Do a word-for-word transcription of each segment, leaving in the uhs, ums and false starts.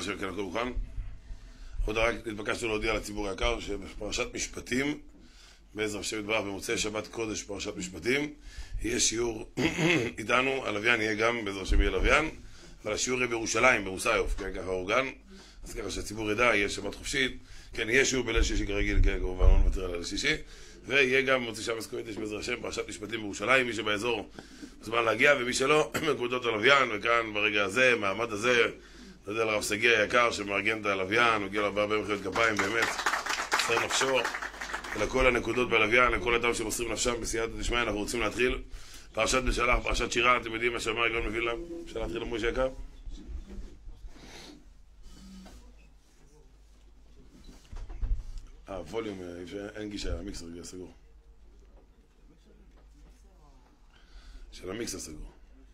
השם כן הכל מוכן. עוד רק התבקשנו להודיע לציבור היקר שבפרשת משפטים, בעזר השם יתברך במוצאי שבת קודש פרשת משפטים, יהיה שיעור איתנו, הלוויין יהיה גם, בעזר השם יהיה לוויין, אבל השיעור יהיה בירושלים, במוסאיוף, כן, ככה אורגן, אז ככה שהציבור ידע, יהיה שבת חופשית, כן, יהיה שיעור בליל שישי כרגיל, כן, כמובן לא נוותר על ליל שישי, ויהיה גם מוצאי שבת קודש בעזר השם פרשת משפטים בירושלים, מי שבאזור מוזמן להגיע, ומי שלא, בנקודות הלוויין, וכאן ברגע הזה, מעמד הזה, לא יודע, לרב סגי היקר שמארגן את הלוויין, מגיע לו בהרבה מחיאות כפיים, באמת, עשר נפשו, ולכל הנקודות בלוויין, לכל אדם שמוסרים נפשם בסייעתא דשמיא. אנחנו רוצים להתחיל פרשת בשלח, פרשת שירה, אתם יודעים מה שאמר הגאון מווילנה? אפשר להתחיל למשה יקר? אה, ווליום, אין גישה, המיקסר סגור. של המיקסר סגור.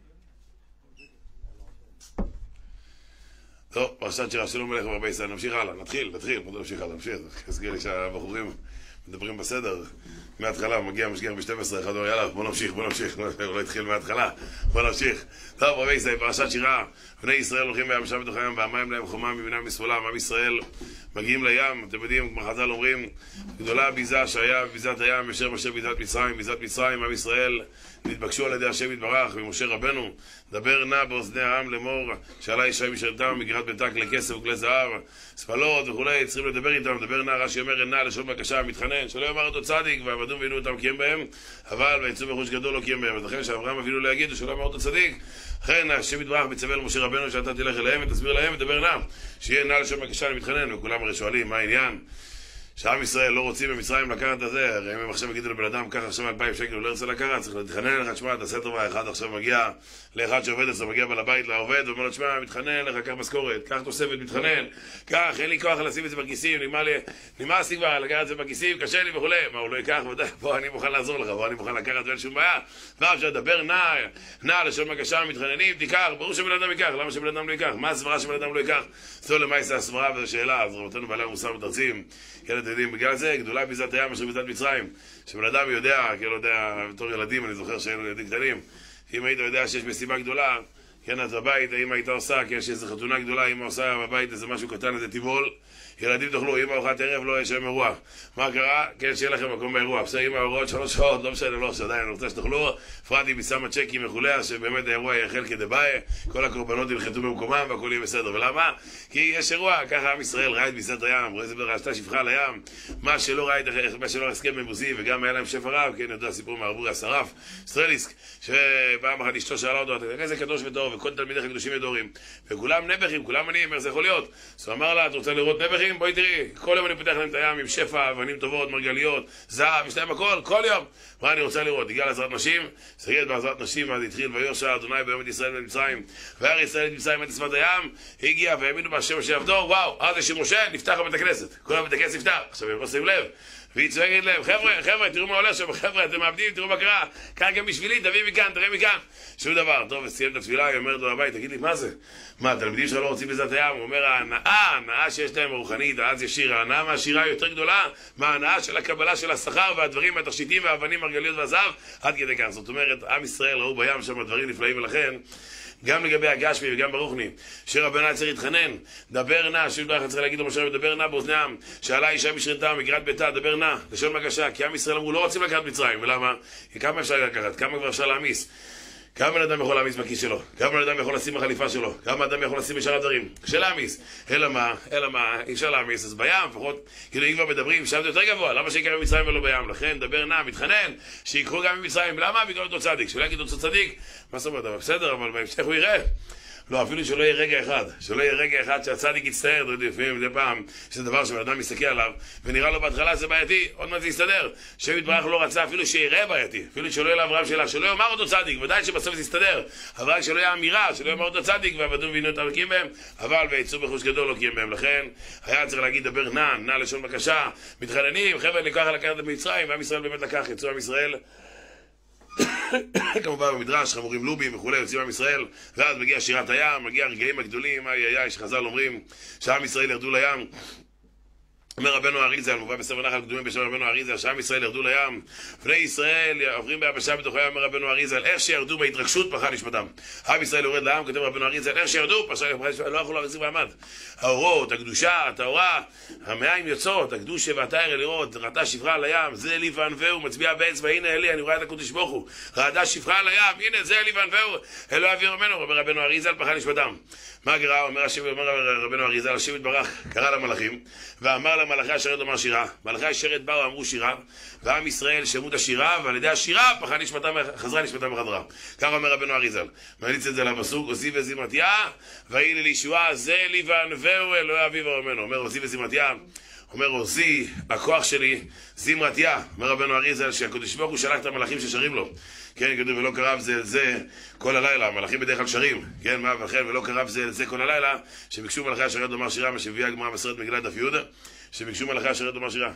טוב, פרשת שירה, שלום עליכם רבי ישראל, נמשיך הלאה, נתחיל, נתחיל, נמשיך הלאה, נמשיך, תזכיר לי שהבחורים מדברים בסדר, מההתחלה, מגיע משגיח ב-שתים עשרה, אחד אומר, יאללה, בוא נמשיך, בוא נמשיך, לא התחיל מההתחלה, בוא נמשיך. טוב, רבי ישראל, פרשת שירה, בני ישראל הולכים ביבשה בתוך הים, והמים להם חומה מבינם מסבולם, עם ישראל מגיעים לים, אתם יודעים, כמו חז"ל אומרים, גדולה ביזה שהיה ביזת הים, אשר מאשר ביזת מצרים, ביזת מצרים, עם ישראל נתבקשו על ידי השם יתברך ומשה רבנו, דבר נא באוזני העם לאמור שעלה אישה משרתם מגירת ביתה כלי כסף וכלי זהב ספלות וכולי, צריכים לדבר איתם. דבר נא, רש"י אומר, נא לשון בקשה מתחנן, שלא יאמר אותו צדיק ועבדו ועינו אותם קיים בהם, אבל ויצאו בחוש גדול לא קיים בהם. ולכן שאברהם אבינו לא יגידו שלא יאמר אותו צדיק, לכן השם יתברך מצווה למשה רבנו שאתה תלך אליהם ותסביר להם ודבר נא שיהיה נא לשון בקשה מתחנן. וכולם הרי שואלים מה העניין שעם ישראל לא רוצים במצרים לקחת את זה, הרי אם הם עכשיו יגידו לבן אדם ככה עכשיו אלפיים שקל הוא לא ירצה לקחת, צריך להתחנן לך, תשמע, תעשה טובה, אחד עכשיו מגיע לאחד שעובד אצלו, מגיע בעל הבית לעובד ואומר לו, תשמע, מתחנן לך, קח משכורת, קח תוספת, מתחנן, קח, אין לי כוח לשים את זה בכיסים, נמאס לי כבר, לקחת את זה בכיסים, קשה לי וכולי, מה הוא לא ייקח, בוא אני מוכן לעזור לך, בוא אני מוכן לקחת ואין שום בעיה, ואפשר לדבר נא, נא לשון בקשה, מתחננים, תיקח, ברור שבן אדם ייקח, למה שבן אדם לא ייקח? מה הסברה שבן אדם לא ייקח? זו למעשה הסברה וזו אז רבותינו בעלי המוסר מתרצים, כן, אתם יודעים, בגלל זה, גדולה ביזת הים אשר ביזת מצרים, שבן אדם יודע, כי לא יודע, בתור ילדים, אני זוכר שהיינו ילדים קטנים, אם היית יודע שיש משימה גדולה, כן, אז בבית, האמא הייתה עושה, כי יש איזו חתונה גדולה, אמא עושה בבית איזה משהו קטן, איזה טיבול, ילדים תאכלו, אמא ארוחת ערב, לא יש שם אירוע. מה קרה? כן, שיהיה לכם מקום באירוע. בסדר, אמא אורות שלוש שעות, לא משנה, לא שעדיין, אני רוצה שתאכלו, פרטי בשמה צ'קים וכולי, שבאמת האירוע יחל כדבעי, כל הקורבנות ילחתו במקומם והכל יהיה בסדר. ולמה? כי יש אירוע, ככה עם ישראל ראה את ביזת הים, רואה איזה רעשתה שפחה על הים, מה שלא ראה, מה שלא הסכם מבוזי, וגם היה להם שפע רב, כן, יודע סיפור מהרבורי השרף, סטרליסק, שפעם אחת אשתו שאלה אותו, איזה קדוש וטוב, וכל תלמידיך הקדושים ידורים, וכולם נבחים, כולם עניים, איך זה יכול להיות? אז הוא אמר לה, את רוצה לראות נבחים? בואי תראי, כל יום אני פותח להם את הים עם שפע, אבנים טובות, מרגליות, זהב, יש להם הכל, כל יום. מה אני רוצה לראות? הגיע לעזרת נשים, סגד בעזרת נשים, אז התחיל ויושע אדוני ביום את ישראל במצרים, וירא ישראל את מצרים את שפת הים, הגיע והאמינו בהשם אשר עבדו, וואו, אז יש משה, נפתח בבית הכנסת, כל הבית הכנסת נפתח. עכשיו הם לא שמים לב, והיא צועקת להם, חבר'ה, חבר'ה, תראו מה עולה שם, חבר'ה, אתם מאבדים, תראו מה קרה, כאן גם בשבילי, תביא מכאן, תראה מכאן. שום דבר. טוב, וסיים את התפילה, היא אומרת לו לבית, תגיד לי, מה זה? מה, התלמידים שלא רוצים בזאת הים? הוא אומר, ההנאה, ההנאה שיש להם הרוחנית, אז ישיר, ההנאה מהשירה יותר גדולה, מההנאה של הקבלה של השכר והדברים, התכשיטים והאבנים, מרגליות והזהב, עד כדי כך. זאת אומרת, עם ישראל ראו בים שם דברים נפלאים, ולכן גם לגבי הגשמי וגם ברוחני, שרבנה צריך להתחנן, דבר נא, שיודע צריך להגיד לו משה, דבר נא באוזנם, שעלה אישה משרנתה, מגירת ביתה, דבר נא, לשון בקשה, כי עם ישראל אמרו, לא רוצים לקחת מצרים, ולמה? כי כמה אפשר לקחת, כמה כבר אפשר להעמיס, כמה בן אדם יכול להעמיס בכיס שלו, כמה בן אדם יכול לשים בחליפה שלו, כמה אדם יכול לשים בשאר הדברים, קשה להעמיס, אלא מה, אלא מה, אי אפשר להעמיס, אז בים, לפחות, כאילו אם כבר מדברים, שם זה יותר גבוה, למה שיקרה במצרים ולא בים? לכן, דבר נא, מתחנן, שיקחו גם במצרים, למה? בגלל אותו צדיק, שאולי יגיד אותו צדיק, מה זאת אומרת, אבל בסדר, אבל בהמשך הוא יראה. לא, אפילו שלא יהיה רגע אחד, שלא יהיה רגע אחד שהצדיק יצטער, לפעמים מדי פעם, שזה דבר שבן אדם מסתכל עליו, ונראה לו בהתחלה זה בעייתי, עוד מעט זה יסתדר. שם יתברך לא רצה אפילו שיראה בעייתי, אפילו שלא יהיה לאברהם שאלה, שלא יאמר אותו צדיק, ודאי שבסוף זה יסתדר, אבל שלא יהיה אמירה, שלא יאמר אותו צדיק, ועבדו ועינו אותם קיים בהם, אבל ויצאו בחוש גדול לא קיים בהם. לכן היה צריך להגיד דבר נא, נא לשון בקשה, מתחננים, חבר'ה, לקחת לקחת את מצרים, ועם ישראל באמת לקח, יצאו עם ישראל כמובן במדרש, חמורים לובים וכולי, יוצאים עם ישראל, ואז מגיע שירת הים, מגיע הרגעים הגדולים, איי איי איי, שחז"ל אומרים שעם ישראל ירדו לים אומר רבנו אריזל, מובא בספר נחל קדומים בשם רבנו אריזל, שעם ישראל ירדו לים, בני ישראל עוברים ביבשה בתוך הים, אומר רבנו אריזל, איך שירדו בהתרגשות פרחה נשמתם. עם ישראל יורד לים, כותב רבנו אריזל, איך שירדו, פרחה נשמתם, לא יכלו להחזיק מעמד. האורות, הקדושה, הטהורה, המעיים יוצאות, הקדושה והתאר לראות, ראתה שפרה על הים, זה אלי וענווהו, מצביע באצבע, הנה אלי, אני רואה את הקדוש ברוך הוא. ראתה שפרה על הים, הנה זה אלי וענווהו, אלוהי אוויר ממנו, אומר רבנו אריזל, פרחה נשמתם. מה גרע? אומר רבנו אריזל, השם יתברך, קרא למלאכים, ואמר למלאכי השרת לומר שירה. מלאכי השרת באו ואמרו שירה, ועם ישראל שמעו את השירה, ועל ידי השירה פרחה נשמתם, חזרה נשמתם בחזרה. כך אומר רבנו אריזל. מליץ את זה לפסוק, עוזי וזמרתיה, ויהי לי לישועה, זה לי וענווהו, אלוהי אביו ממנו. אומר עוזי וזמרתיה, אומר עוזי, הכוח שלי, זמרתיה. אומר רבנו אריזל, שהקדוש ברוך הוא שלח את המלאכים ששרים לו. כן, כתוב, ולא קרב זה אל זה כל הלילה, המלאכים בדרך כלל שרים, כן, מה, ולכן, ולא קרב זה אל זה כל הלילה, שביקשו מלאכי השרת לומר שירה, מה שהביאה הגמרא בסרט מגילת דף יהודה, שביקשו מלאכי השרת לומר שירה.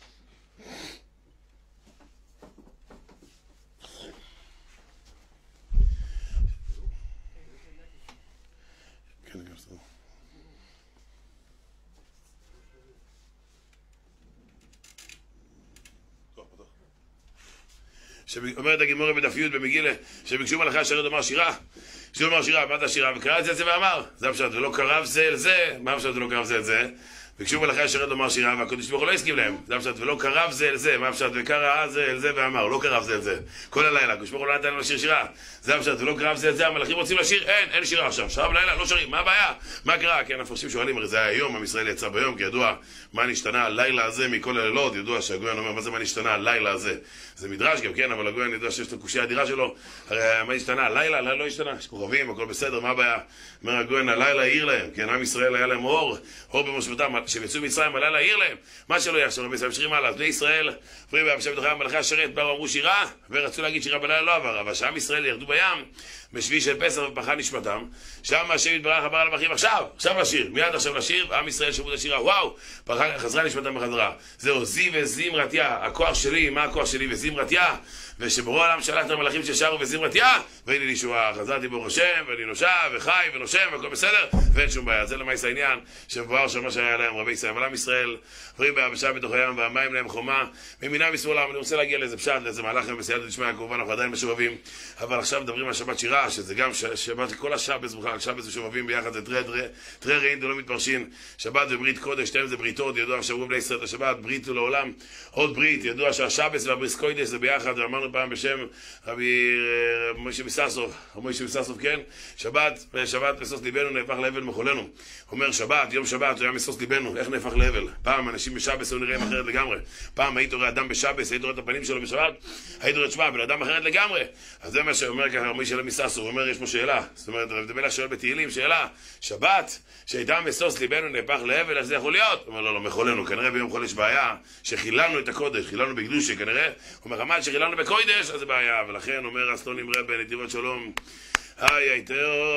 שאומרת הגמרא בדף י' במגילה, שביקשו מלאכי השרת לומר שירה, ביקשו לומר שירה, מה זה השירה? וקרא את זה ואמר, זה הפשט, ולא קרב זה אל זה, מה הפשט ולא קרב זה אל זה? ביקשו מלאכי השרת לומר שירה, והקדוש ברוך הוא לא הסכים להם, זה הפשט, ולא קרב זה אל זה, מה הפשט? וקרא זה אל זה ואמר, לא קרב זה אל זה, כל הלילה, הקדוש ברוך הוא לא נתן לשיר שירה, זה הפשט, ולא קרב זה אל זה, המלאכים רוצים לשיר, אין, אין שירה עכשיו, שעה בלילה, לא שרים, מה הבעיה? מה קרה? כן, המפרשים שואלים, הרי זה היה היום, עם ישראל יצא ביום, כי ידוע מה נשתנה הלילה הזה מכל הלילות, ידוע שהגויין אומר, מה זה מה נשתנה הלילה הזה? זה מדרש גם, כן, אבל הגויין ידוע שיש לו קושי האדירה שלו, הרי מה נשתנה הלילה? הלילה לא השתנה, יש כוכבים, הכל בסדר, מה הבעיה? אומר הגויין, הלילה העיר להם, כן, עם ישראל היה להם אור, אור במושבותם, שיצאו מצרים, הלילה העיר להם, מה שלא יהיה, עכשיו ממשיכים הלאה, בני ישראל, עוברים ביבשה בתוך הים, מלאכי השרת באו אמרו שירה, ורצו להגיד שירה בלילה לא עבר, אבל שעם ישראל ירדו בים, בשביעי של פסח ופרחה נשמתם, שם השם יתברך אמר למלאכים, עכשיו, עכשיו לשיר, מיד עכשיו לשיר, ועם ישראל שמעו את השירה, וואו, פרחה, חזרה נשמתם בחזרה. זה עוזי וזמרתיה, הכוח שלי, מה הכוח שלי וזמרתיה, ושברור העולם שלח את המלאכים ששרו וזמרתיה, והנה לי שואה, חזרתי ברוך השם, ואני נושב וחי ונושם, והכל בסדר, ואין שום בעיה. זה למעשה העניין, שמבואר שם מה שהיה להם רבי ישראל, אבל עם ישראל, עוברים ביבשה בתוך הים, והמים להם חומה, מימינם משמאלם. אני רוצה להגיע לאיזה פשט, לאיזה מהלך בסייעתא דשמיא, כמובן אנחנו עדיין משובבים, אבל עכשיו מדברים על שבת שירה, שזה גם שבת, כל השבת בכלל, שבת ושובבים ביחד, זה תרי תרי תרי רעים דלא מתפרשין, שבת וברית קודש, שתיים זה בריתות, ידוע שאומרים בני ישראל את השבת, ברית לעולם, עוד ברית, ידוע שהשבת והבריס קודש זה ביחד, ואמרנו פעם בשם רבי מוישה מססוב, או מוישה מססוב, כן, שבת, שבת משוש ליבנו נהפך לאבל מחולנו. אומר שבת, יום שבת, הוא היה משוש ליבנו, איך נהפך לאבל? פעם אנשים בשבת היו נראים אחרת לגמרי, פעם היית רואה אדם בשבת, היית רואה את הפנים שלו בשבת, היית רואה את שמה, בן אדם אחרת לגמרי. אז זה מה שאומר ככה מוישה מססוב, הוא אומר יש פה שאלה, זאת אומרת, רבי מלך שואל בתהילים, שאלה, שבת, שהייתה משוש ליבנו נהפך לאבל, איך זה יכול להיות? הוא אומר לא, לא, מחולנו, כנראה ביום חול יש בעיה, שחיללנו את הקודש, חיללנו בקדושה, כנראה, הוא מרמד שחיללנו בקודש, אז זה בעיה, ולכן אומר הסטונים רבי נתיבות שלום, היי היי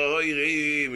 תאורים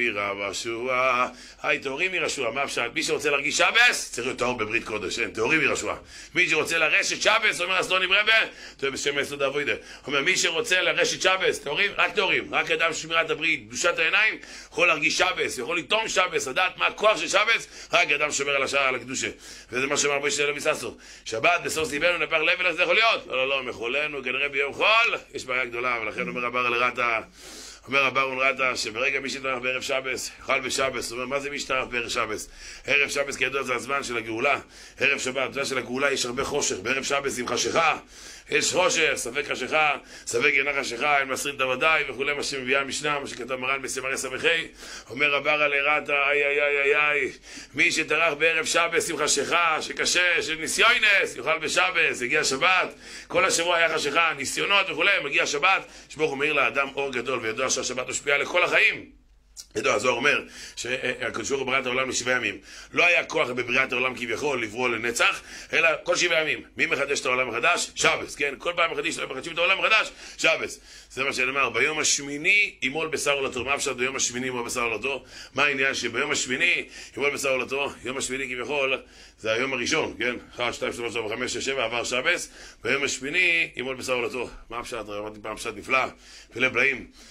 מרבשוע, היי תאורים מרשוע, מה אפשר? מי שרוצה להרגיש שבס, צריך להיות טהור בברית קודש, אין, תאורים מרשוע. מי שרוצה לרשת שבס, אומר הסטונים רבי, תאורים בשם יסוד אבוידה, אומר מי שרוצה לרשת שבס, תאורים, רק תאורים, רק אדם שמירת הברית, קדושת העיניים, יכול להרגיש שבס, יכול לטעום שבס, לדעת מה הכוח של שבס, רק אדם שומר על השער, על הקדושה. וזה מה שאמר מוישה מססוב, שבת בסוף ליבנו נהפך לאבל, איך זה יכול להיות? לא, לא, לא, מחולנו, כנראה ביום חול, יש בעיה גדולה, ולכן אומר הבר לרתא, אומר הברון רתא, שברגע מי שטרח בערב שבס, חל בשבס, הוא אומר, מה זה מי שטרח בערב שבס? ערב שבס כידוע זה הזמן של הגאולה, ערב שבת, זה של הגאולה יש הרבה חושך, בערב שבס עם חשיכה, יש חושך, ספק חשיכה, ספק אינה חשיכה, אין מסרים את הוודאי וכולי, מה שמביאה המשנה, מה שכתב מרן בסמרי סמכי, אומר הבר לרתא, איי איי איי איי איי, מי שטרח בערב שבס עם חשיכה, שקשה, של ניסיונס, יאכל בשבס, הגיע שבת, כל השבוע היה חשיכה, ניסיונות וכולי, מגיע שבת, שברוך הוא מאיר לאדם אור גדול, וידוע שהשבת משפיעה לכל החיים. ידוע, הזוהר אומר שהקדוש ברוך הוא ברא את העולם לשבעה ימים. לא היה כוח בבריאת העולם כביכול לברוא לנצח, אלא כל שבעה ימים. מי מחדש את העולם מחדש? שבס, כן? כל פעם מחדשים את העולם מחדש, שבס. זה מה שאני אומר, ביום השמיני ימול בשר עולתו. מה אפשר ביום השמיני ימול בשר עולתו? מה העניין שביום השמיני ימול בשר עולתו? יום השמיני כביכול זה היום הראשון, כן? אחת, שתיים, שלוש, ארבע, חמש, שש, שבע, עבר שבס. ביום השמיני ימול בשר עולתו. מה אפשר? אמרתי פעם פשט נפלא, פלא פלאים.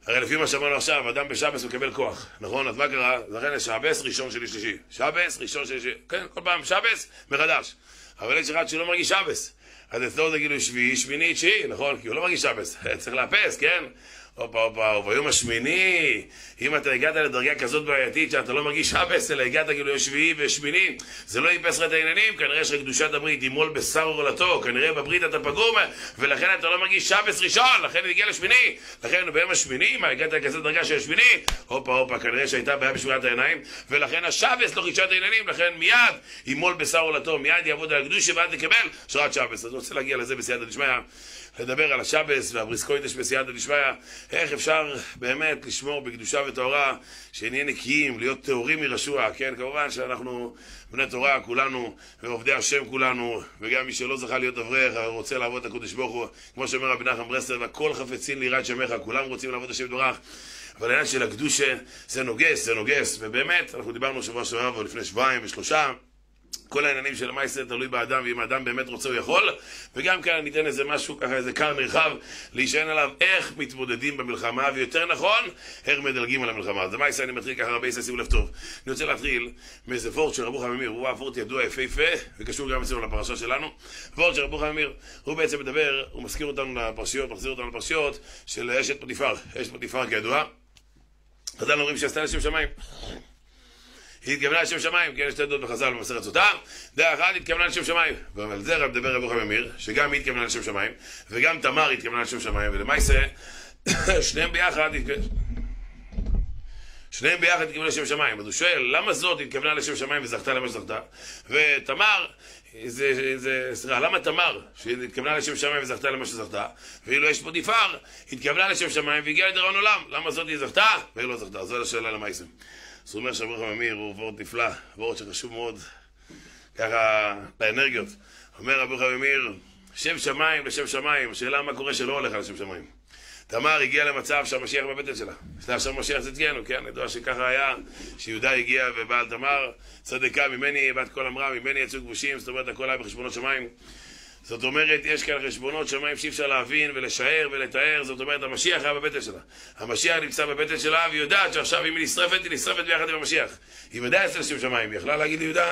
הרי לפי מה שאמרנו עכשיו, אדם בשבס מקבל כוח, נכון? אז מה קרה? לכן יש שבס ראשון שלי שלישי. שבס ראשון שלי שלישי. כן, כל פעם שבס מחדש. אבל יש אחד שלא מרגיש שבס. אז אצלו זה כאילו שביעי, שמיני, תשיעי, נכון? כי הוא לא מרגיש שבס. צריך לאפס, כן? הופה, הופה, וביום השמיני, אם אתה הגעת לדרגה כזאת בעייתית שאתה לא מרגיש שבס, אלא הגעת כאילו שביעי ושמיני, זה לא ייפס לך את העניינים, כנראה שקדושת הברית ימול בשר עורלתו, כנראה בברית אתה פגום, ולכן אתה לא מרגיש שבס ראשון, לכן הגיע לשמיני, לכן ביום השמיני, מה, הגעת לכזאת דרגה של השמיני, הופה, הופה, כנראה שהייתה בעיה בשבירת העיניים, ולכן השבס לא חידשה את העניינים, לכן מיד ימול בשר עורלתו, מיד יעבוד על הקדושה ועד לקבל שראת שבס. אז רוצה להגיע לזה בסייעתא דשמיא, לדבר על השבס והבריסקויטש בסייעתא דשמיא, איך אפשר באמת לשמור בקדושה וטהרה, שנהיה נקיים, להיות טהורים מרשוע, כן? כמובן שאנחנו בני תורה כולנו, ועובדי השם כולנו, וגם מי שלא זכה להיות אברך, רוצה לעבוד את הקדוש ברוך הוא, כמו שאומר רבי נחמן ברסלב, הכל חפצים ליראת שמך, כולם רוצים לעבוד השם יתברך, אבל העניין של הקדושה זה נוגס, זה נוגס, ובאמת, אנחנו דיברנו שבוע שעבר ולפני שבועיים ושלושה, כל העניינים של המעשה תלוי באדם, ואם האדם באמת רוצה הוא יכול, וגם כאן ניתן איזה משהו, ככה איזה קר נרחב להישען עליו, איך מתמודדים במלחמה, ויותר נכון, איך מדלגים על המלחמה. אז המעשה אני מתחיל ככה, רבי ישראל, שימו לב טוב. אני רוצה להתחיל מאיזה וורט של רבו חממיר, הוא וורט ידוע יפהפה, וקשור גם אצלנו לפרשה שלנו. וורט של רבו חממיר, הוא בעצם מדבר, הוא מזכיר אותנו לפרשיות, מחזיר אותנו לפרשיות של אשת פוטיפר, אשת פוטיפר כידוע. חז"ל אומרים שעשתה לשם שמיים. היא התכוונה לשם שמיים, כן, יש שתי דעות בחז"ל במסכת סוטה, דעה אחת התכוונה לשם שמיים, ועל זה רב דבר רבו חממיר, שגם היא התכוונה לשם שמיים, וגם תמר התכוונה לשם שמיים, ולמעשה, שניהם ביחד, שניהם ביחד התכוונה לשם שמיים. אז הוא שואל, למה זאת התכוונה לשם שמיים וזכתה למה שזכתה? ותמר, זה, זה, סליחה, למה תמר, שהתכוונה לשם שמיים וזכתה למה שזכתה, ואילו יש פוטיפר, התכוונה לשם שמיים והגיעה לדיראון עולם, למה זאת היא זכתה והיא לא זכתה? זו השאלה למעשה. אז הוא אומר שרבו חממיר הוא וורט נפלא, וורט שחשוב מאוד ככה לאנרגיות. אומר רבו חממיר, שם שמיים לשם שמיים, השאלה מה קורה שלא הולך על שם שמיים. תמר הגיע למצב שהמשיח בבטן שלה, עכשיו משיח צדקנו, כן, נדוע שככה היה, שיהודה הגיע ובעל תמר, צדקה ממני בת כל אמרה, ממני יצאו כבושים, זאת אומרת הכל היה בחשבונות שמיים. זאת אומרת, יש כאן חשבונות שמיים שאי אפשר להבין ולשער ולתאר, זאת אומרת, המשיח היה בבטן שלה. המשיח נמצא בבטן שלה, והיא יודעת שעכשיו אם היא נשרפת, היא נשרפת ביחד עם המשיח. היא ודאי אצל שם שמיים, היא יכלה להגיד ליהודה,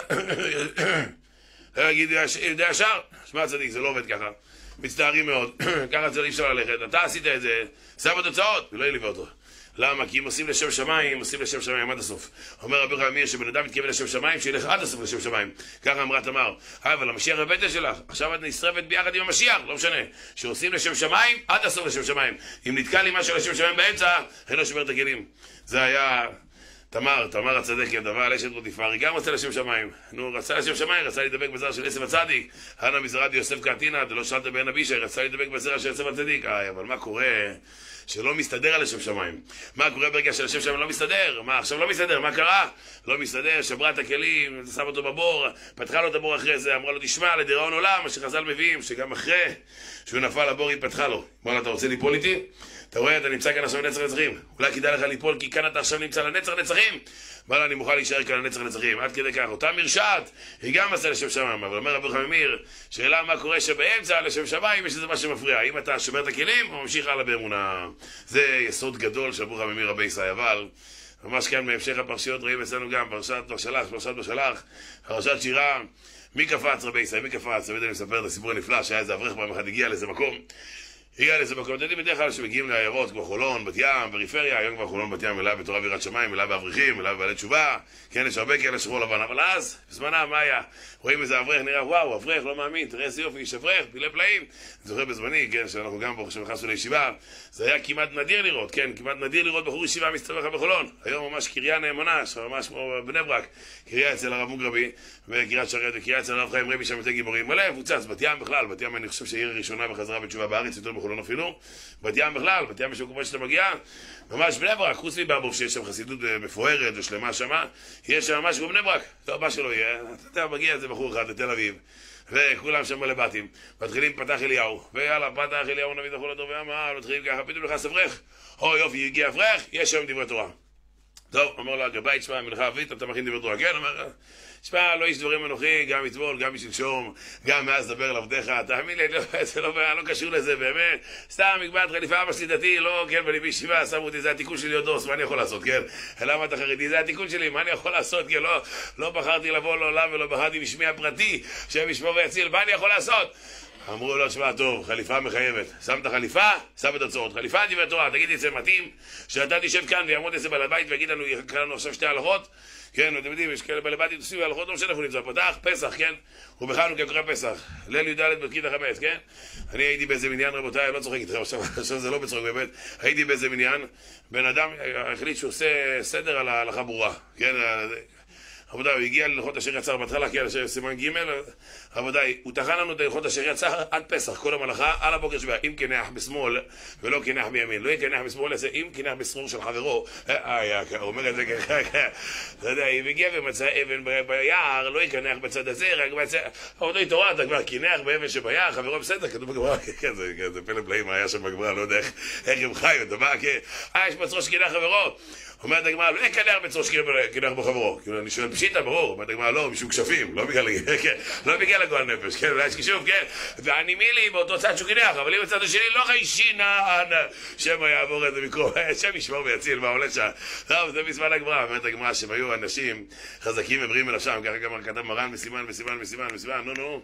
להגיד ליהודה ישר, שמע צדיק, זה לא עובד ככה. מצטערים מאוד, ככה זה לא אפשר ללכת, אתה עשית את זה, שם בתוצאות, ולא ילווה אותו. למה? כי אם עושים לשם שמיים, עושים לשם שמיים עד הסוף. אומר רבי חממיר שבן אדם מתכוון לשם שמיים, שילך עד הסוף לשם שמיים. ככה אמרה תמר. אבל המשיח בבטן שלך, עכשיו את נשרפת ביחד עם המשיח, לא משנה. שעושים לשם שמיים, עד הסוף לשם שמיים. אם נתקע לי משהו לשם שמיים באמצע, אין לו שובר את הכלים. זה היה תמר, תמר הצדקת, אבל אשת פוטיפר, היא גם רצה לשם שמיים. נו, רצה לשם שמיים, רצה להידבק בזרע של עשב הצדיק. הנה מזרע יוסף קעתינא, דלא שאלת בעין אבישי, רצה להידבק בזרע של עשב הצדיק. איי, אבל מה קורה שלא מסתדר על לשם שמיים? מה קורה ברגע של לשם שמיים לא מסתדר? מה, עכשיו לא מסתדר, מה קרה? לא מסתדר, שברה את הכלים, שם אותו בבור, פתחה לו את הבור אחרי זה, אמרה לו תשמע, לדיראון עולם, מה שחז"ל מביאים, שגם אחרי שהוא נפל לבור היא פתחה לו. אמרה, אתה רוצה ליפול איתי? אתה רואה, אתה נמצא כאן עכשיו לנצח נצחים. אולי כדאי לך ליפול כי כאן אתה עכשיו נמצא לנצח נצחים. אבל אני מוכן להישאר כאן לנצח נצחים. עד כדי כך, אותה מרשעת, היא גם עשה לשם שמיים. אבל אומר רבי חממיר, שאלה מה קורה שבאמצע לשם שמיים יש איזה מה שמפריע. אם אתה שומר את הכלים או ממשיך הלאה באמונה. זה יסוד גדול של רבי חממיר רבי ישראל. אבל ממש כאן בהמשך הפרשיות רואים אצלנו גם פרשת בשלח, פרשת בשלח, פרשת שירה. מי קפץ רבי ישראל? מי קפץ? תמיד אני מספר את הסיפור הנפלא שהיה איזה אברך פעם אחד הגיע לאיזה מקום. הגיע לאיזה מקום, אתם יודעים בדרך כלל שמגיעים לעיירות כמו חולון, בת ים, פריפריה, היום כבר חולון בת ים מלאה בתורה ויראת שמיים, מלאה באברכים, מלאה בבעלי תשובה, כן, יש הרבה כאלה שחור לבן, אבל אז, בזמנה, מה היה? רואים איזה אברך, נראה, וואו, אברך, לא מאמין, תראה איזה יופי, איש אברך, פילי פלאים. אני זוכר בזמני, כן, שאנחנו גם פה, כשנכנסנו לישיבה, זה היה כמעט נדיר לראות, כן, כמעט נדיר לראות בחור ישיבה מסתובב לך בחולון. היום ממש קריה נאמנה, ממש כמו בני ברק, קריה אצל הרב מוגרבי, וקריית שרת, וקריה אצל הרב חיים רבי שם יותר גיבורים. מלא, מפוצץ, בת ים בכלל, בת ים אני חושב שהיא הראשונה בחזרה בתשובה בארץ, יותר בחולון אפילו. בת ים בכלל, בת ים יש מקומות שאתה מגיע, ממש בני ברק, חוץ מבאבוב שיש שם חסידות מפוארת ושלמה שמה, יש שם ממש כמו בני ברק, לא מה שלא יהיה, אתה מגיע איזה בחור אחד לתל אביב, וכולם שם מלא בתים, מתחילים פתח אליהו, ויאללה, פתח אליהו נביא דחול לדור ואמר, מתחילים ככה, פתאום לך סברך, או יופי, הגיע אברך, יש שם דברי תורה. טוב, אומר לו הגבאי, תשמע, מנחה אבית, אתה מכין דברי תורה, כן? אומר, תשמע, לא איש דברים אנוכי, גם אתמול, גם משלשום, גם מאז דבר אל עבדיך, תאמין לי, זה לא קשור לזה, באמת, סתם מגבעת חליפה, אבא שלי דתי, לא, כן, ואני בישיבה, שמו אותי, זה התיקון שלי עוד דוס, מה אני יכול לעשות, כן? למה אתה חרדי? זה התיקון שלי, מה אני יכול לעשות, כן? לא בחרתי לבוא לעולם ולא בחרתי בשמי הפרטי, שהם ישמור ויציל, מה אני יכול לעשות? אמרו לו, תשמע, טוב, חליפה מחייבת. שם את החליפה, שם את הצורות. חליפה דברי תורה, תגידי, זה מתאים שאתה תשב כאן ויעמוד איזה בעל הבית ויגיד לנו, יקרא לנו עכשיו שתי הלכות? כן, אתם יודעים, יש כאלה בעל הבית תוסיפו הלכות, לא משנה איפה נמצא, פתח, פסח, כן? ובחנוכה קורא פסח, ליל י"ד בפקיד החמץ, כן? אני הייתי באיזה מניין, רבותיי, לא צוחק איתכם, עכשיו, עכשיו זה לא בצחוק באמת, הייתי באיזה מניין, בן אדם החליט שהוא עושה סדר על ההלכה ברורה, כן? רבותיי, הוא הגיע ללכות אשר יצר בהתחלה, כי על סימן ג', רבותיי, הוא תכן לנו את הלכות אשר יצר עד פסח, כל המלאכה, על הבוקר שבא, אם כנח בשמאל ולא כנח בימין, לא כנח בשמאל, זה אם כנח בשמאל של חברו, אה, הוא אומר את זה ככה, אתה יודע, אם הגיע ומצא אבן ביער, לא יקנח בצד הזה, רק בצד, עוד לא התעורר, אתה כבר כנח באבן שביער, חברו בסדר, כתוב בגמרא, זה פלא פלאים, היה שם בגמרא, לא יודע איך הם חיו, אתה בא, אה, יש בצרו שכנח חברו. אומרת הגמרא, לא יקנח בצרו שכנח בחברו, כאילו אני שואל פשיטה, ברור, אומרת הגמרא, לא, משום כשפים, לא בגלל הגועל נפש, כן, אולי יש כשוף, כן, ואני מילי באותו צד שהוא קנח, אבל אם בצד השני לא חיישינן, שמא יעבור איזה מקרוא, שם ישמור ויציל, מה עולה שם, טוב, זה בזמן הגמרא, אומרת הגמרא, שהם היו אנשים חזקים ובריאים מנפשם, ככה גם כתב מרן מסימן, מסימן, מסימן, מסימן, נו נו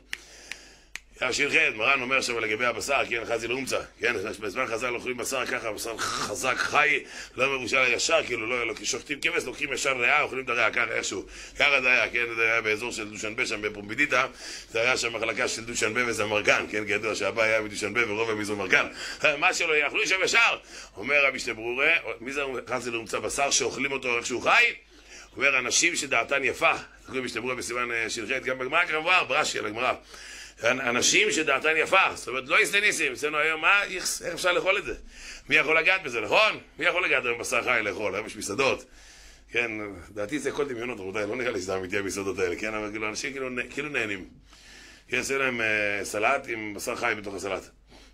השיר חד, מרן אומר שם לגבי הבשר, כן, חזי לאומצה, כן, בזמן חז"ל לא אוכלים בשר ככה, בשר חזק, חי, לא מבושל ישר, כאילו, לא, לא, שוחטים כבש, לוקחים ישר ריאה, אוכלים את הריאה, ככה, איכשהו, ככה זה היה, כן, זה היה באזור של דושנבה שם בפומבידיטה, זה היה שם מחלקה של דושנבה וזמרקן, כן, כידוע שהבא היה מדושנבה ורוב מזמרקן, מה שלא יאכלו שם ישר, אומר רבי שטברורה, מי זה חזי לאומצה בשר שאוכלים אותו איך שהוא חי? אומר, אנשים שדעתן יפה, רבי שטברורה בסימן שילחת, גם בגמרא כמובן, ברש"י על הגמרא. אנשים שדעתן יפה, זאת אומרת, לא יסטניסים, אצלנו היום, מה, איך אפשר לאכול את זה? מי יכול לגעת בזה, נכון? מי יכול לגעת היום בשר חי לאכול? היום יש מסעדות, כן, דעתי זה כל דמיונות, רבותיי, לא נראה לי שזה אמיתי המסעדות האלה, כן, אבל כאילו, אנשים כאילו, כאילו נהנים. כן, עושה להם uh, סלט עם בשר חי בתוך הסלט.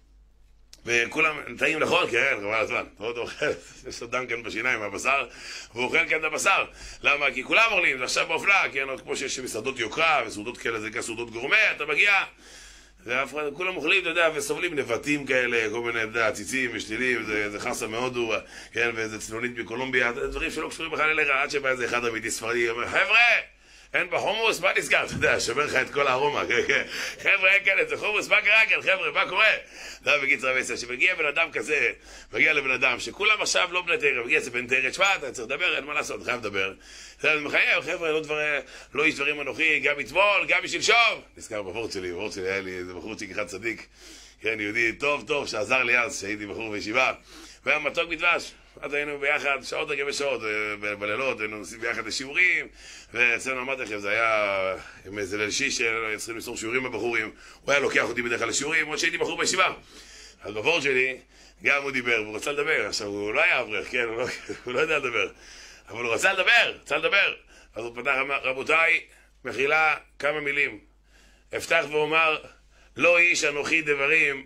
וכולם טעים נכון, כן, חבל הזמן, הוא אוכל, יש לו דם כאן בשיניים מהבשר, והוא אוכל כאן את הבשר. למה? כי כולם אוכלים, זה עכשיו באופנה, כן, כמו שיש מסעדות יוקרה, וסעודות כאלה, זה כסעודות גורמה, אתה מגיע, וכולם אוכלים, אתה יודע, וסובלים נבטים כאלה, כל מיני, אתה יודע, ציצים ושתילים, זה, זה חסה מהודו, כן, ואיזה צלונית מקולומביה, דברים שלא קשורים בכלל אליך, עד שבא איזה אחד אמיתי ספרדי, אומר, חבר'ה! אין בחומוס, מה נזכר? אתה יודע, שומר לך את כל הארומה, חבר'ה, אין כאלה, זה חומוס, מה קרה כאן, חבר'ה, מה קורה? לא, בגיץ רב עשר, שמגיע בן אדם כזה, מגיע לבן אדם, שכולם עכשיו לא בני תרא, מגיע זה בן תרא, תשמע, אתה צריך לדבר, אין מה לעשות, חייב לדבר. אני מחייב, חבר'ה, לא דברים, לא איש דברים אנוכי, גם אתמול, גם משלשום. נזכר בוורט שלי, בוורט שלי היה לי איזה בחורצ'יק אחד צדיק, כן, יהודי טוב טוב, שעזר לי אז, שהייתי בחור בישיבה, והיה מתוק בדבש. אז היינו ביחד, שעות הגבי שעות, בלילות, היינו נוסעים ביחד לשיעורים, ואצלנו אמרתי לכם, זה היה עם איזה ליל שיש, צריכים למסור שיעורים בבחורים, הוא היה לוקח אותי בדרך כלל לשיעורים, עוד שהייתי בחור בישיבה. אז בבורד שלי, גם הוא דיבר, והוא רצה לדבר, עכשיו הוא לא היה אברך, כן, הוא לא, הוא לא יודע לדבר, אבל הוא רצה לדבר, רצה לדבר. אז הוא פתח, אמר, רבותיי, מחילה כמה מילים, אפתח ואומר, לא איש אנוכי דברים,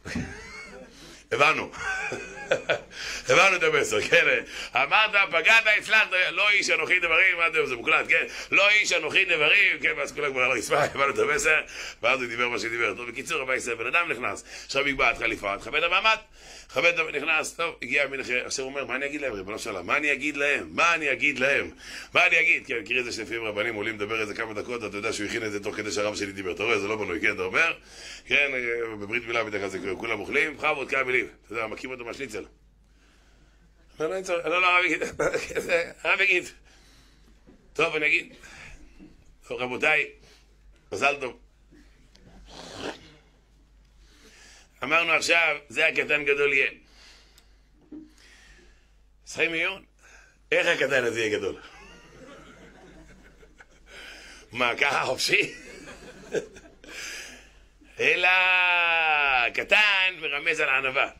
הבנו. הבנו את המסר, כן, אמרת, פגעת, הצלחת, לא איש אנוכי דברים, זה מוקלט, כן, לא איש אנוכי דברים, כן, ואז כולם כבר לא יסמע, הבנו את המסר, ואז הוא דיבר מה שדיבר, טוב, בקיצור, הבא יסר, בן אדם נכנס, עכשיו מגבעת חליפה, תכבד המעמד, תכבד, נכנס, טוב, הגיע מנחה, עכשיו הוא אומר, מה אני אגיד להם, ריבונו של עולם, מה אני אגיד להם, מה אני אגיד להם, מה אני אגיד, כן, מכיר את זה שלפעמים רבנים עולים לדבר איזה כמה דקות, אתה יודע שהוא הכין את זה תוך כדי שהרב שלי דיבר, אתה רואה, זה לא בנוי, כן, אתה אומר, כן, בברית מילה בדרך כלל זה קורה, כולם אוכלים, בכבוד, כמה מילים, אתה יודע, מכים אותו מהשניצל. לא, לא, לא, לא, הרב יגיד, הרב יגיד. טוב, אני אגיד. טוב, רבותיי, מזל טוב. אמרנו עכשיו, זה הקטן גדול יהיה. שחי מיון, איך הקטן הזה יהיה גדול? מה, ככה חופשי? אלא קטן ורמז על הענווה.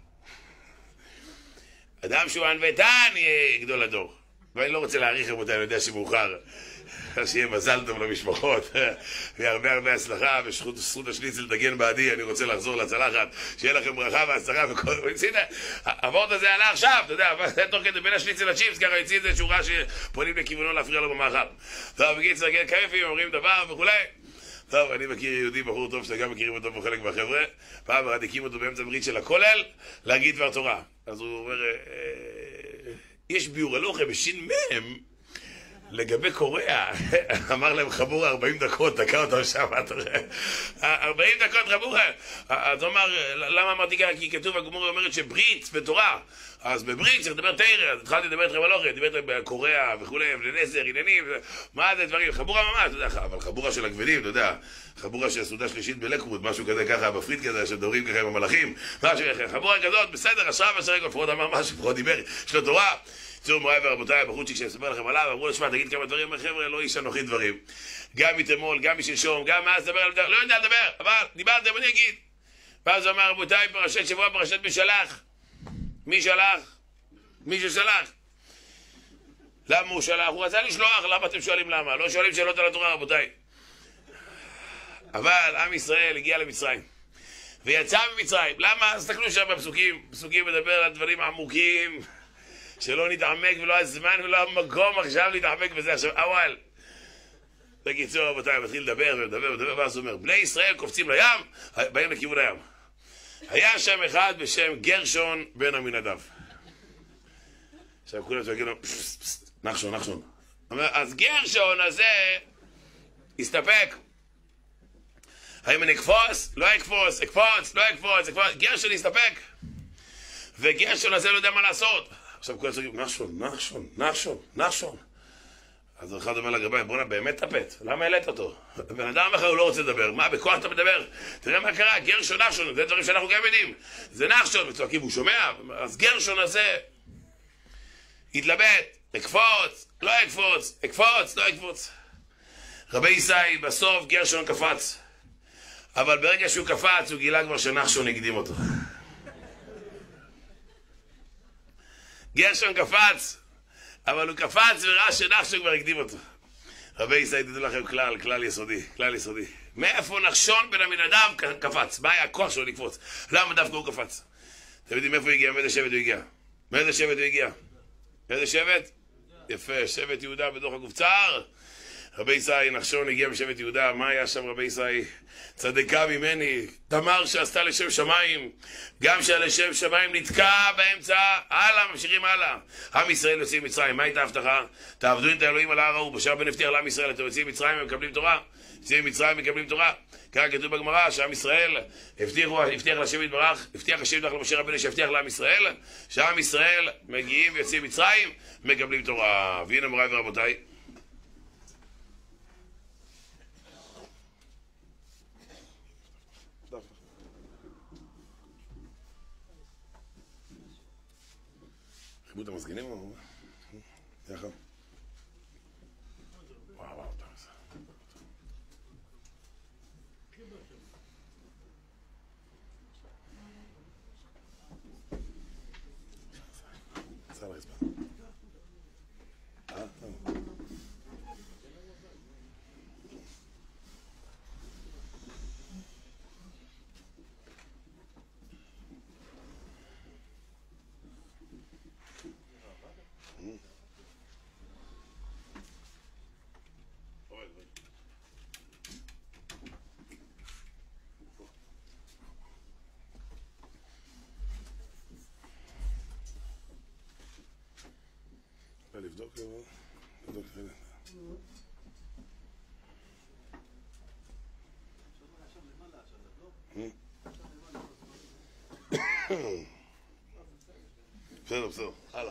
אדם שהוא ענוותן יהיה גדול הדור. ואני לא רוצה להעריך רבותיי, אני יודע שמאוחר. שיהיה מזל טוב למשפחות, והרבה הרבה הצלחה, וזכות השניצל תגן בעדי, אני רוצה לחזור לצלחת, שיהיה לכם ברכה והצלחה וכל... הנה, הוורט הזה עלה עכשיו, אתה יודע, תוך כדי בין השניצל לצ'יפס, ככה יציא את זה שורה שפונים לכיוונו להפריע לו במאכל. טוב, בקיצור, כיפים, אומרים דבר וכולי. טוב, אני מכיר יהודי, בחור טוב, שאתם גם מכירים אותו בחלק מהחבר'ה, פעם אחד הקים אותו באמצע ברית של הכולל, להגיד דבר תורה. אז הוא אומר, יש ביור הלוכה בשין מם, לגבי קוריאה, אמר להם חבורה ארבעים דקות, תקע אותו שם, אתה רואה? ארבעים דקות חבורה. אז הוא אמר, למה אמרתי ככה? כי כתוב, הגמורה אומרת שברית בתורה, אז בברית צריך לדבר תרא, אז התחלתי לדבר איתכם על אוכל, דיברתי בקוריאה וכולי, ולנסר, עניינים, מה זה דברים, חבורה ממש, אתה יודע, אבל חבורה של הכבדים, אתה יודע, חבורה של סעודה שלישית בלקרות, משהו כזה ככה, בפריט כזה, שדורים ככה עם המלאכים, משהו ככה, חבורה כזאת, בסדר, אשרה ואשרה, לפחות אמר משהו, לפחות דיבר, יש לו תורה. תראו מוריי ורבותיי, הבחורצ'יק שמספר לכם עליו, אמרו לו, שמע, תגיד כמה דברים, חבר'ה, לא איש אנוכי דברים. גם מתמול, גם משלשום, גם מאז דבר על דבר, לא יודע לדבר, אבל דיברתם, אני אגיד. ואז הוא אמר, רבותיי, פרשת שבוע, פרשת משלח. מי שלח? מי ששלח. למה הוא שלח? הוא רצה לשלוח, למה אתם שואלים למה? לא שואלים שאלות על התורה, רבותיי. אבל עם ישראל הגיע למצרים. ויצא ממצרים. למה? אז תסתכלו שם בפסוקים, פסוקים מדבר על דברים עמוקים. שלא נתעמק ולא הזמן ולא המקום עכשיו להתעמק בזה עכשיו, אבל בקיצור רבותיי, מתחיל לדבר ולדבר ולדבר, ואז הוא אומר, בני ישראל קופצים לים, באים לכיוון הים. היה שם אחד בשם גרשון בן עמינדב. עכשיו כולם תגידו לו, נחשון, נחשון. אז גרשון הזה הסתפק. האם אני אקפוץ? לא אקפוץ, אקפוץ, לא אקפוץ, אקפוץ. גרשון הסתפק. וגרשון הזה לא יודע מה לעשות. עכשיו כולם צועקים, נחשון, נחשון, נחשון, נחשון. אז אחד אומר לגבי, בוא'נה, באמת טפט, למה העלית אותו? בן אדם אחר הוא לא רוצה לדבר, מה, בכוח אתה מדבר? תראה מה קרה, גרשון, נחשון, זה דברים שאנחנו גם יודעים. זה נחשון, וצועקים, הוא שומע, אז גרשון הזה התלבט, אקפוץ, לא אקפוץ, אקפוץ, לא אקפוץ. רבי ישי, בסוף גרשון קפץ. אבל ברגע שהוא קפץ, הוא גילה כבר שנחשון הקדים אותו. גרשון קפץ, אבל הוא קפץ וראה שנחשון כבר הקדים אותו. רבי ישי, תדעו לכם כלל, כלל יסודי, כלל יסודי. מאיפה נחשון בן עמינדב קפץ? מה היה הכוח שלו לקפוץ? למה דווקא הוא קפץ? אתם יודעים איפה הוא הגיע? מאיזה שבט הוא הגיע? מאיזה שבט הוא הגיע? מאיזה שבט? יפה, שבט יהודה בדוח הקופצר. רבי ישי, נחשון הגיע משבט יהודה, מה היה שם רבי ישי? צדקה ממני, תמר שעשתה לשם שמיים, גם שהלשם שמיים נתקע באמצע, הלאה, ממשיכים הלאה. עם ישראל יוצאים מצרים, מה הייתה ההבטחה? תעבדו את האלוהים על ההר ההוא, בשעה בן הבטיח לעם ישראל, אתם יוצאים מצרים ומקבלים תורה, יוצאים מצרים ומקבלים תורה. כך כתוב בגמרא, שעם ישראל הבטיחו, הבטיח לשם יתברך, הבטיח השם יתברך למשה רבנו שהבטיח לעם ישראל, שעם ישראל מגיעים ויוצאים מצרים, מקבלים תורה. והנה מוריי ורבותיי, חיבוד המסגינים או... יחד. וואו וואו, אתה עושה. עשה על הרצפה. אה? טוב. לבדוק, לבדוק, לבדוק. בסדר, בסדר, הלאה.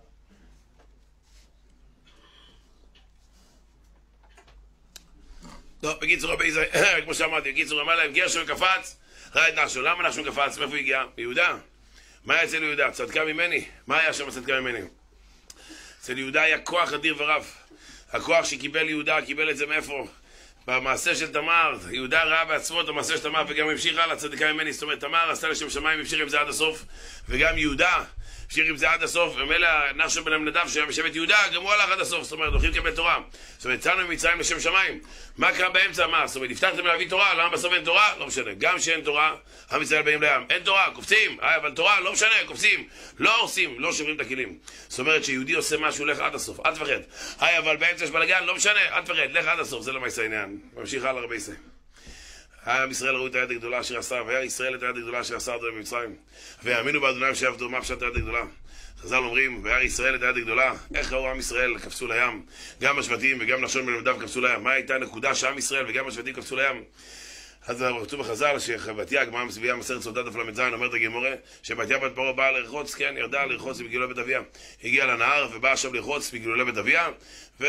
טוב, בקיצור רבי ישי, כמו שאמרתי, בקיצור אמר להם, גרשון קפץ, ראה את נחשון. למה נחשון קפץ? מאיפה הוא הגיע? מיהודה. מה היה אצל יהודה? צדקה ממני. מה היה שם צדקה ממני? אצל יהודה היה כוח אדיר ורב. הכוח שקיבל יהודה, קיבל את זה מאיפה? במעשה של תמר. יהודה ראה בעצמו את המעשה של תמר וגם המשיך הלאה, צדקה ממני. זאת אומרת, תמר עשתה לשם שמיים, המשיך עם זה עד הסוף. וגם יהודה המשיך עם זה עד הסוף, ומילא נחשון בן עמינדב שהיה בשבט יהודה, גם הוא הלך עד הסוף, זאת אומרת, הולכים לקבל תורה. זאת אומרת, יצאנו ממצרים לשם שמיים. מה קרה באמצע? מה? זאת אומרת, הבטחתם להביא תורה, למה בסוף אין תורה? לא משנה. גם שאין תורה, עם ישראל באים לים. אין תורה, קופצים. אבל תורה, לא משנה, קופצים. לא עושים, לא שוברים את הכלים. זאת אומרת, שיהודי עושה משהו, לך עד הסוף, אל תפחד. היי, אבל באמצע יש בלגן, לא משנה, אל תפחד, לך עד הסוף, זה למעשה העניין. ממשיך הלאה רבי ישראל. עם ישראל ראו את היד הגדולה אשר עשה, והיה ישראל את היד הגדולה אשר עשה אדוני במצרים. והאמינו באדוני שעבדו, מה פשט היד הגדולה? חז"ל אומרים, והיה ישראל את היד הגדולה, איך ראו עם ישראל קפצו לים? גם השבטים וגם נחשון בן עמינדב קפצו לים. מה הייתה הנקודה שעם ישראל וגם השבטים קפצו לים? אז רצו בחז"ל שחבתיה, גמרא מסביבה מסרת סעודת דף ל"ז, אומרת הגמרא, שבתיה בת פרעה באה לרחוץ, כן, ירדה לרחוץ בגילוי בית אביה. הגיעה לנהר ובאה עכשיו לרחוץ בגילוי בית אביה, ו...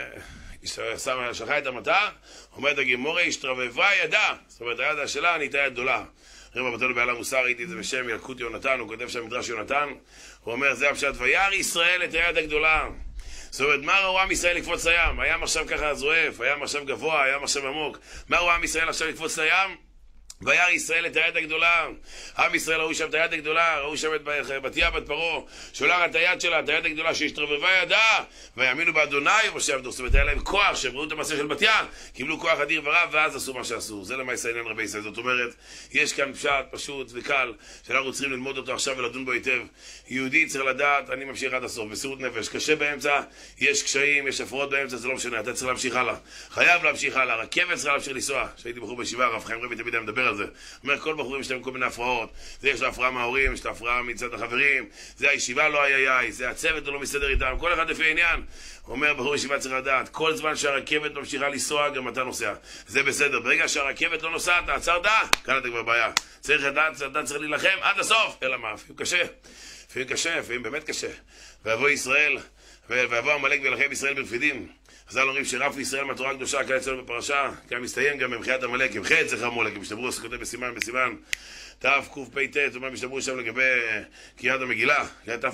שכחה את המטה, אומרת הגמרא, השתרבבה ידה, זאת אומרת היד שלה נהייתה יד גדולה. רב רבותינו בעל המוסר, ראיתי את זה בשם ילקוט יונתן, הוא כותב שם מדרש יונתן, הוא אומר זה הפשט, וירא ישראל את היד הגדולה. זאת אומרת, מה ראו עם ישראל לקפוץ לים? הים עכשיו ככה זועף, הים עכשיו גבוה, הים עכשיו עמוק. מה ראו עם ישראל עכשיו לקפוץ לים? וירא ישראל את היד הגדולה. עם ישראל ראו שם את היד הגדולה, ראו שם את בתיה בת פרעה, שולחת את היד שלה, את היד הגדולה שהשתרבבה ידה, ויאמינו באדוני ובשעבדו. זאת אומרת, היה להם כוח, שהם ראו את המעשה של בתיה, קיבלו כוח אדיר ורב, ואז עשו מה שעשו. זה למעשה עניין רבי ישראל. זאת אומרת, יש כאן פשט פשוט וקל, שאנחנו צריכים ללמוד אותו עכשיו ולדון בו היטב. יהודי צריך לדעת, אני ממשיך עד הסוף, בסירות נפש. קשה באמצע, יש קשיים, יש הפרעות באמצע, זה לא משנה, אתה צריך להמשיך הלאה. חייב להמשיך הלאה. רכבת צריכה להמשיך לנסוע. שהייתי בחור בישיבה, הרב חיים רבי תמיד היה מדבר על זה. אומר, כל בחורים יש להם כל מיני הפרעות. זה יש לו הפרעה מההורים, יש לו הפרעה מצד החברים, זה הישיבה לא איי איי, זה הצוות לא מסתדר איתם, כל אחד לפי העניין. אומר, בחור ישיבה צריך לדעת, כל זמן שהרכבת ממשיכה לנסוע, גם אתה נוסע. זה בסדר. ברגע שהרכבת לא נוסעת, אתה עצרת, כאן אתה כבר בעיה. צריך לדעת, אתה צריך להילחם עד הסוף. אלא מה, לפעמים קשה. לפעמים קשה, לפעמים באמת קשה. ויבוא ישראל, ויבוא עמלק וילחם ישראל ברפידים. חז"ל אומרים שרף ישראל מהתורה הקדושה כאן אצלנו בפרשה, כאן מסתיים גם במחיית עמלק, ימחה את זכר עמלק, הם משתברו, זה כותב בסימן, בסימן תקפ"ט, ומה משתברו שם לגבי קריאת המגילה,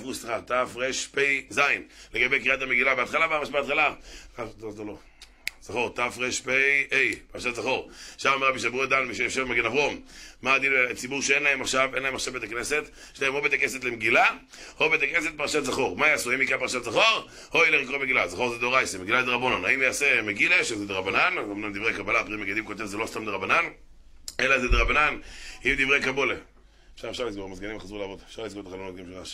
תרפ"ז, לגבי קריאת המגילה, בהתחלה, בהתחלה, לא, לא, לא. זכור, תרפ"א, פרשת זכור. שם אומר רבי שברו דן ויושב מגן אברום. מה הדין לציבור שאין להם עכשיו, אין להם עכשיו בית הכנסת? יש להם או בית הכנסת למגילה, או בית הכנסת פרשת זכור. מה יעשו? אם יקרא פרשת זכור, או ילך לקרוא מגילה. זכור זה דאורייתא, מגילה זה דרבנן. האם יעשה מגילה, שזה דרבנן, אמנם דברי קבלה, פרי מגדים כותב זה לא סתם דרבנן, אלא זה דרבנן עם דברי קבולה. עכשיו אפשר לסגור, המזגנים חזרו לעבוד. אפשר לסגור את החלונות גם של רעש.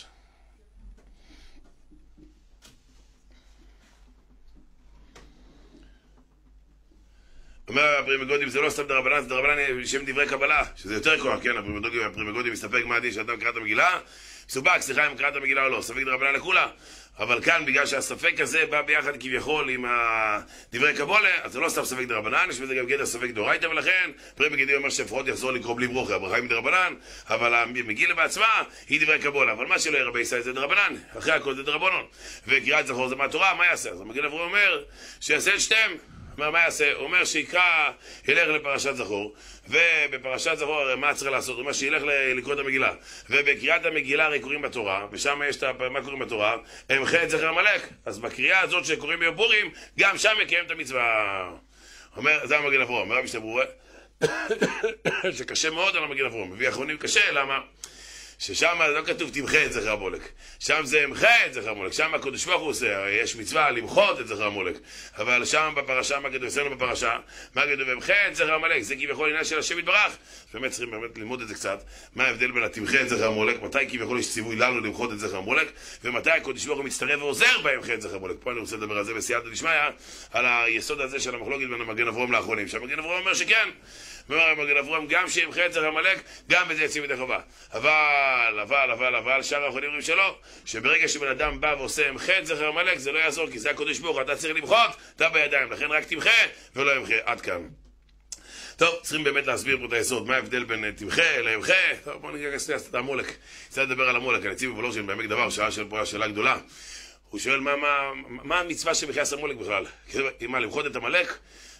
אומר הפרימגודים זה לא סתם דרבנן, זה דרבנן שם דברי קבלה, שזה יותר כוח, כן, הפרימגודים מסתפק מה הדין שאדם קרא את המגילה, מסובק, סליחה אם קרא את המגילה או לא, ספק דרבנן לכולה, אבל כאן בגלל שהספק הזה בא ביחד כביכול עם דברי קבולה, אז זה לא סתם ספק דרבנן, יש בזה גם גדר ספק דאורייתא, ולכן פרימגודים אומר שפחות יחזור לקרוא בלי ברוכה, הברכה היא מדרבנן, אבל המגילה בעצמה היא דברי קבולה, אבל מה שלא ירבה ישראל זה דרבנן, אחרי הכל זה דרבנן, וקריאת זכור זה מהתורה, מה יעשה? אז המגן אברהם אומר שיעשה את שתיהם. אומר, מה יעשה? הוא אומר שיקרא, ילך לפרשת זכור, ובפרשת זכור, מה צריך לעשות? הוא אומר שילך לקרוא את המגילה, ובקריאת המגילה הרי קוראים בתורה, ושם יש את מה קוראים בתורה, הם חי את זכר עמלק, אז בקריאה הזאת שקוראים ביום פורים, גם שם יקיים את המצווה. אומר, זה המגן אברהם, אומר רבי שברו, שקשה מאוד על המגן אברהם, מביא אחרונים קשה, למה? ששם לא כתוב תמחה את זכר עמלק, שם זה המחה את זכר עמלק, שם הקדוש ברוך הוא עושה, יש מצווה למחות את זכר עמלק, אבל שם בפרשה, מה כתוב אצלנו בפרשה, מה כתוב המחה את זכר עמלק, זה כביכול עניין של השם יתברך, באמת צריכים באמת ללמוד את זה קצת, מה ההבדל בין התמחה את זכר עמלק, מתי כביכול יש ציווי לנו למחות את זכר עמלק, ומתי הקדוש ברוך הוא מצטרף ועוזר בהמחה את זכר עמלק. פה אני רוצה לדבר על זה בסייעתא דשמיא, על היסוד הזה של המחלוקת בין המגן אברהם לאחרונים, שהמגן אברהם אומר שכן, אומר המגן אברהם גם שימחה את זכר עמלק, גם בזה יוצאים ידי חובה. אבל, אבל, אבל, אבל, שאר האחרונים אומרים שלא, שברגע שבן אדם בא ועושה המחה את זכר עמלק, זה לא יעזור, כי זה הקדוש ברוך הוא, אתה צריך למחות, אתה בידיים, לכן רק תמחה ולא ימחה. עד כאן. טוב, צריכים באמת להסביר פה את היסוד, מה ההבדל בין תמחה למחה. טוב, בואו נגיד את המולק. צריך לדבר על המולק, הנציב בוולוז'ין בעמק דבר, שעה של פה שאלה גדולה. הוא שואל מה, מה, מה המצווה שמחייס המולק בכלל? מה, למחות את עמלק?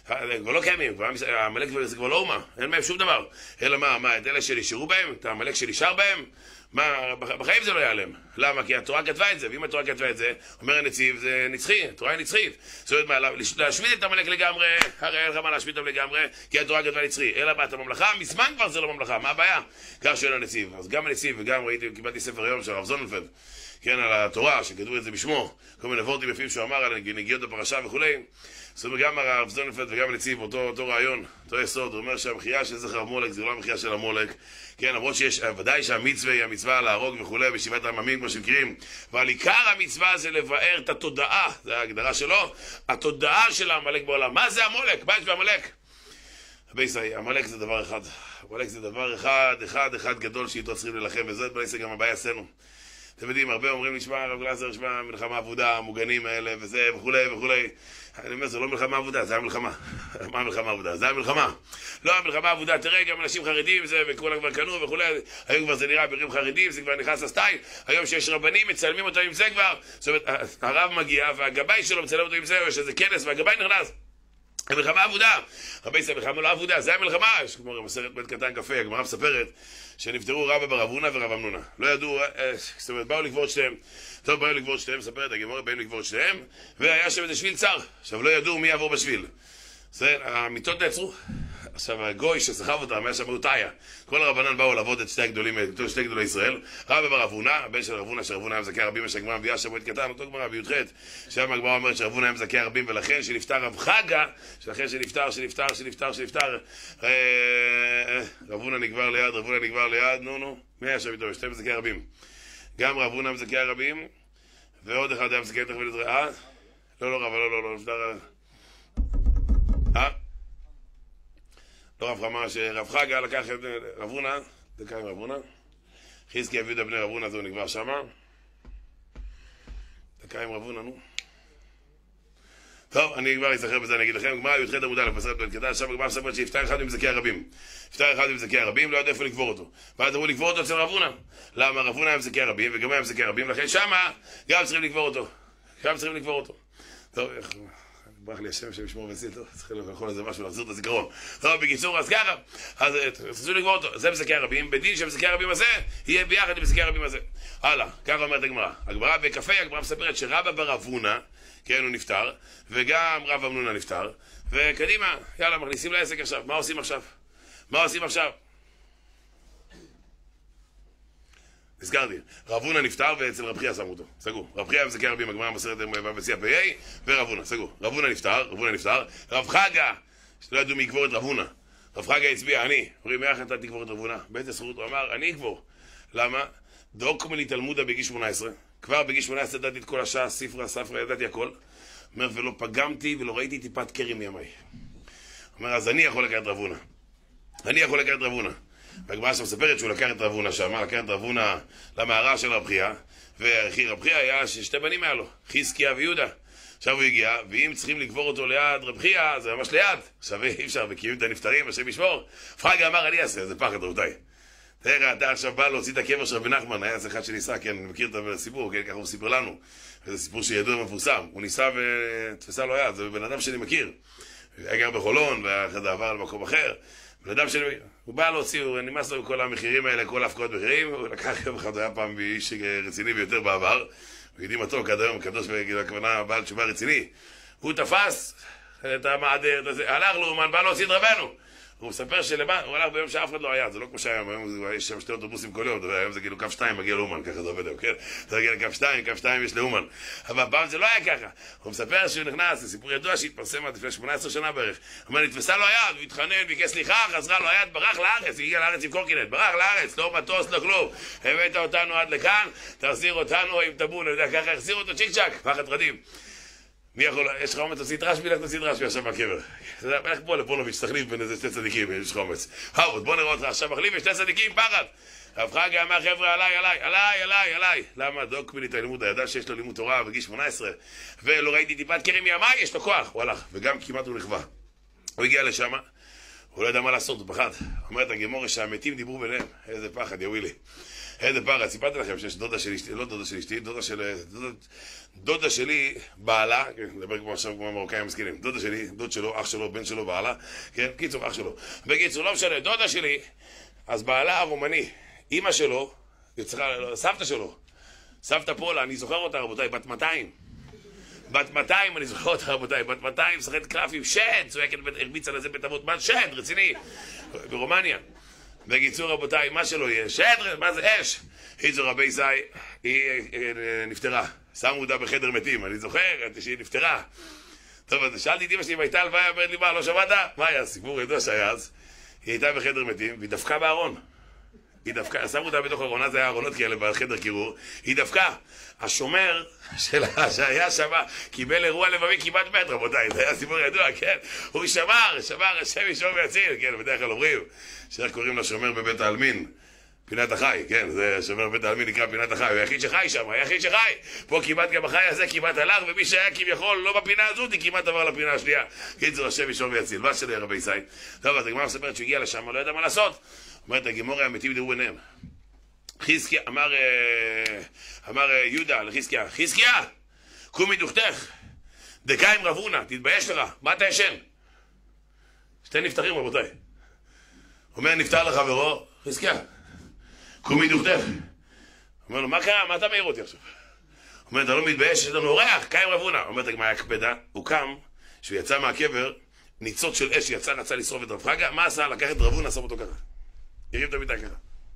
הם כבר לא קיימים, העמלק זה כבר לא אומה, אין מהם שום דבר. אלא מה, מה, את אלה שנשארו בהם, את העמלק שנשאר בהם, מה, בחיים זה לא ייעלם. למה? כי התורה כתבה את זה, ואם התורה כתבה את זה, אומר הנציב, זה נצחי, התורה היא נצחית. זאת אומרת מה, להשמיד את העמלק לגמרי, הרי אין לך מה להשמיד אותם לגמרי, כי התורה כתבה נצחי. אלא מה, את הממלכה, מזמן כבר זה לא ממלכה, מה הבעיה? כך שואל הנציב. אז גם הנציב וגם ראיתי, קיבלתי ספר היום של הרב זוננפלד, כן, על התורה, שכתבו את זה בשמו, כל מיני וורטים יפים שהוא אמר על נגיעות בפרשה וכולי. זאת אומרת, גם הרב זוננפלד וגם הנציב, אותו, אותו רעיון, אותו יסוד, הוא אומר שהמחייה של זכר המולק זה לא המחייה של המולק, כן, למרות שיש, ודאי שהמצווה היא המצווה להרוג וכולי, בשבעת העממים כמו שמכירים, אבל עיקר המצווה זה לבאר את התודעה, זה ההגדרה שלו, התודעה של העמלק בעולם. מה זה המולק? מה יש בעמלק? הבייסאי, המלך זה דבר אחד, המלך זה דבר אחד, אחד, אחד גדול שאיתו צריכים ללחם, וזאת בייסאי גם הבעיה אצלנו. אתם יודעים, הרבה אומרים לי, שמע, הרב גלזר, שמע, מלחמה עבודה, המוגנים האלה, וזה, וכולי, וכולי. אני אומר, זה לא מלחמה עבודה, זה המלחמה. מה המלחמה עבודה? זה המלחמה. לא המלחמה עבודה, תראה, גם אנשים חרדים, זה, וכולם כבר קנו, וכולי. היום כבר זה נראה בירים חרדים, זה כבר נכנס לסטייל. היום שיש רבנים, מצלמים אותו עם זה כבר. זאת אומרת, הרב מגיע, והגבאי שלו מצלם אותו עם זה, יש איזה כנס, והגבאי נכנס. המלחמה עבודה, רבי ישראל, מלחמה לא עבודה, זה המלחמה, יש כמו מסרת בית קטן קפה, הגמרא מספרת שנפטרו רבא בר אבונה ורב אמנונה, לא ידעו, זאת אומרת, באו לקבור את שתיהם, טוב, באו לקבור את שתיהם, מספרת הגמרא, באו לקבור את שתיהם, והיה שם איזה שביל צר, עכשיו לא ידעו מי יעבור בשביל, המיטות נעצרו, עכשיו הגוי שסחב אותם, היה שם מאותיה, כל הרבנן באו לעבוד את שתי הגדולים, שתי גדולי ישראל, רבא בר אבונה, הבן של רב אבונה, שרב אבונה היה מזכה הרבים, שהגמרא מביאה שם בית קטן, אותו גמרא בי"ח, שם הגמרא אומרת שרב אבונה היה מזכה הרבים, ולכן שנפטר רב חגה, שלכן שנפטר, שנפטר, שנפטר, שנפטר, רב אבונה נגבר ליד, רב אבונה נגבר ליד, נו נו, מי היה שם איתו? שתי מזכה הרבים, גם רב אבונה מזכה הרבים, ועוד אחד היה מזכה תכף ולדבר, אה? לא, לא, רב, לא, לא, לא, נפטר, אה? לא רב חמה שרב חגה לקח את רב הונא, דקה עם רב הונא, חזקיה ויהודה בני רב הונא, זהו נגבר שמה, דקה עם רב הונא, נו. טוב, אני כבר אזכר בזה, אני אגיד לכם, גמרא י"ח עמוד א' מסכת בית קטן, שם הגמרא מספרת שיפטר אחד ממזכי הרבים, יפטר אחד ממזכי הרבים, לא יודע איפה לקבור אותו, ואז אמרו לקבור אותו אצל רב הונא, למה רב הונא היה מזכי הרבים וגם היה מזכי הרבים, לכן שמה גם צריכים לקבור אותו, גם צריכים לקבור אותו. טוב, איך... ברח לי השם שמשמור וסיל, טוב, צריך לאכול איזה משהו, להחזיר את הזיכרון. טוב, בקיצור, אז ככה, אז תעשו לגבור אותו, זה מזכי הרבים, בדין שמזכי הרבים הזה, יהיה ביחד עם מזכי הרבים הזה. הלאה, ככה אומרת הגמרא. הגמרא בקפה, הגמרא מספרת שרבא בר אבונה, כן, הוא נפטר, וגם רב אמנונה נפטר, וקדימה, יאללה, מכניסים לעסק עכשיו. מה עושים עכשיו? מה עושים עכשיו? נזכרתי, רב הונא נפטר ואצל רב חייא שמו אותו, סגור. רב חייא מזכי הרבים, הגמרא מסרת בבסיע פ"א, ורב הונא, סגור. רב הונא נפטר, רב הונא נפטר, רב חגה, שלא ידעו מי יקבור את רב הונא. רב חגה הצביע, אני. אומרים, איך אתה תקבור את רב הונא? באיזה זכות? הוא אמר, אני אקבור. למה? דוקמו לי תלמודה בגיל שמונה עשרה. כבר בגיל שמונה עשרה ידעתי את כל השעה, ספרה, ספרה, ידעתי הכל. אומר, ולא פגמתי ולא ראיתי טיפת קרם מימיי. אומר, אז אני יכול לקחת רב הונא. אני יכול לקחת רב הונא. והגמרא שמספרת שהוא לקח את רב הונא שם, לקח את רב הונא למערה של רב חייא, ואחי רב חייא היה ששתי בנים היה לו, חזקיה ויהודה. עכשיו הוא הגיע, ואם צריכים לקבור אותו ליד רב חייא, זה ממש ליד. עכשיו אי אפשר, וקיום את הנפטרים, השם ישמור. פרגה אמר, אני אעשה, זה פחד רבותיי. תראה, אתה עכשיו בא להוציא את הקבר של רבי נחמן, היה איזה אחד שניסה, כן, אני מכיר את הסיפור, כן, ככה הוא סיפר לנו. זה סיפור שידוע ומפורסם. הוא ניסה ותפסה לו יד, זה בן אדם שאני מכיר. היה גר בחולון, ואחד עבר למקום אחר. בן אדם שאני מכיר. הוא בא להוציא, הוא נמאס לו בכל המחירים האלה, כל ההפקעות מחירים, הוא לקח יום אחד, היה פעם איש רציני ביותר בעבר, ויודעים אותו, כד היום, קדוש והכוונה, בעל תשובה רציני. הוא תפס את המעדר, הלך לאומן, בא להוציא את רבנו. הוא מספר שלמה, הוא הלך ביום שאף אחד לא היה, זה לא כמו שהיום, היום יש שם שתי אוטובוסים כל יום, היום זה כאילו קו שתיים מגיע לאומן, ככה זה עובד היום, כן? זה מגיע לקו שתיים, קו שתיים יש לאומן. אבל פעם זה לא היה ככה. הוא מספר שהוא נכנס, זה סיפור ידוע שהתפרסם עד לפני שמונה עשרה שנה בערך. הוא אומר, נתפסה לו היד, הוא התחנן, ביקש סליחה, חזרה לו היד, ברח לארץ, הוא הגיע לארץ עם קורקינט, ברח לארץ, לא מטוס, לא כלום. הבאת אותנו עד לכאן, תחזיר אותנו עם טבון, אני יודע, ככה החזיר אותו צ'יק צ'ק, פחד רדים. מי יכול, יש לך אומץ, תוציא את רשב"י, לך תוציא את רשב"י עכשיו מהקבר. איך בוא לפונוביץ', תחליף בין איזה שתי צדיקים, יש לך אומץ. האות, בוא נראה אותך עכשיו מחליף, יש שתי צדיקים, פחד. רב חגה אמר, חבר'ה, עליי, עליי, עליי, עליי, עליי. למה? דוק מילי את הלימוד, הידע שיש לו לימוד תורה בגיל שמונה עשרה, ולא ראיתי טיפת קרם מימיי, יש לו כוח. הוא הלך, וגם כמעט הוא נכווה. הוא הגיע לשם, הוא לא ידע מה לעשות, הוא פחד. אומרת הגמרא שהמתים דיברו ביניהם, איזה פחד, יווי לי. איזה פרץ, סיפרתי לכם שיש דודה של אשתי, לא דודה של אשתי, דודה של... דודה, דודה שלי, בעלה, כן, נדבר כמו עכשיו כמו המרוקאים המסכנים, דודה שלי, דוד שלו, אח שלו, בן שלו, בעלה, כן, קיצור, אח שלו. בקיצור, לא משנה, דודה שלי, אז בעלה הרומני, אמא שלו, יצרה, סבתא שלו, סבתא פולה, אני זוכר אותה רבותיי, בת מאתיים. בת מאתיים, אני זוכר אותה רבותיי, בת מאתיים, שחקת קלפים, שד, צועקת, הרביצה לזה בית אבות, מה שד, רציני, ברומניה. בקיצור רבותיי, מה שלא יהיה, שד, מה זה אש? איזו רבי זי, היא נפטרה, שמו אותה בחדר מתים, אני זוכר שהיא נפטרה. טוב, אז שאלתי את אמא שלי, והייתה הלוויה, אומרת לי, מה, לא שמעת? מה היה? סיפור ידוע שהיה אז. היא הייתה בחדר מתים, והיא דפקה בארון. היא דפקה, שמו אותה בתוך ארונה, זה היה ארונות כאלה בחדר קירור, היא דפקה. השומר שלה, שהיה שם, קיבל אירוע לבבי כמעט מת, רבותיי, זה היה סיפור ידוע, כן? הוא שמר, שמר, השם ישמור ויציל, כן, בדרך כלל אומרים, שאיך קוראים לשומר בבית העלמין? פינת החי, כן, זה שומר בבית העלמין נקרא פינת החי, הוא היחיד שחי שם, היחיד שחי. פה כמעט גם החי הזה כמעט הלך, ומי שהיה כביכול לא בפינה הזאת, היא כמעט עבר לפינה השנייה. קיצור, השם ישמור ויציל, מה שלי רבי זי. טוב, אז הגמרא מספרת שהוא הגיע לשם, לא ידע מה לעשות. אומרת, הגימורי המתים דיברו ביניהם. חזקיה, אמר, אמר יהודה לחזקיה, חזקיה, קום מדוכתך, דקיים רבונה, תתבייש לך, מה אתה ישן? שתי נפטרים רבותיי. אומר, נפטר לחברו, חזקיה, קום מדוכתך. אומר לו, מה קרה? מה אתה מעיר אותי עכשיו? אומר, אתה לא מתבייש, יש לנו אורח, קיים רבונה. אומרת הגמרא הקפדה, הוא קם, שהוא יצא מהקבר, ניצוץ של אש יצא, רצה לשרוף את רב חגה, מה עשה? לקח את רבונה, שם אותו ככה. הרים את המיטה ככה.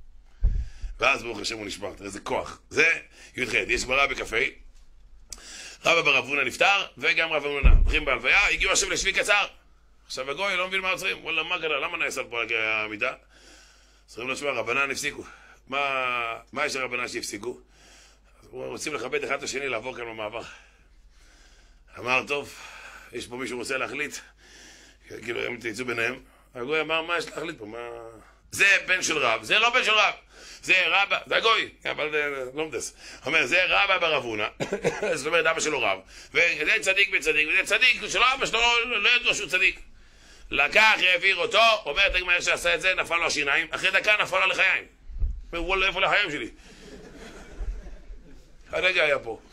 ואז ברוך השם הוא נשבר, תראה איזה כוח. זה י"ח, יש ברע בקפה, רבא בר אבונה נפטר, וגם רב אבונה. הולכים בהלוויה, הגיעו עכשיו לשבי קצר. עכשיו הגוי לא מבין מה עוצרים, וואלה, מה קרה? למה נעשה פה המיטה? צריכים לשמוע, רבנן הפסיקו. מה, מה יש לרבנן שהפסיקו? רוצים לכבד אחד את השני לעבור כאן במעבר. אמר, טוב, יש פה מישהו רוצה להחליט, כאילו הם תיצאו ביניהם. הגוי אמר, מה יש להחליט פה? מה... זה בן של רב, זה לא בן של רב, זה רבא, זה הגוי, אבל לא מדס. אומר, זה רבא בר אבונה, זאת אומרת, אבא שלו רב, וזה צדיק בצדיק, וזה צדיק שלו, אבא שלו לא ידעו שהוא צדיק. לקח, העביר אותו, אומר, תגיד מה שעשה את זה, נפל לו השיניים, אחרי דקה נפל לו לחיים. אומר, וואלה, איפה לחיים שלי? הרגע היה פה.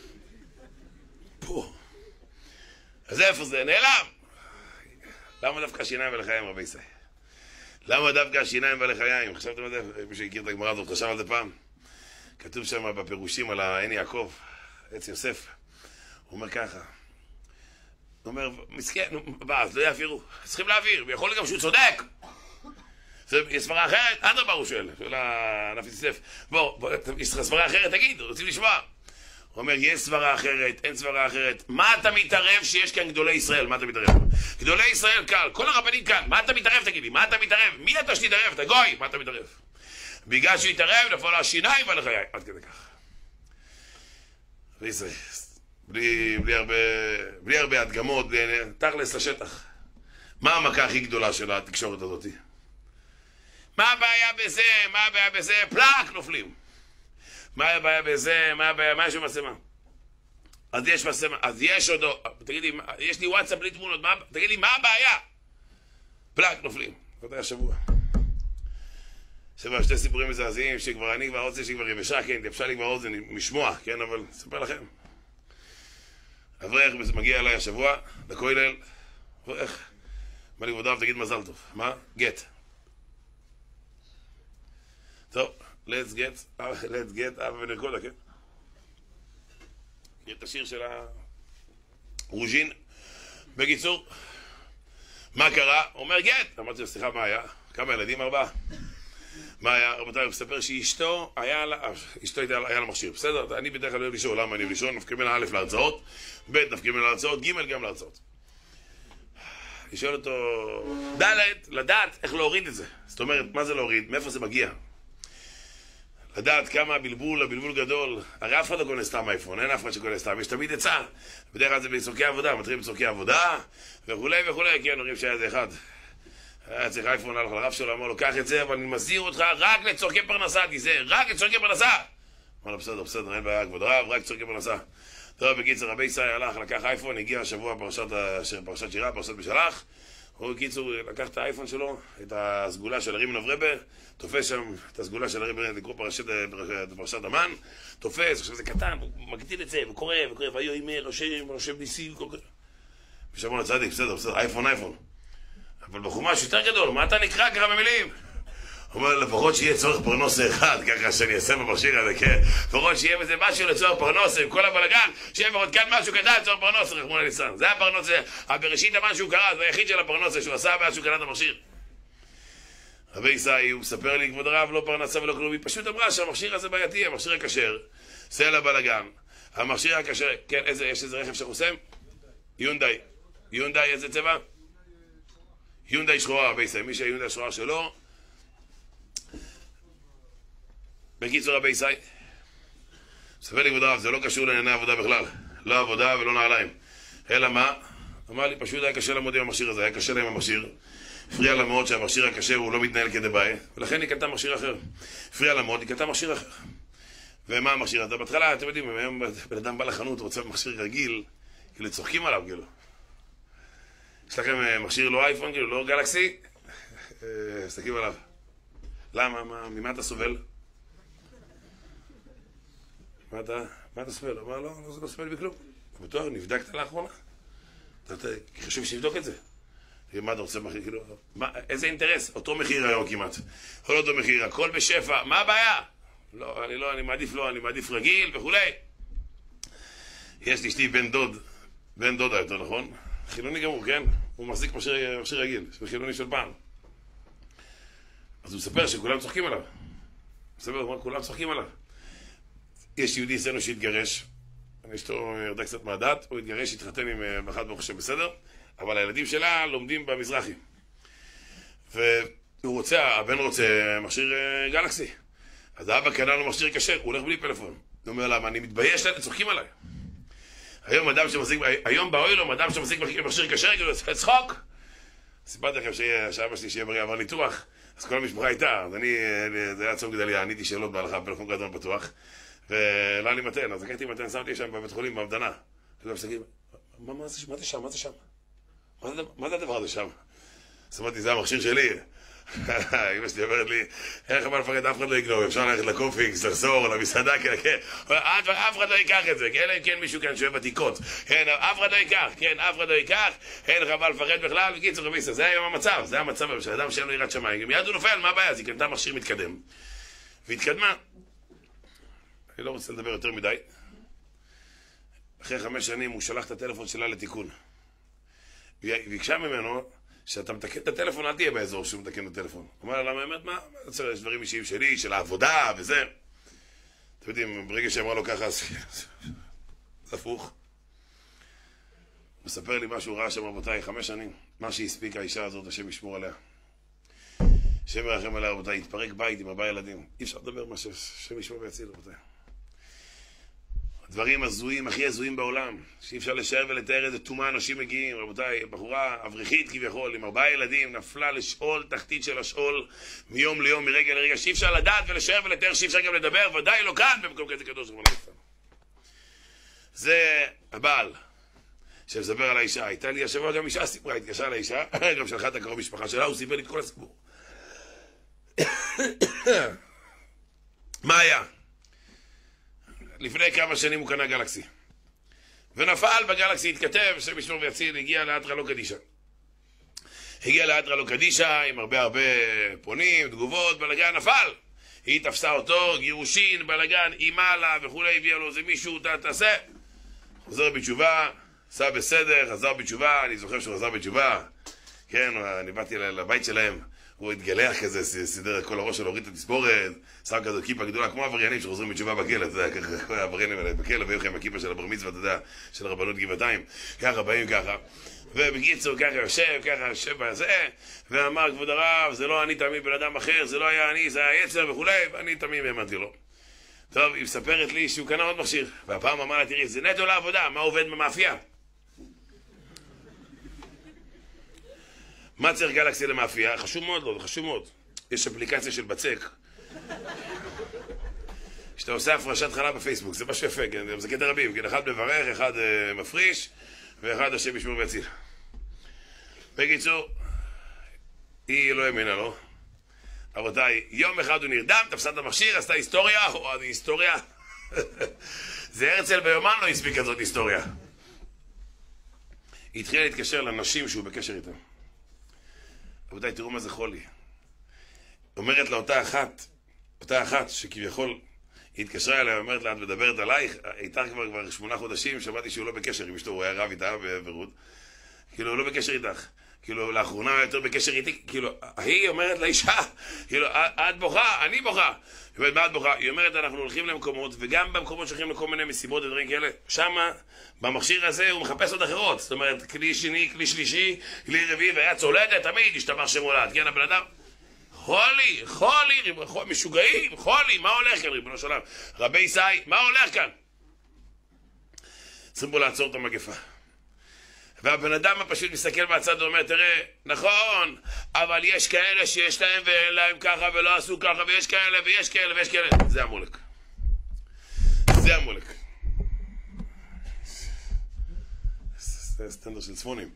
פה. אז איפה זה? נעלם. למה דווקא השיניים ולחיים רבי ישראל? למה דווקא השיניים ולחיים? חשבתם על זה? מי שהכיר את הגמרא הזאת, חשב על זה פעם? כתוב שם בפירושים על העין יעקב, עץ יוסף. הוא אומר ככה. הוא אומר, מסכן, מה, אז לא יעבירו. צריכים להעביר, ויכול להיות גם שהוא צודק. יש סברה אחרת? אדרבה הוא שואל, שואל הנפיץ יוסף. בוא, יש סברה אחרת, תגיד, רוצים לשמוע. הוא אומר, יש סברה אחרת, אין סברה אחרת. מה אתה מתערב שיש כאן גדולי ישראל? מה אתה מתערב? גדולי ישראל קל, כל הרבנים כאן. מה אתה מתערב, תגיד לי? מה אתה מתערב? מי אתה שתתערב? אתה גוי, מה אתה מתערב? בגלל שהוא יתערב, נפל לו השיניים ולחיי. עד כדי כך. וישראל, בלי, בלי הרבה, בלי הרבה הדגמות, בלי, תכלס לשטח. מה המכה הכי גדולה של התקשורת הזאת? מה הבעיה בזה? מה הבעיה בזה? פלאק, נופלים. מה הבעיה בזה? מה הבעיה? מה יש במצלמה? אז יש מצלמה, אז יש עוד... תגיד לי, יש לי וואטסאפ בלי תמונות, מה... תגיד לי, מה הבעיה? פלאק, נופלים. זאת היה שבוע. שבוע, שתי סיפורים מזעזעים, שכבר אני כבר רוצה שכבר יבשה, כן, תפשה לי כבר אוזן משמוע, כן, אבל אספר לכם. אברך מגיע אליי השבוע, לכולל, אברך, מה לי כבודו, תגיד מזל טוב. מה? גט. טוב, let's get, let's get, אבא ונרקודה, כן? יש את השיר של הרוז'ין. בקיצור, מה קרה? הוא אומר גט. אמרתי לו, סליחה, מה היה? כמה ילדים? ארבעה. מה היה? רבותיי, הוא מספר שאשתו היה לה, אשתו היה לה מכשיר. בסדר, אני בדרך כלל אוהב לישון. למה אני אוהב לישון? נפקא מן א' להרצאות, ב' נפקא מן להרצאות, ג' גם להרצאות. לשאול אותו, ד' לדעת איך להוריד את זה. זאת אומרת, מה זה להוריד? מאיפה זה מגיע? לדעת כמה הבלבול, הבלבול גדול. הרי אף אחד לא קונה סתם אייפון, אין אף אחד שקונה סתם, יש תמיד עצה. בדרך כלל זה בצורכי עבודה, מתחילים בצורכי עבודה וכולי וכולי. כן, אומרים שהיה זה אחד, היה צריך אייפון, הלך לרב שלו, אמר לו, קח את זה, אבל אני מזהיר אותך רק לצורכי פרנסה, תיזהר, רק לצורכי פרנסה. אמר לו, בסדר, בסדר, אין בעיה, כבוד רב, רק לצורכי פרנסה. טוב, בקיצור, רבי ישראל הלך, לקח אייפון, הגיע השבוע פרשת, פרשת שירה, פרשת בשלח. הוא בקיצור לקח את האייפון שלו, את הסגולה של הרימון אברבה, תופס שם את הסגולה של הרימון, לקרוא פרשת המן, תופס, עכשיו זה קטן, הוא מגדיל את זה, וקורא, וקורא, והיו אימי, רושם, רושם ניסים, ושמעון הצדיק, בסדר, בסדר, אייפון, אייפון. אבל בחומש יותר גדול, מה אתה נקרא ככה במילים? הוא אומר, לפחות שיהיה צורך פרנוסה אחד, ככה שאני אעשה במכשיר הזה, כן? לפחות שיהיה בזה משהו לצורך פרנוסה, עם כל הבלגן, שיהיה לפחות כאן משהו קטן לצורך פרנוסה, רחמון הליצלן. זה הפרנוסה, הבראשית המן שהוא קרא, זה היחיד של הפרנוסה שהוא עשה מאז שהוא קנה את המכשיר. רבי ישי, הוא מספר לי, כבוד הרב, לא פרנסה ולא כלום, היא פשוט אמרה שהמכשיר הזה בעייתי, המכשיר הכשר, עושה לה בלגן. המכשיר הכשר, כן, איזה, יש איזה רכב שחוסם? יונדאי. יונדאי, איזה צבע? יונדאי שחורה, רבי ישי, מי שהיונדאי שחורה שלו, בקיצור רבי ישי, מספר לי כבוד הרב, זה לא קשור לענייני עבודה בכלל, לא עבודה ולא נעליים, אלא מה? אמר לי, פשוט היה קשה לעמוד עם המכשיר הזה, היה קשה להם המכשיר, הפריע לה מאוד שהמכשיר הקשה הוא לא מתנהל כדבעי, ולכן היא קנתה מכשיר אחר, הפריע לה מאוד, היא קנתה מכשיר אחר. ומה המכשיר הזה? בהתחלה, אתם יודעים, היום בן אדם בא לחנות, רוצה מכשיר רגיל, כאילו צוחקים עליו, כאילו. יש לכם מכשיר לא אייפון, כאילו, לא גלקסי? תסתכלים עליו. למה? ממה אתה סובל? מה אתה, מה אתה סובל? אמר, לא, לא, זה לא סובל בכלום. בטוח, נבדקת לאחרונה? אתה חשוב שנבדוק את זה. מה אתה רוצה מחיר? כאילו, איזה אינטרס? אותו מחיר היום כמעט. כל אותו מחיר, הכל בשפע. מה הבעיה? לא, אני לא, אני מעדיף לא, אני מעדיף רגיל וכולי. יש לי שתי בן דוד, בן דודה יותר, נכון? חילוני גמור, כן? הוא מחזיק מכשיר, מכשיר רגיל, חילוני של פעם. אז הוא מספר שכולם צוחקים עליו. הוא מספר, כולם צוחקים עליו. יש יהודי אצלנו שהתגרש, אשתו ירדה קצת מהדת, הוא התגרש, התחתן עם אחת ברוך השם בסדר, אבל הילדים שלה לומדים במזרחי. והוא רוצה, הבן רוצה מכשיר גלקסי. אז האבא קנה לו מכשיר כשר, הוא הולך בלי פלאפון. הוא אומר למה, אני מתבייש להם, צוחקים עליי. היום אדם שמחזיק, היום באוילום, אדם שמחזיק מכשיר כשר, כאילו, זה צחוק. סיפרתי לכם שאבא שלי שיהיה בריא עבר ניתוח, אז כל המשפחה הייתה, אז אני, זה היה צום גדליה, עניתי שאלות בהלכה, פלאפון גדול פתוח. ולא היה לי מתן, אז לקחתי מתן, שמתי שם בבית חולים, בהמתנה. מה זה שם? מה זה שם? מה זה הדבר הזה שם? אז אמרתי, זה המכשיר שלי. אמא שלי אומרת לי, איך אבל לפחד, אף אחד לא יגנוב, אפשר ללכת לקופיקס, לחזור, למסעדה, כן, אף אחד לא ייקח את זה, אלא אם כן מישהו כאן שואב עתיקות, אף אחד לא ייקח, כן, אף אחד לא ייקח, אין לך מה לפחד בכלל, וקיצור רביסה, זה היום המצב, זה המצב, שאדם שאין לו יראת שמיים, מיד הוא נופל, מה הבעיה? אז היא קנתה מכשיר מתקדם, והתקדמה. אני לא רוצה לדבר יותר מדי. אחרי חמש שנים הוא שלח את הטלפון שלה לתיקון. וביקשה ממנו שאתה מתקן את הטלפון, אל תהיה באזור שהוא מתקן את הטלפון. הוא אומר לה, למה האמת, מה? יש דברים אישיים שלי, של העבודה וזה. אתם יודעים, ברגע שאמרה לו ככה, אז זה הפוך. הוא מספר לי מה שהוא ראה שם, רבותיי, חמש שנים. מה שהספיקה האישה הזאת, השם ישמור עליה. השם ירחם עליה, רבותיי, התפרק בית עם ארבעה ילדים. אי אפשר לדבר מה שהשם ישמור ויציל, רבותיי. הדברים הזויים, הכי הזויים בעולם, שאי אפשר לשער ולתאר איזה תומה אנשים מגיעים. רבותיי, בחורה אבריחית כביכול, עם ארבעה ילדים, נפלה לשאול, תחתית של השאול, מיום ליום, מרגע לרגע, שאי אפשר לדעת ולשער ולתאר, שאי אפשר גם לדבר, ודאי לא כאן, במקום כזה קדוש. זה הבעל שמספר על האישה. הייתה לי השבוע גם אישה סיפרה, התקשרה לאישה, גם שלחה את הקרוב משפחה שלה, הוא סיפר לי את כל הסיפור. מה היה? לפני כמה שנים הוא קנה גלקסי. ונפל בגלקסי, התכתב, שם ישמור ויציל, הגיע לאתרא לא קדישא. הגיע לאתרא לא קדישא, עם הרבה הרבה פונים, תגובות, בלגן, נפל. היא תפסה אותו, גירושין, בלגן, אימה לה וכולי, הביאה לו, זה מישהו, תעשה. חוזר בתשובה, עשה בסדר, חזר בתשובה, אני זוכר שהוא חזר בתשובה. כן, אני באתי לבית שלהם. הוא התגלח כזה, סידר את כל הראש שלו, הוריד את התספורת, שם כזו כיפה גדולה, כמו עבריינים שחוזרים בתשובה בכלא, אתה יודע, ככה, כל העבריינים האלה בכלא, והיו לכם הכיפה של הבר מצווה, אתה יודע, של הרבנות גבעתיים, ככה, באים ככה, ובקיצור, ככה יושב, ככה יושב בזה, ואמר, כבוד הרב, זה לא אני תמים בן אדם אחר, זה לא היה אני, זה היה יצר וכולי, ואני תמים האמנתי לו. טוב, היא מספרת לי שהוא קנה עוד מכשיר, והפעם אמר לה, תראי, זה נטו לעבודה, מה עובד במאפייה? מה צריך גלקסי למאפייה? חשוב מאוד לא, זה חשוב מאוד. יש אפליקציה של בצק. שאתה עושה הפרשת חלב בפייסבוק, זה משהו יפה, כן? זה קטע רבים, כן? אחד מברך, אחד uh, מפריש, ואחד השם ישמור ויציל. בקיצור, היא לא האמינה לו. רבותיי, יום אחד הוא נרדם, תפסה את המכשיר, עשתה היסטוריה, או עד היסטוריה. זה הרצל ביומן לא הספיק כזאת היסטוריה. היא התחילה להתקשר לנשים שהוא בקשר איתם. רבותיי, תראו מה זה חולי. אומרת לה אותה אחת, אותה אחת שכביכול היא התקשרה אליה, אומרת לה, את מדברת עלייך, הייתה כבר כבר שמונה חודשים, שמעתי שהוא לא בקשר עם אשתו, הוא היה רב איתה ברות. כאילו, הוא לא בקשר איתך. כאילו, לאחרונה יותר בקשר איתי, כאילו, היא אומרת לאישה, כאילו, את בוכה, אני בוכה. היא אומרת, מה את בוכה? היא אומרת, אנחנו הולכים למקומות, וגם במקומות שהולכים לכל מיני מסיבות ודברים כאלה, שמה, במכשיר הזה, הוא מחפש עוד אחרות. זאת אומרת, כלי שני, כלי שלישי, כלי רביעי, והיה צולדת, תמיד השתבח שם הולד. כן, הבן אדם, חולי, חולי, משוגעים, חולי, מה הולך כאן, ריבונו של עולם? רבי ישי, מה הולך כאן? צריכים בו לעצור את המגפה. והבן אדם הפשוט מסתכל מהצד ואומר, תראה, נכון, אבל יש כאלה שיש להם ואין להם ככה ולא עשו ככה, ויש כאלה ויש כאלה ויש כאלה. זה המולק. זה המולק. זה סטנדר של צפונים.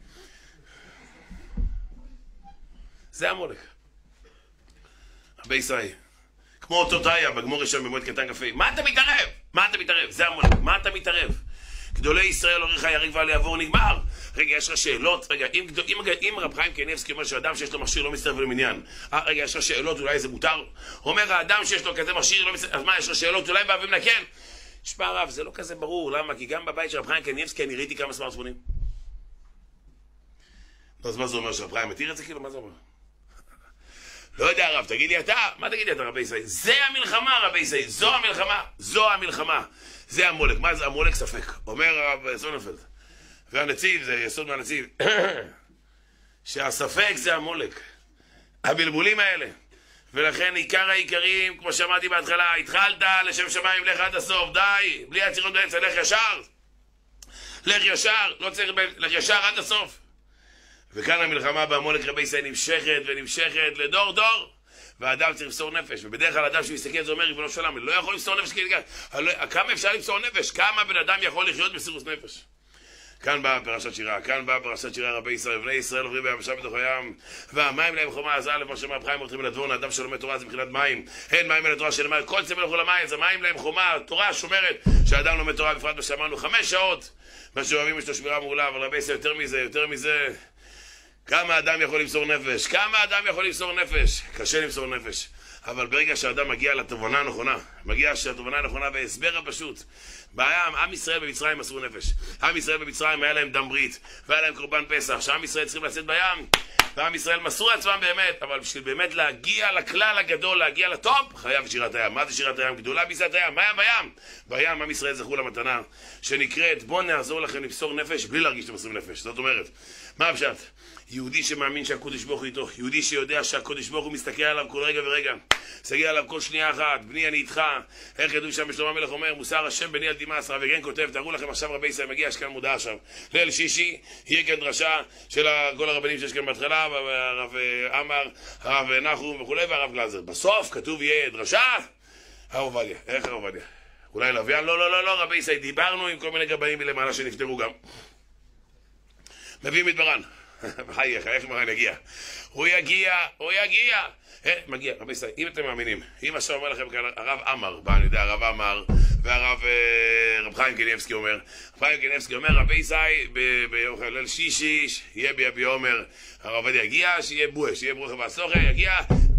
זה המולק. רבי ישי, כמו אותו תאיה בגמור ראשון במועד קטן קפה. מה אתה מתערב? מה אתה מתערב? זה המולק. מה אתה מתערב? גדולי ישראל אורך היריב ועל יעבור נגמר. רגע, יש לך שאלות? רגע, אם, אם, אם רב חיים קניבסקי אומר שאדם שיש לו מכשיר לא מצטרף למניין, אה, רגע, יש לך שאלות, אולי זה מותר? אומר האדם שיש לו כזה מכשיר לא מצטרף, אז מה, יש לך שאלות, אולי באבים נקן? שפע רב, זה לא כזה ברור, למה? כי גם בבית של רב חיים קניבסקי אני ראיתי כמה סמארטפונים. אז מה זה אומר, שרב חיים מתיר את זה כאילו? מה זה אומר? לא יודע רב, תגיד לי אתה, מה תגיד לי אתה רבי ישי? זה המלחמה רבי ישי, זו המלחמה, זו המלחמה. זה המולק, מה זה המולק? ספק. אומר הרב סוננפלד. והנציב, זה יסוד מהנציב, שהספק זה המולק. הבלבולים האלה. ולכן עיקר העיקרים, כמו שאמרתי בהתחלה, התחלת לשם שמיים, לך עד הסוף, די, בלי הצירות באמצע, לך ישר. לך ישר, לא צריך, לך ישר עד הסוף. וכאן המלחמה בהמולק רבי ישי נמשכת ונמשכת לדור דור. והאדם צריך למסור נפש, ובדרך כלל אדם שמסתכל זה אומר, ריבונו של עולם, לא יכול למסור נפש כדי כמה אפשר למסור נפש? כמה בן אדם יכול לחיות במסירות נפש? כאן באה פרשת שירה, כאן באה פרשת שירה רבי ישראל, בני ישראל עוברים ביבשה בתוך הים, והמים להם חומה עזה, לפי שאמר רב חיים הולכים לדבון, האדם שלומד תורה זה מבחינת מים, אין מים אל התורה שנאמר, כל צמא לכו למים, זה מים להם חומה, תורה שומרת, שהאדם לומד תורה, בפרט מה שאמרנו, חמש שעות, מה שאוהבים יש לו שמירה מעולה, אבל רבי ישראל יותר מזה, יותר מזה, כמה אדם יכול למסור נפש? כמה אדם יכול למסור נפש? קשה למסור נפש. אבל ברגע שהאדם מגיע לתובנה הנכונה, מגיע שהתובנה הנכונה וההסבר הפשוט, בעם, עם ישראל במצרים מסרו נפש. עם ישראל במצרים היה להם דם ברית, והיה להם קורבן פסח, שעם ישראל צריכים לצאת בים, ועם ישראל מסרו עצמם באמת, אבל בשביל באמת להגיע לכלל הגדול, להגיע לטופ, חייב שירת הים. מה זה שירת הים? גדולה ביסת הים. מה היה בים? בים עם ישראל זכו למתנה, שנקראת, בוא נעזור לכם למסור נפש, בלי להרגיש שאתם מסרים נפש. זאת אומרת, מה הפשט? יהודי שמאמין שהקודש ברוך הוא איתו, יהודי שיודע שהקודש ברוך הוא מסתכל עליו כל רגע ורגע, מסתכל עליו כל שנייה אחת, בני אני איתך, איך ידעו שם שלמה המלך אומר, מוסר השם בני על דמאס, רב הגן כותב, תראו לכם עכשיו רבי ישראל מגיע, יש כאן מודעה עכשיו, ליל שישי, יהיה כאן דרשה של כל הרבנים שיש כאן בהתחלה, הרב עמר, הרב נחום וכולי, והרב גלזר. בסוף כתוב יהיה דרשה, הרב עובדיה, איך הרב עובדיה? אולי לוויין? לא, לא, לא, לא, רבי ישראל, דיברנו עם כל מיני גבאים מלמעלה שנפטרו גם. מביאים מדברן. בחייך, איך מרן יגיע? הוא יגיע, הוא יגיע. אה, מגיע, רבי ישראל, אם אתם מאמינים, אם עכשיו אומר לכם כאן, הרב עמר, בא, אני יודע, הרב עמר, והרב רב חיים קניבסקי אומר, רב חיים קניבסקי אומר, רבי ישראל, ביום ליל שישי, יהיה ביבי עומר, הרב עובדיה יגיע, שיהיה בועה, שיהיה ברוכה והסוכה, יגיע,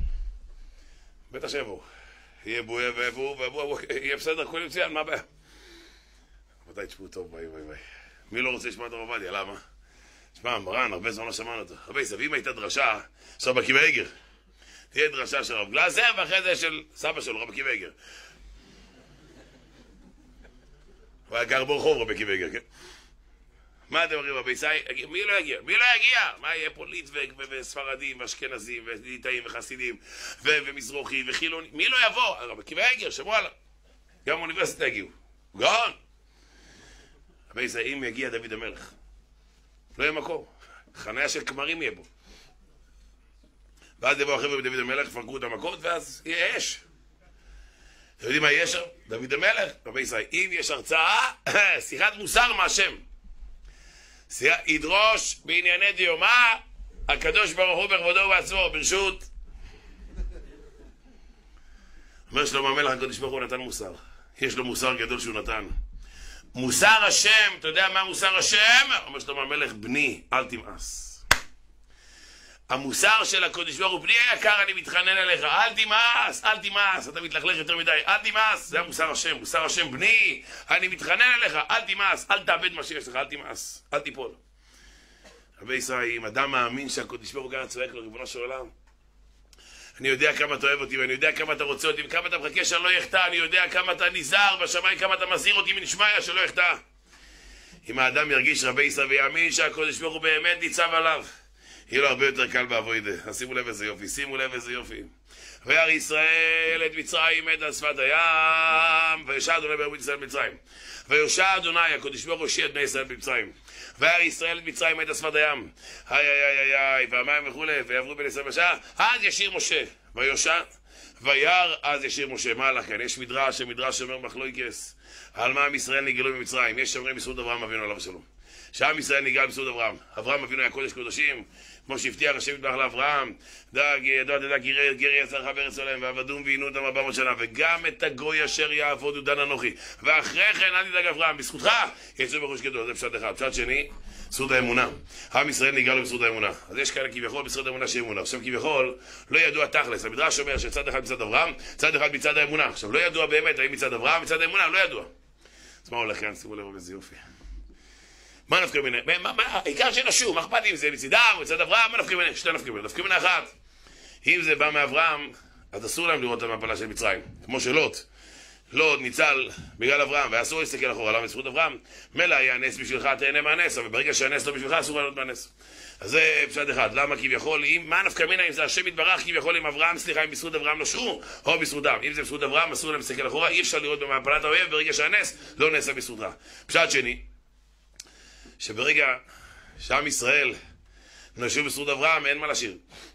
בטח שיבואו. יהיה בועה ובועה ובועה, יהיה בסדר, כל ימצאן, מה הבעיה? רבותיי, תשמעו טוב, ביי ביי ביי. מי לא רוצה לשמוע את הרב עובדיה, למה? שמע, מרן, הרבה זמן לא שמענו אותו. רבי ישראל, אם הייתה דרשה, עכשיו בקיבי איגר, תהיה דרשה של רב גלזר, ואחרי זה של סבא שלו, רבי קיבי איגר. הוא היה גר ברחוב רבי קיבי איגר, כן? מה אתם אומרים, רבי ישראל? מי לא יגיע? מי לא יגיע? מה יהיה פה ליטבק וספרדים ואשכנזים וליטאים וחסידים ומזרוחי וחילונים? מי לא יבוא? רבי קיבי איגר, שמעו עליו. גם האוניברסיטה הגיעו. גאון! רבי ישראל, אם יגיע דוד המלך, לא יהיה מקום, חניה של כמרים יהיה בו. ואז יבואו החבר'ה בדוד המלך, יפרקו את המכות, ואז יהיה אש. אתם יודעים מה יהיה שם? דוד המלך, רבי ישראל, אם יש הרצאה, שיחת מוסר מהשם. ידרוש בענייני דיומא, הקדוש ברוך הוא בכבודו ובעצמו, ברשות. אומר שלמה המלך, הקדוש ברוך הוא נתן מוסר. יש לו מוסר גדול שהוא נתן. מוסר השם, אתה יודע מה מוסר השם? אומר שלמה המלך, בני, אל תמאס. המוסר של הקדוש ברוך הוא, בני היקר, אני מתחנן אליך, אל תמאס, אל תמאס, אתה מתלכלך יותר מדי, אל תמאס, זה המוסר השם, מוסר השם, בני, אני מתחנן אליך, אל תמאס, אל תאבד מה שיש לך, אל תמאס, אל תיפול. רבי ישראל, אם אדם מאמין שהקדוש ברוך הוא גם צועק לו, ריבונו של עולם, אני יודע כמה אתה אוהב אותי, ואני יודע כמה אתה רוצה אותי, וכמה אתה מחכה שאני לא יחטא, אני יודע כמה אתה נזהר בשמיים, כמה אתה מזהיר אותי מנשמיה שלא יחטא. אם האדם ירגיש רבי ישראל ויאמין שהקדוש ברוך הוא באמת ניצב עליו, יהיה לו הרבה יותר קל בעבודה. אז שימו לב איזה יופי, שימו לב איזה יופי. וירא ישראל את מצרים את על שפת הים, וישע אדוני בארץ ישראל במצרים. ויושע אדוני, הקדוש ברוך הוא הושיע את בני ישראל במצרים. וירא ישראל את מצרים את על שפת הים. היי היי היי היי, והמים וכולי, ויעברו בני ישראל בשעה. אז ישיר משה, ויושע, וירא אז ישיר משה. מה הלך כאן? יש מדרש, שמדרש אומר מחלוקס. על מה עם ישראל נגאלו במצרים? יש שאומרים בזכות אברהם אבינו עליו השלום. שעם ישראל נגאל בזכות אברהם. אברהם אבינו היה קודש קודשים, כמו שהבטיח השם יתברך לאברהם, דע תדע גרי יצרך בארץ עליהם, ועבדום ועינו אותם ארבע מאות שנה, וגם את הגוי אשר יעבודו דן אנוכי. ואחרי כן אל תדאג אברהם, בזכותך יצאו בחוש גדול. זה פשט אחד. פשט שני, בזכות האמונה. עם ישראל נגאלו בזכות האמונה. אז יש כאלה כביכול בזכות האמונה שהיא אמונה. עכשיו כביכול לא ידוע תכלס. המדרש אומר שצד אחד מצד אברהם, צד אחד מצד האמונה. עכשיו לא ידוע באמת האם מצד אברהם, מצד האמונה, לא ידוע. אז מה הולך כאן? שימו לב איזה יופי. מה נפקא מיני? העיקר שנשו, מה אכפת לי אם זה מצדם או מצד אברהם? מה נפקא מיני? שתי נפקא מיני. נפקא מיני אחת. אם זה בא מאברהם, אז אסור להם לראות את המפלה של מצרים. כמו שלוט. לוט ניצל בגלל אברהם, ואסור להסתכל אחורה. למה בזכות אברהם? מלא היה נס בשבילך, תהנה מהנס, אבל ברגע שהנס לא בשבילך, אסור לעלות מהנס. אז זה פשט אחד. למה כביכול? מה נפקא מיני? אם זה השם יתברך, כביכול עם אברהם, סליחה, אם בזכות אברהם נושרו, או בזכותם. אם זה בזכות אברהם, אסור להם להסתכל אחורה. אי אפשר לראות במפלת האויב ברגע שהנס לא נעשה בזכותך. פשט שני, שברגע שעם ישראל נשאו בזכות אברהם, אין מה לשיר.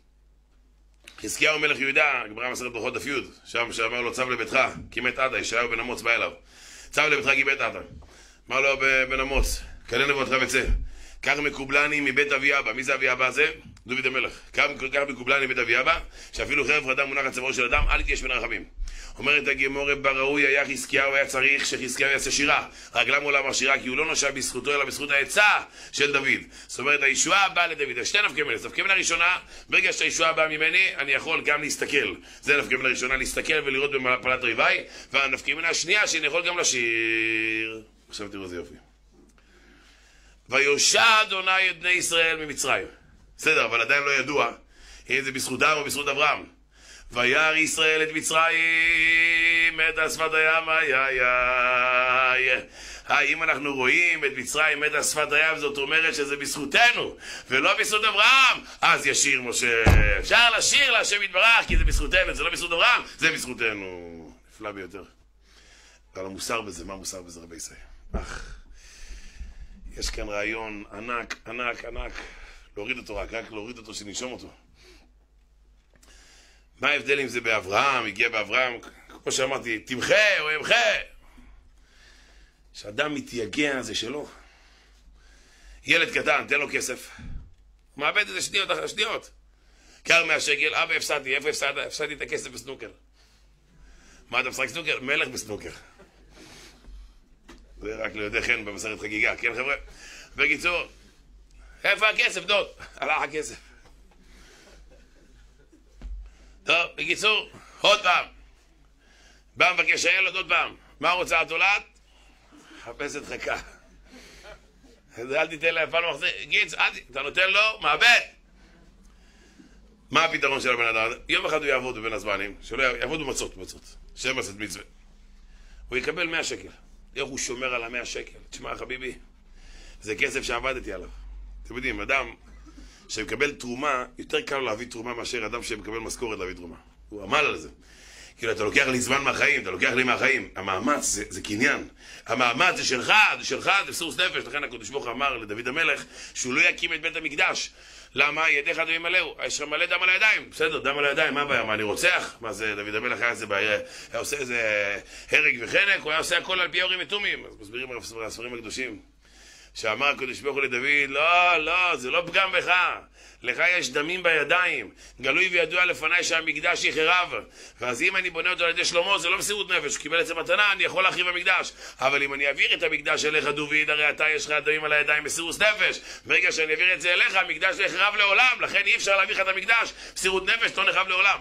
חזקיהו מלך יהודה, גמרא מסכת ברכות דף י', שם שאמר לו צו לביתך, כי מת עתה, ישעיהו בן אמוץ בא אליו. צו לביתך כי מת עתה. אמר לו בן אמוץ, כלא נבואתך וצא. קח מקובלני מבית אבי אבא. מי זה אבי אבא הזה? דוד המלך. קח מקובלני מבית אבי אבא, שאפילו חרב רדה מונח על צווארו של אדם, אל תתייש בין הרחמים. אומרת הגמרא, בראוי היה חזקיהו, היה צריך שחזקיהו יעשה שירה. רק למה הוא לא אמר שירה? כי הוא לא נושע בזכותו, אלא בזכות העצה של דוד. זאת אומרת, הישועה באה לדוד. שתי נפקא מינה. נפקא מינה ראשונה, ברגע שהישועה באה ממני, אני יכול גם להסתכל. זה נפקא מינה ראשונה, להסתכל ולראות במפלת אויביי. והנפקא מינה השנייה, שאני יכול גם לשיר. עכשיו תראו איזה יופי. ויושע אדוני את בני ישראל ממצרים. בסדר, אבל עדיין לא ידוע אם זה בזכותם או בזכות אברהם. וירא ישראל את מצרים את על שפת הים. האם אנחנו רואים את מצרים את על שפת הים, זאת אומרת שזה בזכותנו ולא בזכות אברהם, אז ישיר משה. אפשר לשיר להשם יתברך כי זה בזכותנו, זה לא בזכות אברהם, זה בזכותנו. נפלא ביותר. אבל המוסר בזה, מה המוסר בזה רבי ישראל? אך יש כאן רעיון ענק, ענק, ענק. להוריד אותו רק, רק להוריד אותו שנשום אותו. מה ההבדל אם זה באברהם, הגיע באברהם, כמו שאמרתי, תמחה או ימחה. שאדם מתייגע זה שלו. ילד קטן, תן לו כסף. הוא מאבד את זה שניות אחרי שניות. קר מהשקל, אבא הפסדתי, איפה הפסדת? הפסדתי את הכסף בסנוקר. מה אתה משחק סנוקר? מלך בסנוקר. זה רק ליודעי חן במסכת חגיגה, כן חבר'ה? בקיצור, איפה הכסף דוד? הלך הכסף. טוב, בקיצור, עוד פעם. בא מבקש הילד עוד פעם. מה רוצה התולעת? חפשת חכה. אל תיתן לה פעם מחזיר. גיץ, אתה נותן לו, מאבד. מה הפתרון של הבן אדם? יום אחד הוא יעבוד בבין הזמנים, שלא יעבוד במצות, במצות. שם מצאת מצווה. הוא יקבל מאה שקל. איך הוא שומר על המאה שקל? תשמע חביבי, זה כסף שעבדתי עליו. אתם יודעים, אדם שמקבל תרומה, יותר קל להביא תרומה מאשר אדם שמקבל משכורת להביא תרומה. הוא עמל על זה. כאילו, אתה לוקח לי זמן מהחיים, אתה לוקח לי מהחיים. המאמץ זה, זה קניין. המאמץ זה שלך, זה שלך, זה סוס נפש. לכן הקדוש ברוך הוא אמר לדוד המלך שהוא לא יקים את בית המקדש. למה? ידיך דמים מלאו. יש לך מלא דם על הידיים. בסדר, דם על הידיים, מה הבעיה? מה, אני רוצח? מה זה, דוד המלך היה איזה בעיה? היה עושה איזה הרג וחנק, הוא היה עושה הכל על פי אורים ותומים. אז מסבירים הספרים הקדושים. שאמר הקדוש ברוך הוא לדוד, לא, לא, זה לא פגם בך. לך יש דמים בידיים, גלוי וידוע לפניי שהמקדש יחרב. ואז אם אני בונה אותו על ידי שלמה, זה לא מסירות נפש, הוא קיבל את זה מתנה, אני יכול להחריב המקדש. אבל אם אני אעביר את המקדש אליך, דוד, הרי אתה יש לך דמים על הידיים מסירות נפש. ברגע שאני אעביר את זה אליך, המקדש יחרב לעולם, לכן אי אפשר להעביר לך את המקדש. מסירות נפש לא נחרב לעולם.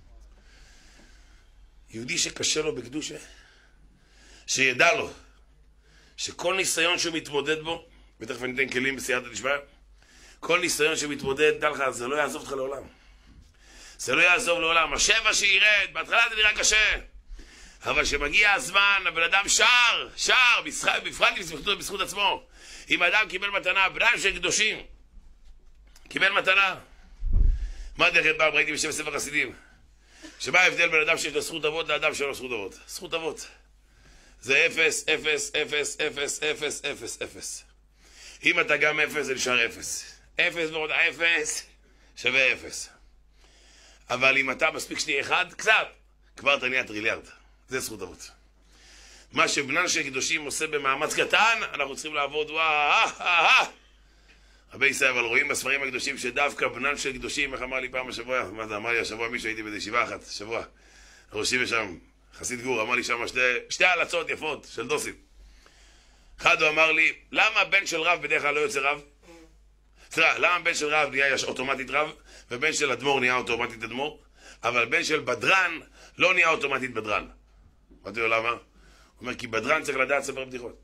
יהודי שקשה לו בקדושה, שידע לו שכל ניסיון שהוא מתמודד בו, ותכף אני אתן כלים בסייעתא דשמיא, כל ניסיון שמתמודד, דע לך, זה לא יעזוב אותך לעולם. זה לא יעזוב לעולם. השבע שירד, בהתחלה זה נראה קשה. אבל כשמגיע הזמן, הבן אדם שר, שר, בפרט בזכות, בזכות עצמו. אם האדם קיבל מתנה, בנם של קדושים, קיבל מתנה. מה דרך פעם ראיתי בשם ספר חסידים? שמה ההבדל בין אדם שיש לו זכות אבות לאדם שאין לו זכות אבות? זכות אבות. זה אפס, אפס, אפס, אפס, אפס, אפס, אפס. אם אתה גם אפס, זה נשאר אפס. אפס ועוד אפס שווה אפס. אבל אם אתה מספיק שני אחד, קצת, כבר אתה נהיה טריליארד. זה זכות אבות. מה שבנן של קדושים עושה במאמץ קטן, אנחנו צריכים לעבוד וואו, רבי ישראל, אבל רואים בספרים הקדושים שדווקא בנן של קדושים, איך אמר לי פעם השבוע, מה זה אמר לי השבוע, מישהו הייתי באיזו ישיבה אחת, שבוע, ראשי ושם, חסיד גור, אמר לי שם שתי, שתי הלצות יפות של דוסים. אחד הוא אמר לי, למה בן של רב בדרך כלל לא יוצא רב? סליחה, למה בן של רב נהיה אוטומטית רב, ובן של אדמו"ר נהיה אוטומטית אדמו"ר, אבל בן של בדרן לא נהיה אוטומטית בדרן. אמרתי לו למה? הוא אומר, כי בדרן צריך לדעת ספר בדיחות.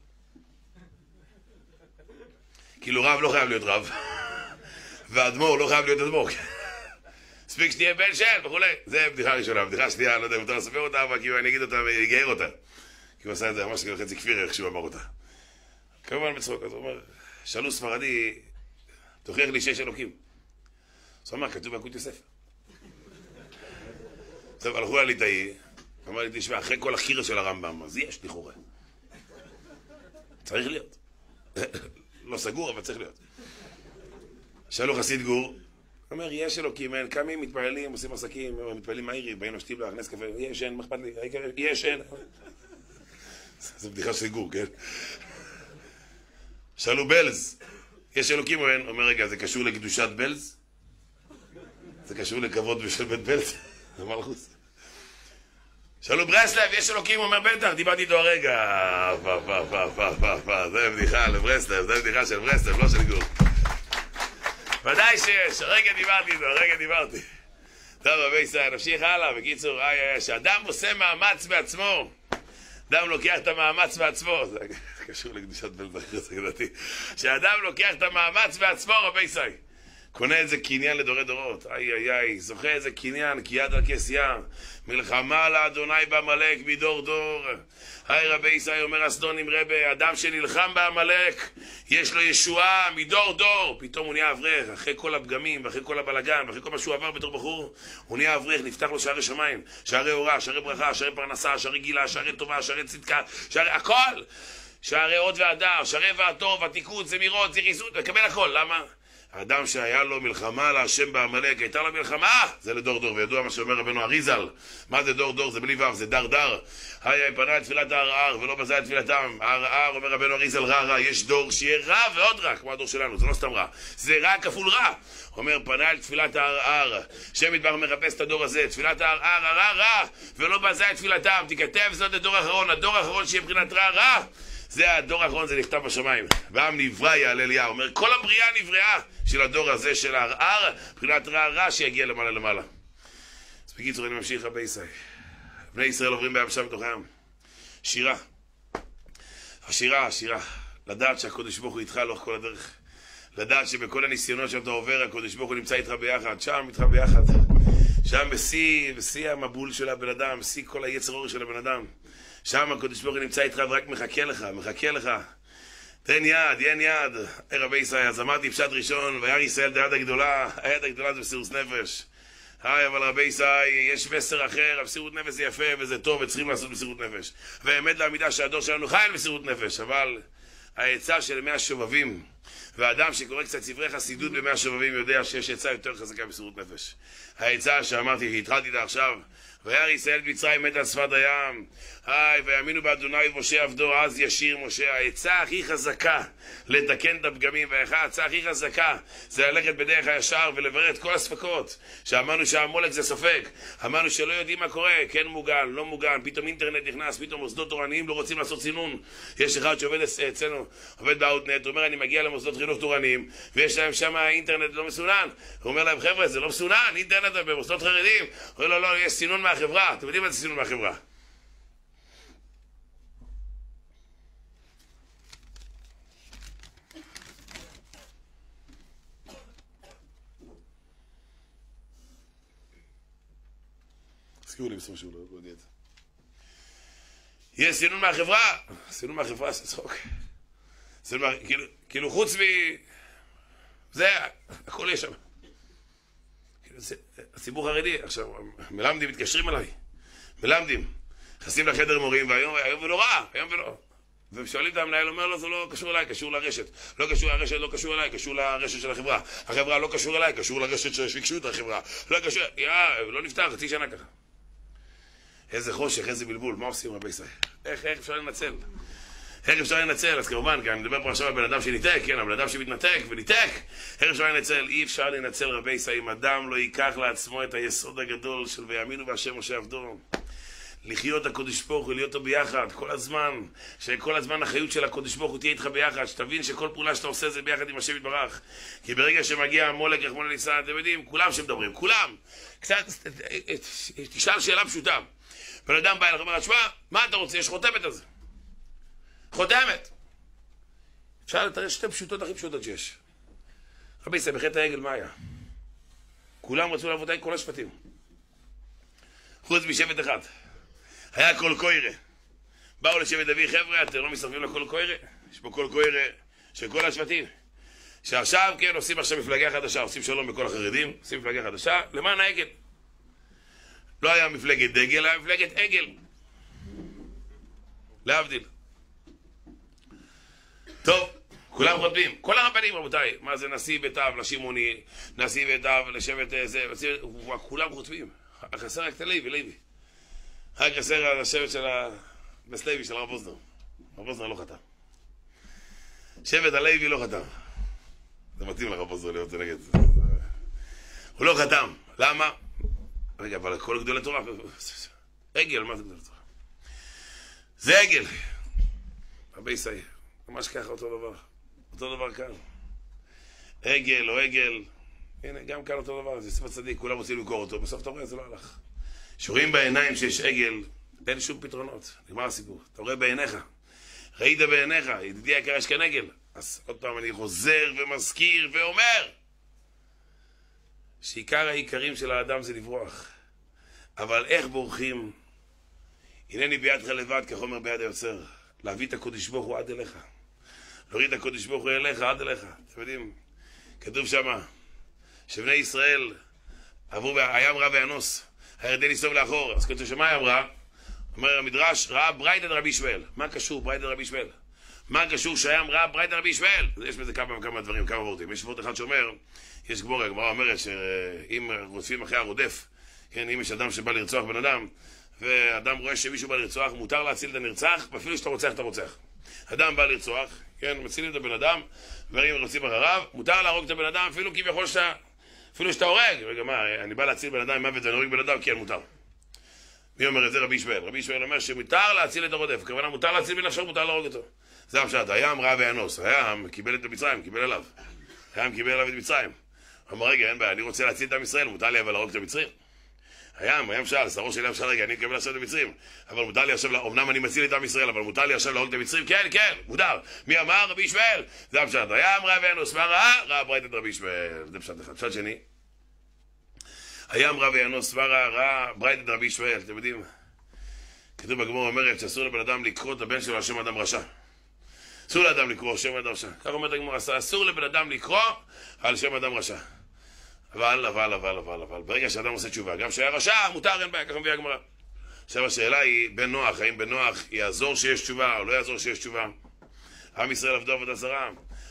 כאילו רב לא חייב להיות רב, ואדמו"ר לא חייב להיות אדמו"ר. ספיק שתהיה בן של וכולי. זה בדיחה ראשונה. בדיחה שנייה, אני לא יודע אם אתה לספר אותה, אבל כאילו אני אגיד אותה ויגער אותה. כי הוא עשה את זה ממש חצי כפיר איך שהוא אמר אותה. כמובן בצחוק, אז הוא אומר, שאלו ספרדי, תוכיח לי שיש אלוקים. אז הוא אמר, כתוב בילקוט יוסף. עכשיו, הלכו לליטאי, אמר לי, תשמע, אחרי כל החיר של הרמב"ם, אז יש לכאורה. צריך להיות. לא סגור, אבל צריך להיות. שאלו חסיד גור, אומר, יש אלוקים, אין, קמים, מתפללים, עושים עסקים, מתפללים מהירי, באים לשתים לך, נס קפה, יש, אין, מחפת לי, יש, אין. זו בדיחה של גור, כן? שאלו בלז, יש אלוקים או אין? אומר, רגע, זה קשור לקדושת בלז? זה קשור לכבוד בשל בית בלז? זה מלכוס. שאלו ברסלב, יש אלוקים? אומר, בטח, דיברתי איתו הרגע. פה, פה, פה, פה, פה, פה, זה בדיחה לברסלב, זה בדיחה של ברסלב, לא של גור. ודאי שיש, הרגע דיברתי איתו, הרגע דיברתי. טוב, רבי ישראל, נמשיך הלאה, בקיצור, איי, איי, שאדם עושה מאמץ בעצמו, אדם לוקח את המאמץ בעצמו, זה קשור לקדושת בלז, שאדם לוקח את המאמץ בעצמו, רבי ישראל, קונה איזה קניין לדורי דורות, איי איי איי, זוכה איזה קניין, כי יד על כסייה, מלחמה לאדוני בעמלק מדור דור. היי רבי ישראל אומר הסדונים רבי, אדם שנלחם בעמלק, יש לו ישועה מדור דור, פתאום הוא נהיה אברך, אחרי כל הפגמים, ואחרי כל הבלגן, ואחרי כל מה שהוא עבר בתור בחור, הוא נהיה אברך, נפתח לו שערי שמיים, שערי אורה, שערי ברכה, שערי פרנסה, שערי גילה, שערי טובה, שערי צדקה, שערי הכל, שערי עוד והדר, שערי והטוב, עתיקות, זמירות, זריזות, מקבל הכל, למה? האדם שהיה לו מלחמה להשם בעמלק, הייתה לו מלחמה, זה לדור דור, וידוע מה שאומר רבנו אריזל. מה זה דור דור? זה בלי וו, זה דר דר. היי, פנה את תפילת הערער, ולא בזה את תפילתם. הערער, אומר רבנו אריזל, רע רע, יש דור שיהיה רע ועוד רע, כמו הדור שלנו, זה לא סתם רע. זה רע כפול רע. אומר, פנה את תפילת הערער, שם יתברך מחפש את הדור הזה, תפילת הערער, רע רע, ולא בזה את תפילתם. תכתב זאת לדור האחרון, הדור האחרון שיהיה מבחינת רע רע. זה הדור האחרון, זה נכתב בשמיים. והעם נברא יעלה אליה. אומר, כל הבריאה נבראה של הדור הזה של הערער, מבחינת רע רע שיגיע למעלה למעלה. אז בקיצור, אני ממשיך רבי ישראל. בני ישראל עוברים ביבשה בתוכם. שירה. השירה, השירה. לדעת שהקדוש ברוך הוא איתך לאורך כל הדרך. לדעת שבכל הניסיונות שאתה עובר, הקדוש ברוך הוא נמצא איתך ביחד. שם איתך ביחד. שם בשיא, בשיא המבול של הבן אדם, בשיא כל היצר אור של הבן אדם. שם הקדוש ברוך הוא נמצא איתך ורק מחכה לך, מחכה לך. תן יד, ין יד. היי רבי ישראל, אז אמרתי פשט ראשון, וירא ישראל את היד הגדולה, היד הגדולה זה מסירות נפש. היי, אבל רבי ישראל, יש מסר אחר, המסירות נפש זה יפה וזה טוב, וצריכים לעשות מסירות נפש. והאמת לעמידה שהדור שלנו חי על מסירות נפש, אבל העצה של מי השובבים, והאדם שקורא קצת ספרי חסידות במאה השובבים יודע שיש עצה יותר חזקה בסירות נפש. העצה שאמרתי, התחלתי איתה עכשיו, וירא ישראל במצרים מת על שפת הים, היי, ויאמינו באדוני ומשה עבדו, אז ישיר משה. העצה הכי חזקה לתקן את הפגמים, והעצה הכי חזקה זה ללכת בדרך הישר ולברר את כל הספקות. שאמרנו שהמולק זה סופק, אמרנו שלא יודעים מה קורה, כן מוגן, לא מוגן, פתאום אינטרנט נכנס, פתאום מוסדות תורניים לא רוצים לעשות סינון. יש אחד שעובד אצלנו, עובד באוטנט, הוא אומר אני מגיע למוסדות חינוך תורניים ויש להם שם אינטרנט לא מסונן. הוא אומר להם חבר'ה זה לא מסונן, אינטרנט במוסדות חרדים. הוא אומר לו לא, יש סינון מהחברה. אתם יודעים מה זה סינון מהחברה? תזכירו לי בסוף שהוא לא יודע את זה. יש סינון מהחברה. סינון מהחברה זה צחוק. כאילו חוץ מ... זה, הכל יש שם. הציבור חרדי, עכשיו, מלמדים מתקשרים אליי, מלמדים, נכנסים לחדר מורים, והיום, היום ולא רע, היום ולא. ושואלים את המנהל, אומר לו, זה לא קשור אליי, קשור לרשת. לא קשור לרשת, לא קשור אליי, קשור לרשת של החברה. החברה לא קשור אליי, קשור לרשת שביקשו את החברה. לא קשור, יא, לא נפתח, חצי שנה ככה. איזה חושך, איזה בלבול, מה עושים רבי ישראל? איך, איך אפשר לנצל? איך אפשר לנצל? אז כמובן, כי אני מדבר פה עכשיו על בן אדם שניתק, כן, הבן אדם שמתנתק וניתק, איך אפשר לנצל? אי אפשר לנצל רבי ישראל, אם אדם לא ייקח לעצמו את היסוד הגדול של ויאמינו בהשם משה עבדו. לחיות הקודש ברוך הוא, להיות אותו ביחד, כל הזמן, שכל הזמן החיות של הקודש ברוך הוא תהיה איתך ביחד, שתבין שכל פעולה שאתה עושה זה ביחד עם השם יתברך. כי ברגע שמגיע המולק רחמנא ליצלן, אתם יודעים, כולם שמדברים, כולם. קצת, תשאל שאלה פשוטה. בן אדם בא אליך ואומר, תשמע, מה אתה רוצה? יש חותמת על זה. חותמת. אפשר לתראה שתי פשוטות הכי פשוטות שיש. רבי ישראל, בחטא העגל מה היה? כולם רצו לעבוד עם כל השבטים. חוץ משבט אחד. היה קול קוירה. באו לשבט אבי, חבר'ה, אתם לא מסתובבים לקול קוירה? יש פה קול קוירה של כל השבטים. שעכשיו, כן, עושים עכשיו מפלגה חדשה, עושים שלום בכל החרדים, עושים מפלגה חדשה, למען העגל. לא היה מפלגת דגל, היה מפלגת עגל. להבדיל. טוב, כולם חותמים. כל הרבנים, רבותיי, מה זה נשיא ביתיו לשימוני, נשיא ביתיו לשבט זה, כולם חותמים. חסר רק את הלוי, לוי. רק חסר השבט של המסלוי של הרב אוזנר. הרב אוזנר לא חתם. שבט הלוי לא חתם. זה מתאים לרב אוזנר להיות נגד. הוא לא חתם. למה? רגע, אבל כל גדולי תורה. עגל, מה זה גדולי תורה? זה עגל. רבי ישראל. ממש ככה אותו דבר. אותו דבר כאן. עגל או עגל. הנה, גם כאן אותו דבר. זה ספר צדיק, כולם רוצים למכור אותו. בסוף אתה רואה, זה לא הלך. שרואים בעיניים שיש עגל, אין שום פתרונות. נגמר הסיפור. אתה רואה בעיניך. ראית בעיניך, ידידי היקר יש כאן עגל. אז עוד פעם אני חוזר ומזכיר ואומר שעיקר העיקרים של האדם זה לברוח. אבל איך בורחים? הנני בידך לבד כחומר ביד היוצר. להביא את הקודש ברוך הוא עד אליך. להוריד את הקודש ברוך הוא אליך, עד אליך. אתם יודעים, כתוב שמה, שבני ישראל עברו הים רע וינוס, הירדן יסתוב לאחור. אז כתוב שמה הים רע? אומר המדרש, ראה ברייתא דרבי ישמעאל. מה קשור ברייתא דרבי ישמעאל? מה קשור שהים ראה ברייתא דרבי ישמעאל? יש בזה כמה כמה דברים, כמה וורטים. יש וורט אחד שאומר, יש גמורה, הגמרא אומרת שאם רודפים אחרי הרודף, כן, אם יש אדם שבא לרצוח בן אדם, ואדם רואה שמישהו בא לרצוח, מותר להציל את הנרצח, ואפילו שאתה רוצח, אתה רוצח. אדם בא לרצוח, כן, מצילים את הבן אדם, דברים רוצים אחריו, מותר להרוג את הבן אדם, אפילו כביכול שאתה, אפילו שאתה הורג. רגע, מה, אני בא להציל בן אדם, מוות ואני הורג בן אדם, כן, מותר. מי אומר את זה? רבי ישמעאל. רבי ישמעאל אומר שמותר להציל את הרודף, כמובן מותר להציל בנפשו, מותר להרוג אותו. זה המשפט, הים רע וינוס, הים קיבל את מצרים, קיבל עליו. הים קיבל עליו את מצרים. אמר, רגע, אין בעיה, אני רוצה להציל את עם ישראל, מותר לי אבל להרוג את המצרים. הים, הים שאל, שרו של ים שאל, רגע, אני אקבל עכשיו את המצרים. אבל מותר לי עכשיו, אמנם אני מציל את עם ישראל, אבל מותר לי עכשיו להרוג את המצרים? כן, כן, מותר. מי אמר? רבי ישמעאל. זה המשפט, הים רע וינוס, מה רע? רע ברייתא דרבי ישמעאל. זה פשט אחד. פשט שני. הים רע וינוס, מה רע? רע ברייתא דרבי ישמעאל. אתם יודעים? כתוב בגמרא אומרת שאסור לבן אדם לקרוא את הבן שלו על שם אדם רשע. אסור לאדם לקרוא שם אדם רשע. כך אומרת הגמרא, אסור לבן אדם לקרוא על שם אדם רשע. אבל, אבל, אבל, אבל, אבל, ברגע שאדם עושה תשובה, גם שהיה רשע, מותר, אין בעיה, ככה מביאה הגמרא. עכשיו השאלה היא, בן נוח, האם בן נוח יעזור שיש תשובה או לא יעזור שיש תשובה? עם ישראל עבדו עבודה זרה.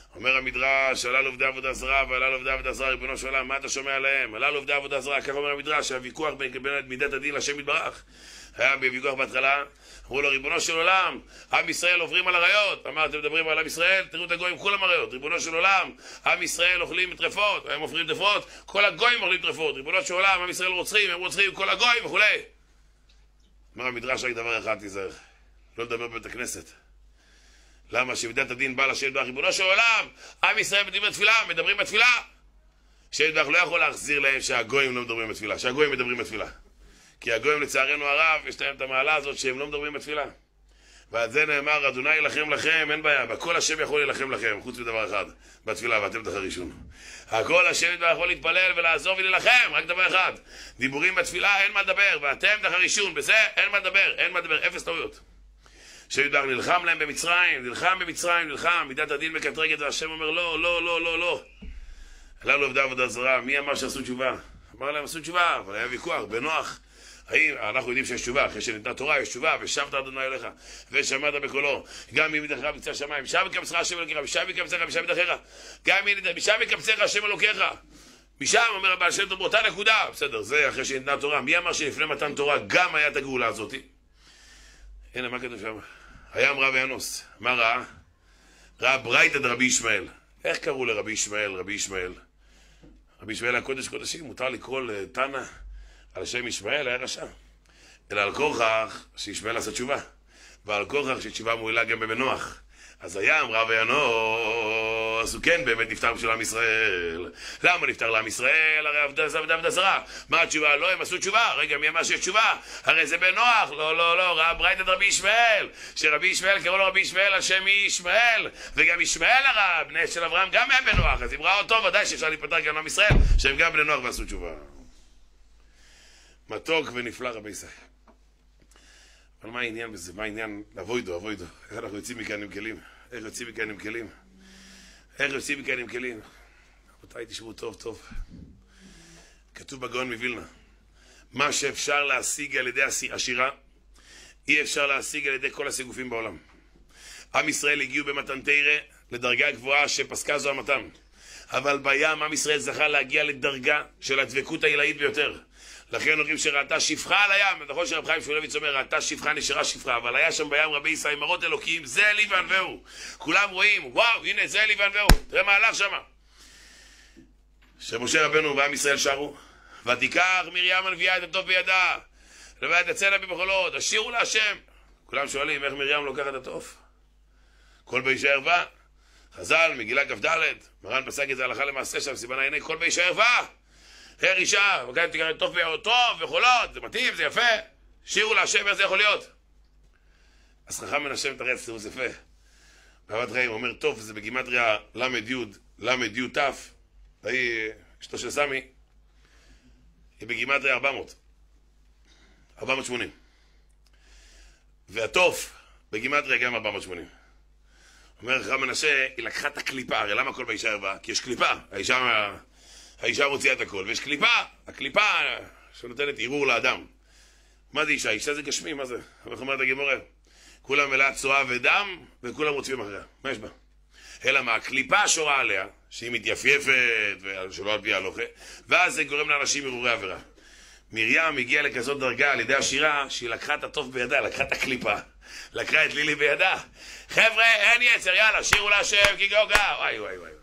אומר המדרש, הלל עובדי עבודה זרה והלל עובדי עבודה זרה, ריבונו של עולם, מה אתה שומע עליהם? הלל עובדי עבודה זרה, כך אומר המדרש, שהוויכוח בין מידת הדין לשם יתברך. היה בוויכוח בהתחלה, אמרו לו, ריבונו של עולם, עם ישראל עוברים על עריות. אמר, אתם מדברים על עם ישראל, תראו את הגויים, כולם עריות. ריבונו של עולם, עם ישראל אוכלים טרפות, הם אוכלים טרפות, כל הגויים אוכלים טרפות. ריבונו של עולם, עם ישראל רוצחים, הם רוצחים כל הגויים וכו'. אמר המדרש רק דבר אחד, תיזהר, לא לדבר בבית הכנסת. למה? שמידת הדין בא לשם יתברך, ריבונו של עולם, עם ישראל מדברים בתפילה, מדברים בתפילה. שם יתברך לא יכול להחזיר להם שהגויים לא מדברים בתפילה, שהגויים מדברים בתפילה. כי הגויים לצערנו הרב, יש להם את המעלה הזאת שהם לא מדברים בתפילה. ועל זה נאמר, אדוני ילחם לכם, אין בעיה, בכל השם יכול ללחם לכם, חוץ מדבר אחד, בתפילה, ואתם תחרישון. הכל השם יכול להתפלל ולעזור וללחם, רק דבר אחד. דיבורים בתפילה, אין מה לדבר, ואתם תחרישון, בזה אין מה לדבר, אין מה לדבר, אפס טעויות. שידבר נלחם להם במצרים, נלחם במצרים, נלחם, מידת הדין מקטרגת, והשם אומר לא, לא, לא, לא, לא. הללו עובדי עבודה זרה, מי אמר שעשו תשובה? אמר להם עשו תשובה, אבל היה ויכוח, בנוח. האם אנחנו יודעים שיש תשובה, אחרי שניתנה תורה יש תשובה, ושבת אדוני אליך, ושמעת בקולו, גם אם ידחך בקצה השמיים, משם יקבצך השם אלוקיך, משם יקבצך, משם ידחך, גם אם משם יקבצך השם אלוקיך, משם אומר הבעל שם טוב באותה נקודה, בסדר, זה אחרי שניתנה תורה, מי אמר שלפני מתן תורה גם היה את הגאולה הזאת? הנה, מה כתוב שם? היה אמרה וינוס, מה ראה? ראה ברייתא דרבי ישמעאל. איך קראו לרבי ישמעאל, רבי ישמעאל? רבי ישמעאל הקודש קודשים, מותר לקרוא לתנא על שם ישמעאל, היה רשע. אלא על כורכך שישמעאל עשה תשובה, ועל כורכך שתשובה מועילה גם במנוח. אז היה אמרה וינוס, הוא כן באמת נפטר בשביל עם ישראל. למה נפטר לעם ישראל? הרי עבדה זרה ועבדה זרה. מה התשובה? לא, הם עשו תשובה. רגע, מי אמר שיש תשובה? הרי זה בנוח. לא, לא, לא, ראה ברייתא דרבי ישמעאל, שרבי ישמעאל קראו לו רבי ישמעאל על שם ישמעאל, וגם ישמעאל הרע, בני של אברהם, גם היה בנוח. אז אם ראה אותו, ודאי שאפשר להיפטר גם לעם ישראל, שהם גם בני נוח ועשו תשובה. מתוק ונפלא רבי ישראל. אבל מה העניין בזה? מה העניין? אבוידו, אבוידו. איך אנחנו יוצאים מכאן עם כלים? איך יוצאים מכאן עם כלים? איך יוצאים מכאן עם כלים? רבותיי, תשמעו טוב טוב. כתוב בגאון מווילנה, מה שאפשר להשיג על ידי השירה, אי אפשר להשיג על ידי כל הסיגופים בעולם. עם ישראל הגיעו במתן תורה לדרגה גבוהה שפסקה זו המתם. אבל בים עם ישראל זכה להגיע לדרגה של הדבקות העילאית ביותר. לכן אומרים שראתה שפחה על הים, נכון שרב חיים שמואלביץ אומר, ראתה שפחה נשארה שפחה, אבל היה שם בים רבי ישראל מראות אלוקים, זה אלי וענווהו. כולם רואים, וואו, הנה זה אלי וענווהו, תראה מה הלך שם. שמשה רבנו ועם ישראל שרו, ותיקח מרים הנביאה את הטוב בידה, לבד יצאנה במחולות, השירו להשם. כולם שואלים, איך מרים לוקחת את הטוב? כל באישה ערווה, חז"ל, מגילה כ"ד, מרן פסק את זה הלכה למעשה שם, סימן העיני, כל באישה ערווה. היי אישה, וכאן תקרא טוב טוב וחולות, זה מתאים, זה יפה. שירו להשם, איך זה יכול להיות? אז חכם מן השם תרץ, תראו, זה יפה. באהבת חיים, אומר, טוב, זה בגימטריה למד יוד, למד יוד תף, והיא, אשתו של סמי, היא בגימטריה ארבע מאות. ארבע מאות ושמונים. והטוף, בגימטריה גם ארבע מאות ושמונים. אומר חכם מנשה, היא לקחה את הקליפה, הרי למה הכל באישה ערווה? כי יש קליפה, האישה, האישה מוציאה את הכל, ויש קליפה, הקליפה שנותנת עירור לאדם. מה זה אישה? אישה זה גשמי, מה זה? איך אומרת הגמרא? כולם מלאת צואה ודם, וכולם רוצים אחריה. מה יש בה? אלא מה? הקליפה שורה עליה, שהיא מתייפייפת, ושלא על פי ההלוכה, ואז זה גורם לאנשים ערעורי עבירה. מרים הגיעה לכזאת דרגה על ידי השירה, שהיא לקחה את הטוב בידה, לקחה את הקליפה, לקחה את לילי בידה. חבר'ה, אין יצר, יאללה, שירו להשם כי גאוגה. וואי וואי וואי.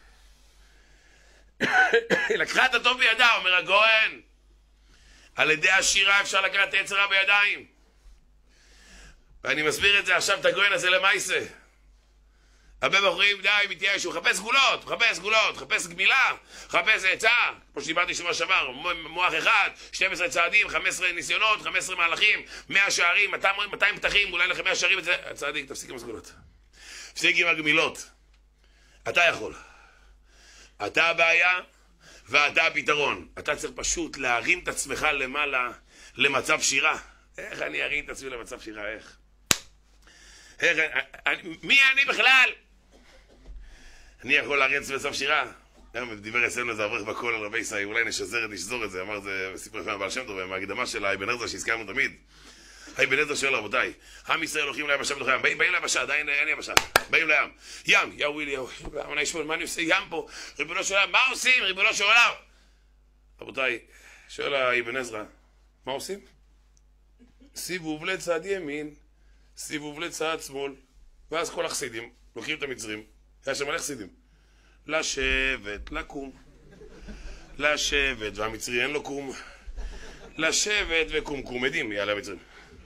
היא לקחה את הטוב בידה, אומר הגאון. על ידי השירה אפשר לקחת את היצרה בידיים. ואני מסביר את זה עכשיו, את הגאון הזה למעשה. הרבה בחורים די מתייאש, הוא חפש גבולות, הוא חפש גבולות, חפש גמילה, חפש עצה, כמו שדיברתי שבוע שעבר, מוח אחד, שנים עשר צעדים, חמש עשרה ניסיונות, חמש עשרה מהלכים, מאה שערים, מאתיים פתחים, אולי לכם מאה שערים את זה, הצעדים, תפסיק עם הסגולות. תפסיק עם הגמילות. אתה יכול. אתה הבעיה ואתה הפתרון. אתה צריך פשוט להרים את עצמך למעלה למצב שירה. איך אני ארים את עצמי למצב שירה, איך? איך, מי אני בכלל? אני יכול להריץ בסוף שירה. דיבר אצלנו איזה אברך בקול על רבי ישראל, אולי נשזר, נשזור את זה, אמר זה בסיפור לפעמים בעל שם טוב, מההקדמה של האבן עזרא שהזכרנו תמיד. אבן עזרא שואל רבותיי, עם ישראל הולכים ליבשה בתוך הים, באים ליבשה, עדיין אין יבשה, באים לים, ים, יא ווילי, מה אני עושה ים פה, ריבונו של עולם, מה עושים, ריבונו של עולם? רבותיי, שואל אבן עזרא, מה עושים? סיבוב לצד ימין, סיבוב לצד שמאל, ואז כל החסידים לוקחים את המצרים, היה שם מלא חסידים, לשבת, לקום, לשבת, והמצרי אין לו קום, לשבת וקומקום, עדים, יעלה המצרים.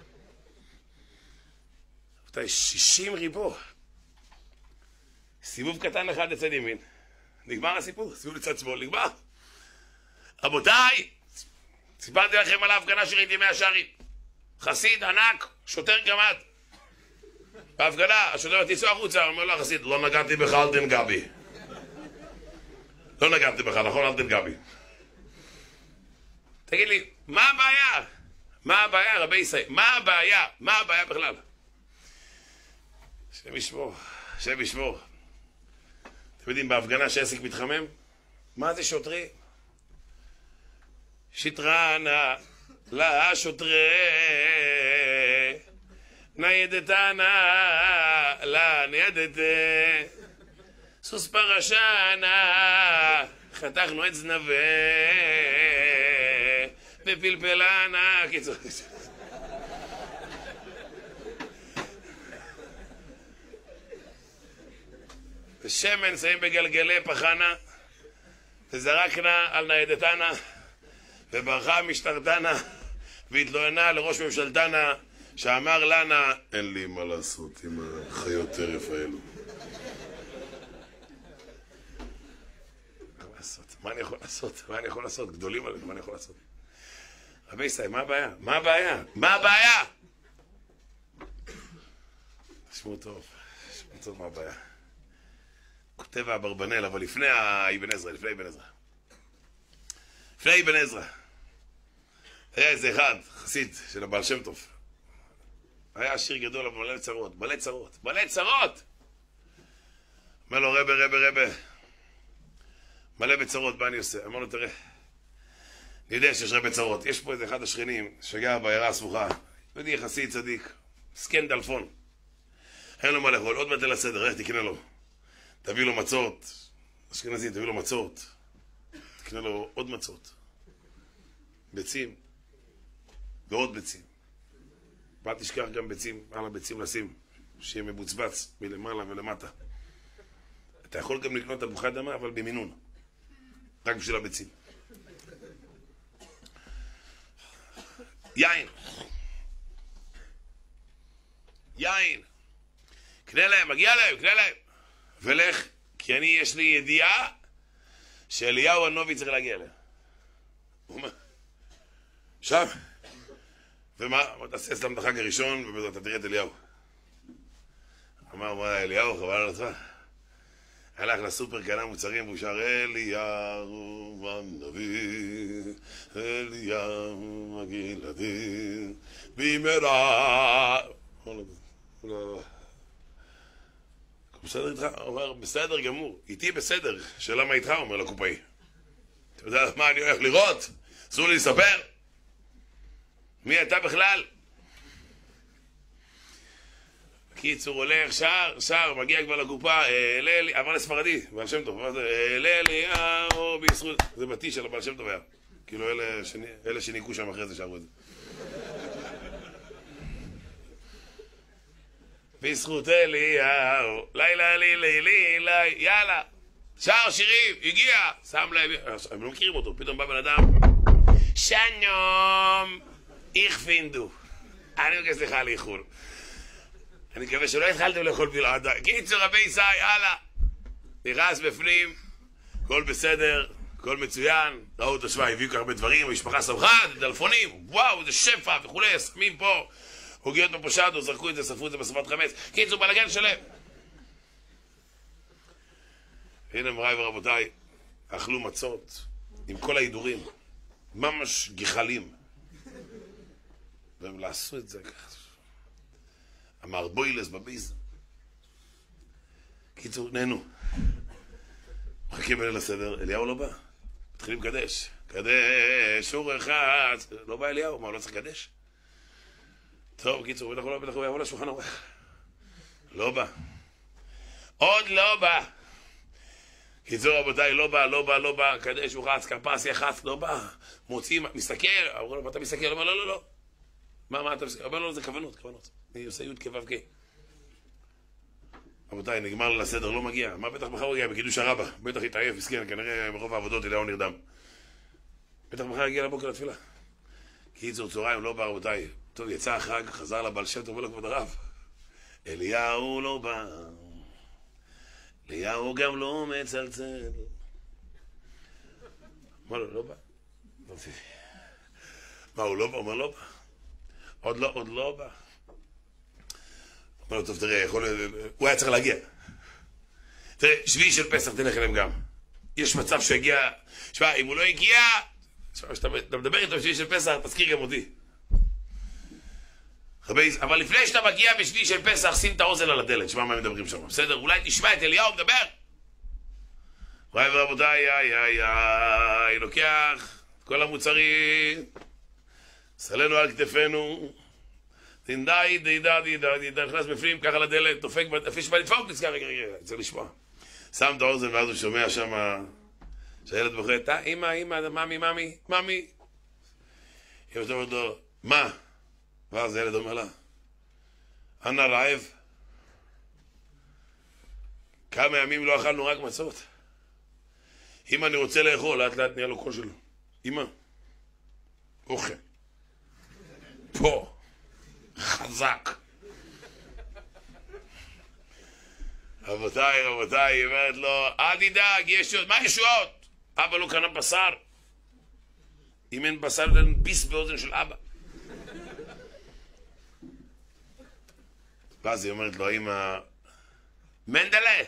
רבותיי, שישים ריבו, סיבוב קטן אחד לצד ימין, נגמר הסיפור, סיבוב לצד שמאל, נגמר. רבותיי, סיפרתי לכם על ההפגנה שראיתי מהשערים, חסיד ענק, שוטר גמד, בהפגנה, השוטר תיסעו החוצה, אומר לו החסיד, לא נגעתי בך, אל תנגע בי. לא נגעתי בך, נכון, אל תנגע בי. תגיד לי, מה הבעיה? מה הבעיה, רבי ישראל? מה הבעיה? מה הבעיה בכלל? שם ישמור, שם ישמור. אתם יודעים, בהפגנה שהעסק מתחמם? מה זה שוטרי? שטרנה לשוטרי ניידתנה לניידת סוס פרשנה חתכנו את זנבה ופלפלנה. קיצור, ושמן שמים בגלגלי פחנה וזרקנה על ניידתנה וברחה משטרתנה והתלוננה לראש ממשלתנה שאמר לנה, אין לי מה לעשות עם החיות טרף האלו. מה אני יכול לעשות? מה אני יכול לעשות? גדולים עלינו, מה אני יכול לעשות? רבי ישראל, מה הבעיה? מה הבעיה? מה הבעיה? תשמעו טוב, תשמעו טוב מה הבעיה. כותב האברבנאל, אבל לפני אבן עזרא, לפני אבן עזרא. לפני אבן עזרא. היה איזה אחד, חסיד של הבעל שם טוב. היה עשיר גדול, אבל מלא צרות, מלא צרות, מלא צרות! אומר לו, רבה, רבה, רבה. מלא בצרות, מה אני עושה? אמר לו, תראה, אני יודע שיש רבה צרות. יש פה איזה אחד השכנים שגר בעיירה הסמוכה. יודעי, חסיד צדיק, סקן דלפון. אין לו מה לאכול, עוד מעט לסדר, איך תקנה לו? תביא לו מצות, אשכנזי, תביא לו מצות. תקנה לו עוד מצות. ביצים. ועוד ביצים. מה תשכח גם ביצים, על הביצים לשים, שיהיה מבוצבץ מלמעלה ולמטה. אתה יכול גם לקנות תפוחי אדמה, אבל במינון. רק בשביל הביצים. יין. יין. קנה להם, מגיע להם, קנה להם. ולך, כי אני, יש לי ידיעה שאליהו הנובי צריך להגיע אליה. הוא אומר, שם. ומה? תעשה סתם את החג הראשון, ובאמת אתה תראה את אליהו. אמר, מה, אליהו, חבל על עצמה. הלך לסופר, קנה מוצרים, והוא שר, אליהו הנביא, אליהו הגלעדי, במהרה. בסדר איתך? הוא אומר, בסדר גמור. איתי בסדר. שאלה מה איתך? אומר לקופאי. אתה יודע מה אני הולך לראות? אסור לי לספר? מי אתה בכלל? קיצור הולך, שר, שר, מגיע כבר לקופה, אלי, עבר לספרדי, בעל שם טוב, אלי, או בזכות, זה בתי של הבעל שם טוב היה. כאילו אלה שניקו שם אחרי זה שרו את זה. בזכות אליהו, לילה לילי לילי, יאללה, שר שירים, הגיע, שם להם, הם לא מכירים אותו, פתאום בא בן אדם, שנום, איך פינדו, אני מבקש לך על איחול, אני מקווה שלא התחלתם לאכול בלעדה, קיצור רבי ישראל, יאללה, נכנס בפנים, הכל בסדר, הכל מצוין, ראו את השוואה, הביאו כך הרבה דברים, המשפחה שמחה, טלפונים, וואו, זה שפע וכולי, שמים פה, הוגיות בפושדו, זרקו את זה, שרפו את זה בשרפת חמץ, קיצור בלגן שלם. הנה מראי ורבותיי, אכלו מצות עם כל ההידורים, ממש גחלים. והם לעשו את זה ככה. אמר בוילס בביז. קיצור, נהנו. מחכים אלה לסדר, אליהו לא בא. מתחילים קדש. קדש, אור אחד. לא בא אליהו, מה, לא צריך קדש? טוב, קיצור, בטח הוא בטח הוא יבוא לשולחן ערוך. לא בא. עוד לא בא. קיצור, רבותיי, לא בא, לא בא, לא בא, קדש וחץ, כפס, יחץ, לא בא. מוצאים, מסתכל, אמרו לו, אתה מסתכל? אומר, לא, לא, לא. מה, מה אתה מסתכל? אומר לו, זה כוונות, כוונות. אני עושה י' כו' כ'. רבותיי, נגמר לסדר, לא מגיע. מה בטח מחר הוא יגיע? בקידוש הרבה. בטח יתעייף, מסכן, כנראה מרוב העבודות אליהו נרדם. בטח מחר יגיע לבוקר לתפילה. קיצור, צהריים, לא בא, רבותיי. טוב, יצא החג, חזר לבעל שם טוב, ולא כבוד הרב. אליהו לא בא. אליהו גם לא מצלצל. מה לא, לא בא? מה, הוא לא בא? אומר לא בא. עוד לא, עוד לא בא. אומר לו, טוב, תראה, יכול... הוא היה צריך להגיע. תראה, שביעי של פסח תלך אליהם גם. יש מצב שהגיע... שמע, אם הוא לא הגיע... כשאתה מדבר איתו בשביעי של פסח, תזכיר גם אותי. אבל לפני שאתה מגיע בשביעי של פסח, שים את האוזן על הדלת, שמע מה הם מדברים שם. בסדר? אולי תשמע את אליהו מדבר. רבי ורבותיי, איי, איי, איי, לוקח כל המוצרים, סלנו על כתפינו, תנדאי, דידה, דידה, דידה, נכנס בפנים, ככה לדלת, דופק, אפילו שבא לדפוק, נזכר, רגע, רגע, צריך לשמוע. שם את האוזן ואז הוא שומע שם, שהילד בוחר, תה, אמא, אמא, ממי, ממי, ממי. אמא שאתה אומרת לו, מה? ואז הילד אומר לה, אנא רעב. כמה ימים לא אכלנו רק מצות. אמא, אני רוצה לאכול, לאט לאט נהיה לו קול שלו. אמא, אוכל. פה. חזק. רבותיי, רבותיי, היא אומרת לו, אל תדאג, יש עוד, מה יש עוד? אבא לא קנה בשר. אם אין בשר, אין ביס באוזן של אבא. ואז היא אומרת לו, אמא, מנדלה,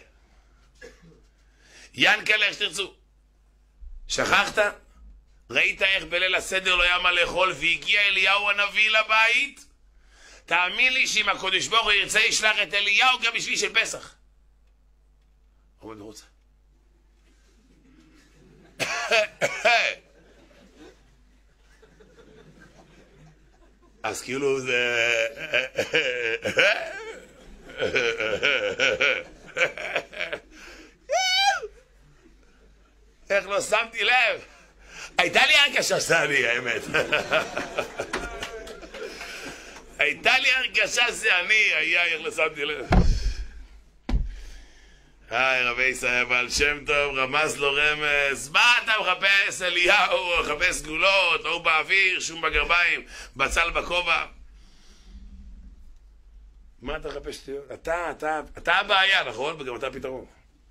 ינקלה, איך שתרצו. שכחת? ראית איך בליל הסדר לא היה מה לאכול והגיע אליהו הנביא לבית? תאמין לי שאם הקדוש ברוך הוא ירצה ישלח את אליהו גם בשביל של פסח. הוא מרוצה. אז כאילו זה... איך לא שמתי לב? הייתה לי הרגשה שזה אני, האמת. הייתה לי הרגשה שזה אני, היה, איך לא שמתי לב. היי, רבי ישראל, בעל שם טוב, רמז לו רמז. מה אתה מחפש, אליהו? מחפש סגולות, הוא באוויר, שום בגרביים, בצל בכובע. מה אתה מחפש? אתה, אתה, אתה הבעיה, נכון? וגם אתה הפתרון.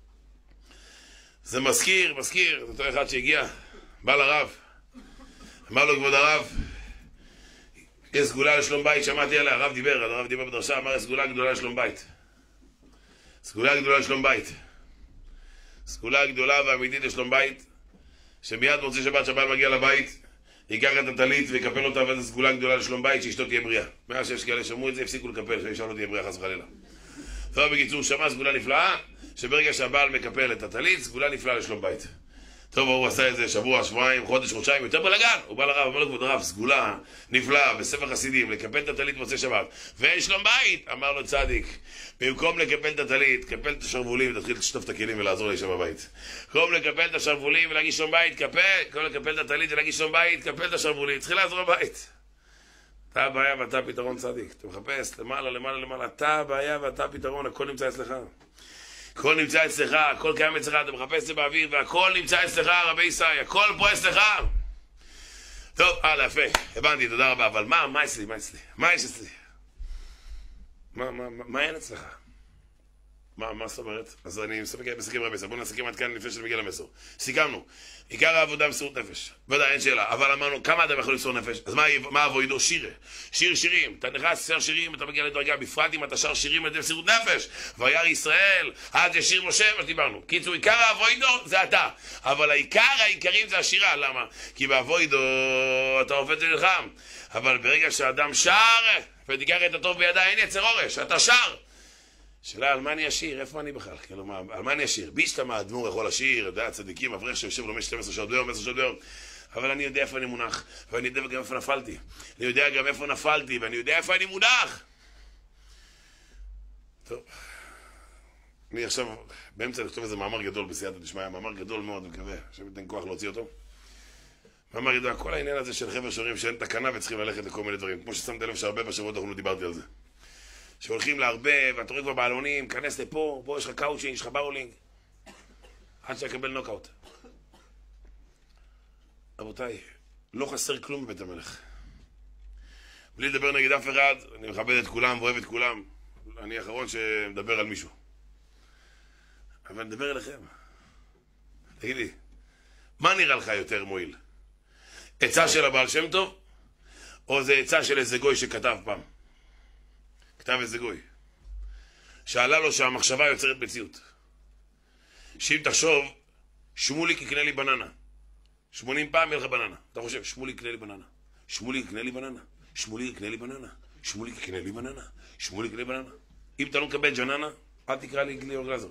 זה מזכיר, מזכיר, זה אותו אחד שהגיע, בא לרב, אמר לו, כבוד הרב, יש סגולה לשלום בית, שמעתי עליה, הרב דיבר, הרב דיבר בדרשה, אמר, יש סגולה גדולה לשלום בית. סגולה גדולה לשלום בית. סגולה גדולה ואמיתית לשלום בית, שמיד מוציא שבת שהבעל מגיע לבית, ייקח את הטלית ויקפל אותה, וזו סגולה גדולה לשלום בית, שאשתו תהיה בריאה. מאז שיש כאלה שמעו את זה, הפסיקו לקפל, שאישה לא תהיה בריאה חס וחלילה. טוב, בקיצור, שמע סגולה נפלאה, שברגע שהבעל מקפל את הטלית, סגולה נפלאה לשלום בית. טוב, הוא עשה את זה שבוע, שבועיים, חודש, חודשיים, יותר בלגן. הוא בא לרב, אמר לו, כבוד הרב, סגולה נפלאה בספר חסידים, לקפל את הטלית מוצאי שבת. ואין שלום בית, אמר לו צדיק, במקום לקפל את הטלית, קפל את השרבולים ותתחיל לשטוף את הכלים ולעזור לאישה בבית. במקום לקפל את השרבולים ולהגיש שלום בית, קפל, במקום לקפל את הטלית ולהגיש שלום בית, קפל את השרבולים, תתחיל לעזור בבית. אתה הבעיה ואתה פתרון צדיק. אתה מחפש למעלה, למעלה, למעלה, אתה הבעיה ואתה פתרון, הכל נמצא אצלך. הכל נמצא אצלך, הכל קיים אצלך, אתה מחפש את זה באוויר, והכל נמצא אצלך, רבי ישראל, הכל פה אצלך. טוב, הלאה, יפה, הבנתי, תודה רבה, אבל מה, מה אצלי, מה אצלי? מה יש אצלי? מה, מה, מה, מה אין אצלך? מה, מה זאת אומרת? אז אני מסכם רבי ישראל, בואו נסכם עד כאן לפני שנגיע למסר. סיכמנו, עיקר העבודה מסירות נפש, ודאי אין שאלה, אבל אמרנו, כמה אדם יכול למסור נפש? אז מה, מה עבודו? שיר, שיר שירים, אתה נכנס לסר שירים, אתה מגיע לדרגה, בפרט אם אתה שר שירים על ידי מסירות נפש, וירא ישראל, עד ישיר משה, מה שדיברנו. קיצור, עיקר העבודו זה אתה, אבל העיקר העיקרים זה השירה, למה? כי בעבודו אתה עובד ונלחם, אבל ברגע שהאדם שר, ותיקח את הטוב בידה, אין יצר אורש, אתה שר. שאלה, על מה אני אשיר? איפה אני בכלל? כאילו, מה, על מה אני אשיר? בישתמה, אדמו"ר יכול לשיר, יודע, צדיקים, אברך שיושב לומד שתים עשרה שעות ביום, עשר שעות ביום. אבל אני יודע איפה אני מונח, ואני יודע גם איפה נפלתי. אני יודע גם איפה נפלתי, ואני יודע איפה אני מונח. טוב. אני עכשיו באמצע לכתוב איזה מאמר גדול בסייעתא דשמיא, מאמר גדול מאוד, מקווה, שתיתן כוח להוציא אותו. מאמר גדול, כל העניין הזה של חבר'ה שאומרים שאין תקנה וצריכים ללכת לכל מיני דברים, כמו ששמת לב שהרבה בשבועות האחרונות דיברתי על זה. שהולכים להרבה, ואתה רואה כבר בעלונים, כנס לפה, פה יש לך קאוצ'ינג, יש לך באולינג, עד שיקבל נוקאוט. רבותיי, לא חסר כלום בבית המלך. בלי לדבר נגד אף אחד, אני מכבד את כולם ואוהב את כולם. אני האחרון שמדבר על מישהו. אבל נדבר אליכם. תגיד לי, מה נראה לך יותר מועיל? עצה של הבעל שם טוב? או זה עצה של איזה גוי שכתב פעם? כתב איזה גוי. שאלה לו שהמחשבה יוצרת מציאות. שאם תחשוב, שמוליק יקנה לי בננה. שמונים פעם יהיה לך בננה. אתה חושב, שמוליק יקנה לי בננה. שמוליק יקנה לי בננה. שמוליק יקנה לי בננה. שמוליק יקנה לי בננה. שמוליק יקנה לי בננה. אם אתה לא מקבל ג'ננה, אל תקרא לי ליאור גלזר.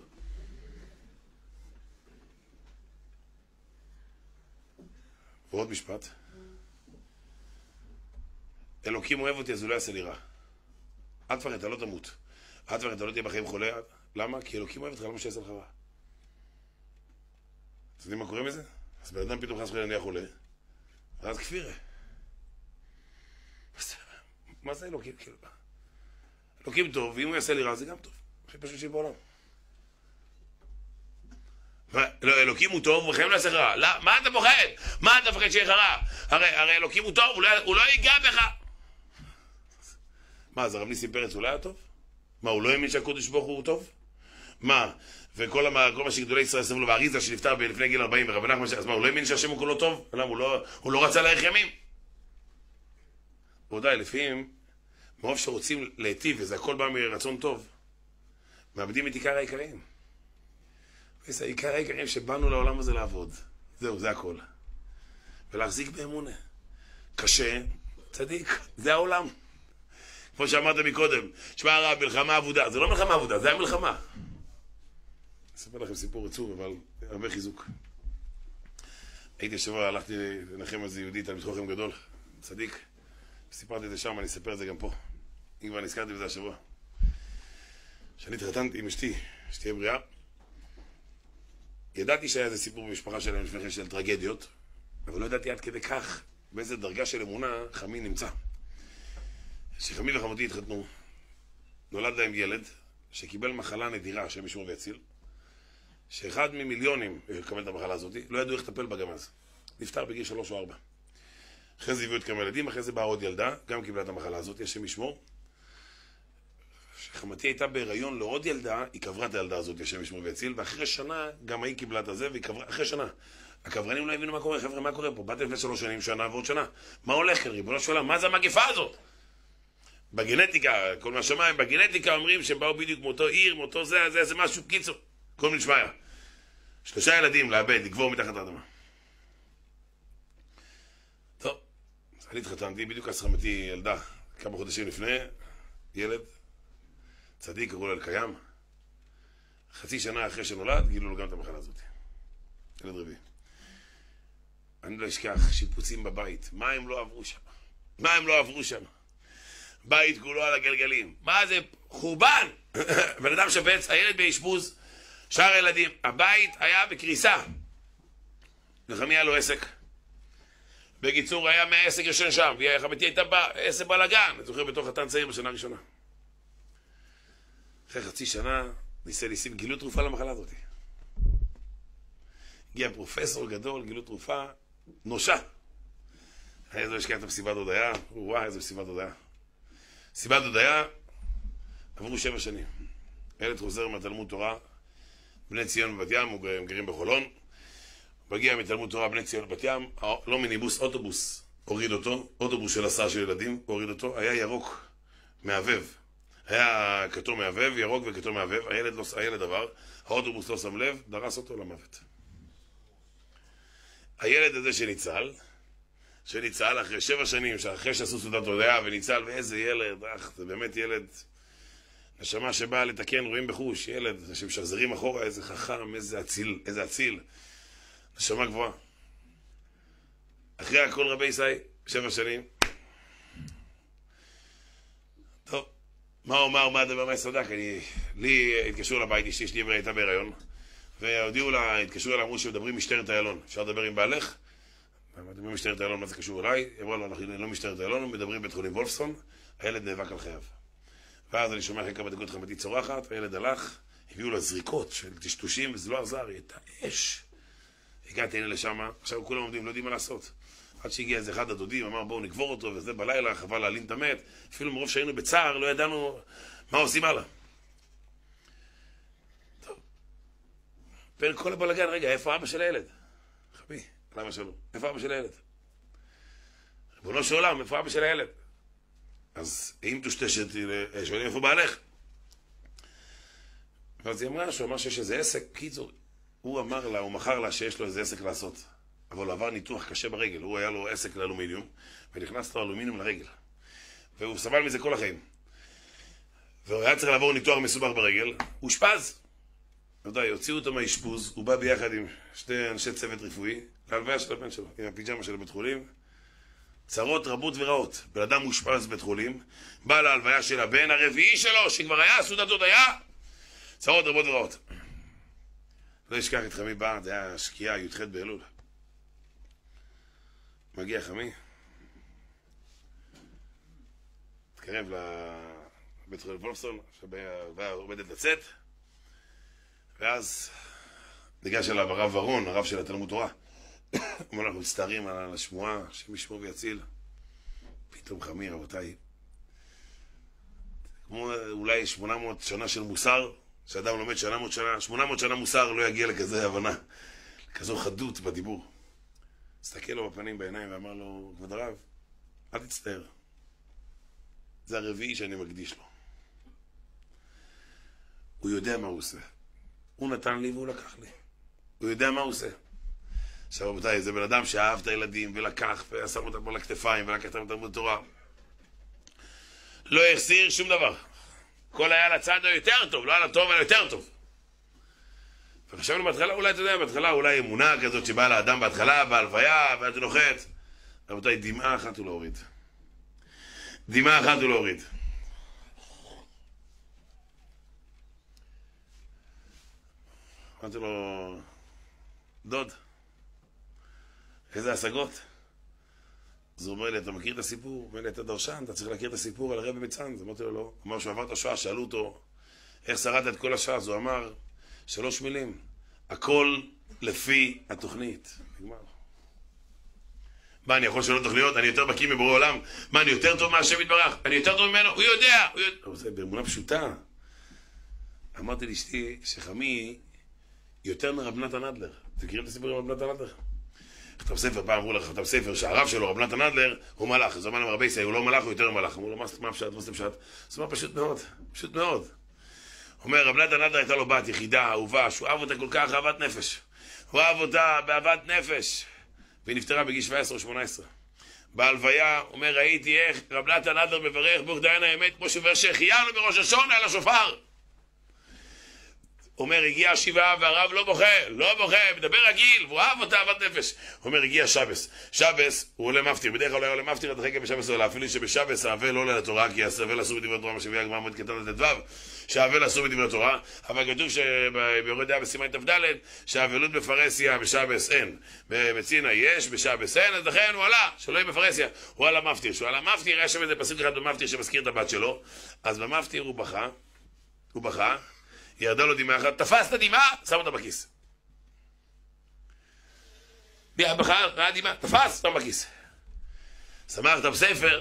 ועוד משפט. אלוקים אוהב אותי, אז הוא לא יעשה לי רע. עד כבר אתה לא תמות. עד כבר אתה לא תהיה בחיים חולה. למה? כי אלוקים אוהב אותך, למה שיעשה לך רע. אתם יודעים מה קורה מזה? אז בן אדם פתאום חס וחלילה נהיה חולה, ואז כפירה. מה זה אלוקים? אלוקים טוב, ואם הוא יעשה לי רע זה גם טוב. הכי פשוט שיהיה בעולם. אלוקים הוא טוב, וחיים לא יעשה לך רע. מה אתה פוחד? מה אתה פוחד שיהיה לך רע? הרי אלוקים הוא טוב, הוא לא ייגע בך. מה, אז הרב ניסים פרץ הוא לא היה טוב? מה, הוא לא האמין שהקודש ברוך הוא טוב? מה, וכל מה שגדולי ישראל סבלו, והאריזה שנפטר לפני גיל ארבעים ורב נחמן, אז מה, הוא לא האמין שהשם הוא כולו טוב? למה, הוא לא רצה להאריך ימים? ועדיין, לפעמים, מרוב שרוצים להיטיב, וזה הכל בא מרצון טוב, מאבדים את עיקר העיקריים. וזה עיקר העיקריים שבאנו לעולם הזה לעבוד. זהו, זה הכל. ולהחזיק באמונה. קשה, צדיק, זה העולם. כמו שאמרת מקודם, שמע הרב, מלחמה עבודה. זה לא מלחמה עבודה, זה המלחמה. אני אספר לכם סיפור עצוב, אבל הרבה חיזוק. הייתי שבוע, הלכתי לנחם איזה יהודי, תלמיד חכם גדול, צדיק. סיפרתי את זה שם, אני אספר את זה גם פה. אם כבר נזכרתי בזה השבוע. כשאני התחתנתי עם אשתי, שתהיה בריאה, ידעתי שהיה איזה סיפור במשפחה שלהם לפני כן של טרגדיות, אבל לא ידעתי עד כדי כך באיזה דרגה של אמונה חמי נמצא. שחמי וחמותי התחתנו, נולד להם ילד שקיבל מחלה נדירה, השם ישמור ויציל, שאחד ממיליונים יקבל את המחלה הזאת, לא ידעו איך לטפל בה גם אז. נפטר בגיל שלוש או ארבע. אחרי זה הביאו את כמה ילדים, אחרי זה באה עוד ילדה, גם קיבלה את המחלה הזאת, השם ישמור. כשחמתי הייתה בהיריון לעוד ילדה, היא קברה את הילדה הזאת, השם ישמור ויציל, ואחרי שנה גם היא קיבלה את הזה, והיא קברה, אחרי שנה. הקברנים לא הבינו מה קורה, חבר'ה, מה קורה פה? באתם לפני שלוש שנים, שנה ועוד שנה. מה הולך כאן, ריבונו של עולם? מה זה המגפה הזאת? בגנטיקה, כל מה שמיים, בגנטיקה אומרים שהם באו בדיוק מאותו עיר, מאותו זה, זה, זה משהו, קיצור. כל מיני שמיה. שלושה ילדים לאבד, לגבור מתחת האדמה. טוב, אז אני התחתנתי, בדיוק אז חמתי ילדה, כמה חודשים לפני, ילד, צדיק, קראו לו אלקיים. חצי שנה אחרי שנולד, גילו לו גם את המחלה הזאת. ילד רביעי. אני לא אשכח, שיפוצים בבית. מה הם לא עברו שם? מה הם לא עברו שם? בית כולו על הגלגלים. מה זה? חורבן! בן אדם שפץ, הילד באשפוז, שאר הילדים. הבית היה בקריסה. נחמי היה לו עסק. בקיצור, היה מהעסק ישן שם, וחמתי הייתה בא, עסק בלגן. אני זוכר בתוך חתן צעיר בשנה הראשונה. אחרי חצי שנה, ניסה ניסים, גילו תרופה למחלה הזאת. הגיע פרופסור גדול, גילו תרופה, נושה. איזו השקיע את המסיבת הודעה, וואי, איזו מסיבת הודעה. מסיבת הודעה, עברו שבע שנים. הילד חוזר מהתלמוד תורה, בני ציון בבת ים, הם גרים בחולון. מגיע מתלמוד תורה בני ציון בבת ים, לא מיניבוס, אוטובוס, הוריד אותו, אוטובוס של הסעה של ילדים, הוריד אותו, היה ירוק, מעבב. היה כתום מעבב, ירוק וכתום מעבב, הילד, לא, הילד עבר, האוטובוס לא שם לב, דרס אותו למוות. הילד הזה שניצל, שניצל אחרי שבע שנים, אחרי שעשו סעודת הודעה וניצל, ואיזה ילד, אך, זה באמת ילד, נשמה שבאה לתקן, רואים בחוש, ילד שמשחזרים אחורה, איזה חכם, איזה אציל, איזה אציל, נשמה גבוהה. אחרי הכל רבי ישי, שבע שנים. טוב, מה אומר, מה הדבר, מה יסודק? אני, לי התקשרו לבית, אשתי שלי הייתה בהיריון, והודיעו לה, התקשרו לה, אמרו שמדברים משטרת איילון. אפשר לדבר עם בעלך? מדברים משטרת איילון, מה זה קשור אליי? אמרו לה, אנחנו לא משטרת איילון, מדברים בית חולים וולפסון, הילד נאבק על חייו. ואז אני שומע אחרי כמה דקות חמתית צורחת, והילד הלך, הביאו לה זריקות של טשטושים, וזה לא עזר, היא הייתה אש. הגעתי הנה לשם, עכשיו כולם עומדים, לא יודעים מה לעשות. עד שהגיע איזה אחד הדודים, אמר בואו נקבור אותו, וזה בלילה, חבל להעלים את המת. אפילו מרוב שהיינו בצער, לא ידענו מה עושים הלאה. טוב. בין כל הבלגן, רגע, איפה אבא של הילד? חבי, למה שלא? איפה אבא של הילד? ריבונו של עולם, איפה אבא של הילד? אז אם תושטשת, שואלים איפה בעלך? ואז היא אמרה, שהוא אמר שיש איזה עסק, קיצור, הוא אמר לה, הוא מכר לה שיש לו איזה עסק לעשות. אבל הוא עבר ניתוח קשה ברגל, הוא היה לו עסק לאלומיניום, ונכנס לו אלומיניום לרגל. והוא סבל מזה כל החיים. והוא היה צריך לעבור ניתוח מסובך ברגל, הוא אושפז. אתה יודע, הוציאו אותו מהאשפוז, הוא בא ביחד עם שני אנשי צוות רפואי, להלוויה של הבן שלו, עם הפיג'מה של בית חולים. צרות רבות ורעות. בן אדם מושפז בבית חולים, בא להלוויה של הבן הרביעי שלו, שכבר היה, סעודת הודיה. צרות רבות ורעות. לא אשכח את חמי בא, זה היה שקיעה, י"ח באלול. מגיע חמי, התקרב לבית חולים וולפסון, שהבאה עומדת לצאת, ואז ניגש אליו הרב ורון, הרב של התלמוד תורה. אומר, אנחנו מצטערים על השמועה, השם ישמור ויציל. פתאום חמי, רבותיי, כמו אולי שמונה מאות שנה של מוסר, שאדם לומד שמונה מאות שנה, שמונה מאות שנה מוסר לא יגיע לכזה הבנה, לכזו חדות בדיבור. הסתכל לו בפנים בעיניים ואמר לו, כבוד הרב, אל תצטער. זה הרביעי שאני מקדיש לו. הוא יודע מה הוא עושה. הוא נתן לי והוא לקח לי. הוא יודע מה הוא עושה. עכשיו רבותיי, זה בן אדם שאהב את הילדים ולקח ושם אותם פה לכתפיים ולקח אותם לתלמוד תורה. לא החסיר שום דבר. הכל היה לצד היותר טוב, לא היה לטוב, אלא יותר טוב. וחשבנו בהתחלה, אולי אתה יודע, בהתחלה אולי אמונה כזאת שבאה לאדם בהתחלה, בהלוויה, ואז הוא נוחת. רבותיי, דמעה אחת הוא לא הוריד. דמעה אחת הוא לא הוריד. אמרתי לו, דוד, איזה השגות? אז הוא אומר לי, אתה מכיר את הסיפור? הוא אומר לי, אתה דרשן, אתה צריך להכיר את הסיפור על הרבי מצאנז. אז אמרתי לו, לא. הוא אמר שהוא עבר את השואה, שאלו אותו, איך שרדת את כל השואה? אז הוא אמר, שלוש מילים, הכל לפי התוכנית. נגמר. מה, אני יכול לשנות תוכניות? אני יותר בקיא מבורא עולם? מה, אני יותר טוב מהשם יתברך? אני יותר טוב ממנו? הוא יודע! הוא יודע. אבל זה באמונה פשוטה. אמרתי לאשתי שחמי יותר מרב נתן אדלר. תכירים את הסיפור עם רב נתן אדלר? כתב ספר, פעם אמרו לך, כתב ספר שהרב שלו, רב נתן אדלר, הוא מלאך. אז הוא אמר להם, רבי ישי, הוא לא מלאך, הוא יותר מלאך. אמרו לו, מה פשט? מה פשט? זאת אומרת, פשוט מאוד. פשוט מאוד. אומר, רב נתן אדלר הייתה לו בת יחידה, אהובה, שהוא אהב אותה כל כך אהבת נפש. הוא אהב אותה באהבת נפש. והיא נפטרה בגיל שבע עשרה או שמונה עשרה. בהלוויה, אומר, ראיתי איך רב נתן אדלר מברך ברוך דיין האמת, כמו שהוא מברך שהחיינו בראש השונה על השופר. אומר, הגיע השבעה והרב לא בוכה, לא בוכה, מדבר רגיל, והוא אהב אותה אהבת נפש. אומר, הגיע שבס. שבס, הוא עולה מפטיר. בדרך כלל הוא עולה מפטיר, אתה חכה בשבס עולה. אפילו שבשבס האבל לא עולה לתורה, כי האבל אסור בדברי תורה, מה שהביא הגמרא מאוד קטן לט"ו, שהאבל אסור בדברי תורה, אבל כתוב שביורה דעה בסימן ת"ד, שהאבלות בפרהסיה בשבס אין. בצינה יש, בשבס אין, אז לכן הוא עלה, שלא יהיה בפרהסיה. הוא עלה מפטיר. שהוא עלה מפטיר, היה שם איזה פסוק אחד במפטיר שמזכיר את הבת שלו. אז במפטיר הוא בכה, הוא בכה, ירדה לו דמעה אחת, תפס את הדמעה, שם אותה בכיס. בכה, ראה דמעה, תפס, שם בכיס. שמח את בספר,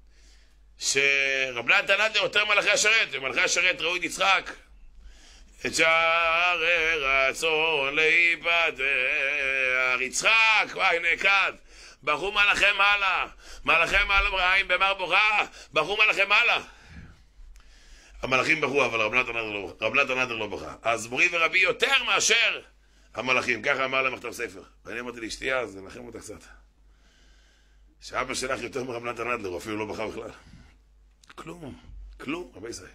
שרב נתן אדלר יותר מלאכי השרת, ומלאכי השרת ראו את יצחק, את שערי רצון להיפתח, יצחק, וואי נעקד, בחו מלאכי מעלה, מלאכי מעלה רעים במר בוכה, בחו מלאכי מעלה. המלאכים בחו, אבל רב נתן אדלר לא, רב נתן אדלר לא בכה. אז מורי ורבי יותר מאשר המלאכים, ככה אמר להם מכתב ספר. ואני אמרתי לאשתי אז, ננחם אותה קצת. שאבא שלך יותר מרב נתן אדלר, הוא אפילו לא בכה בכלל. כלום, כלום, רבי ישראל.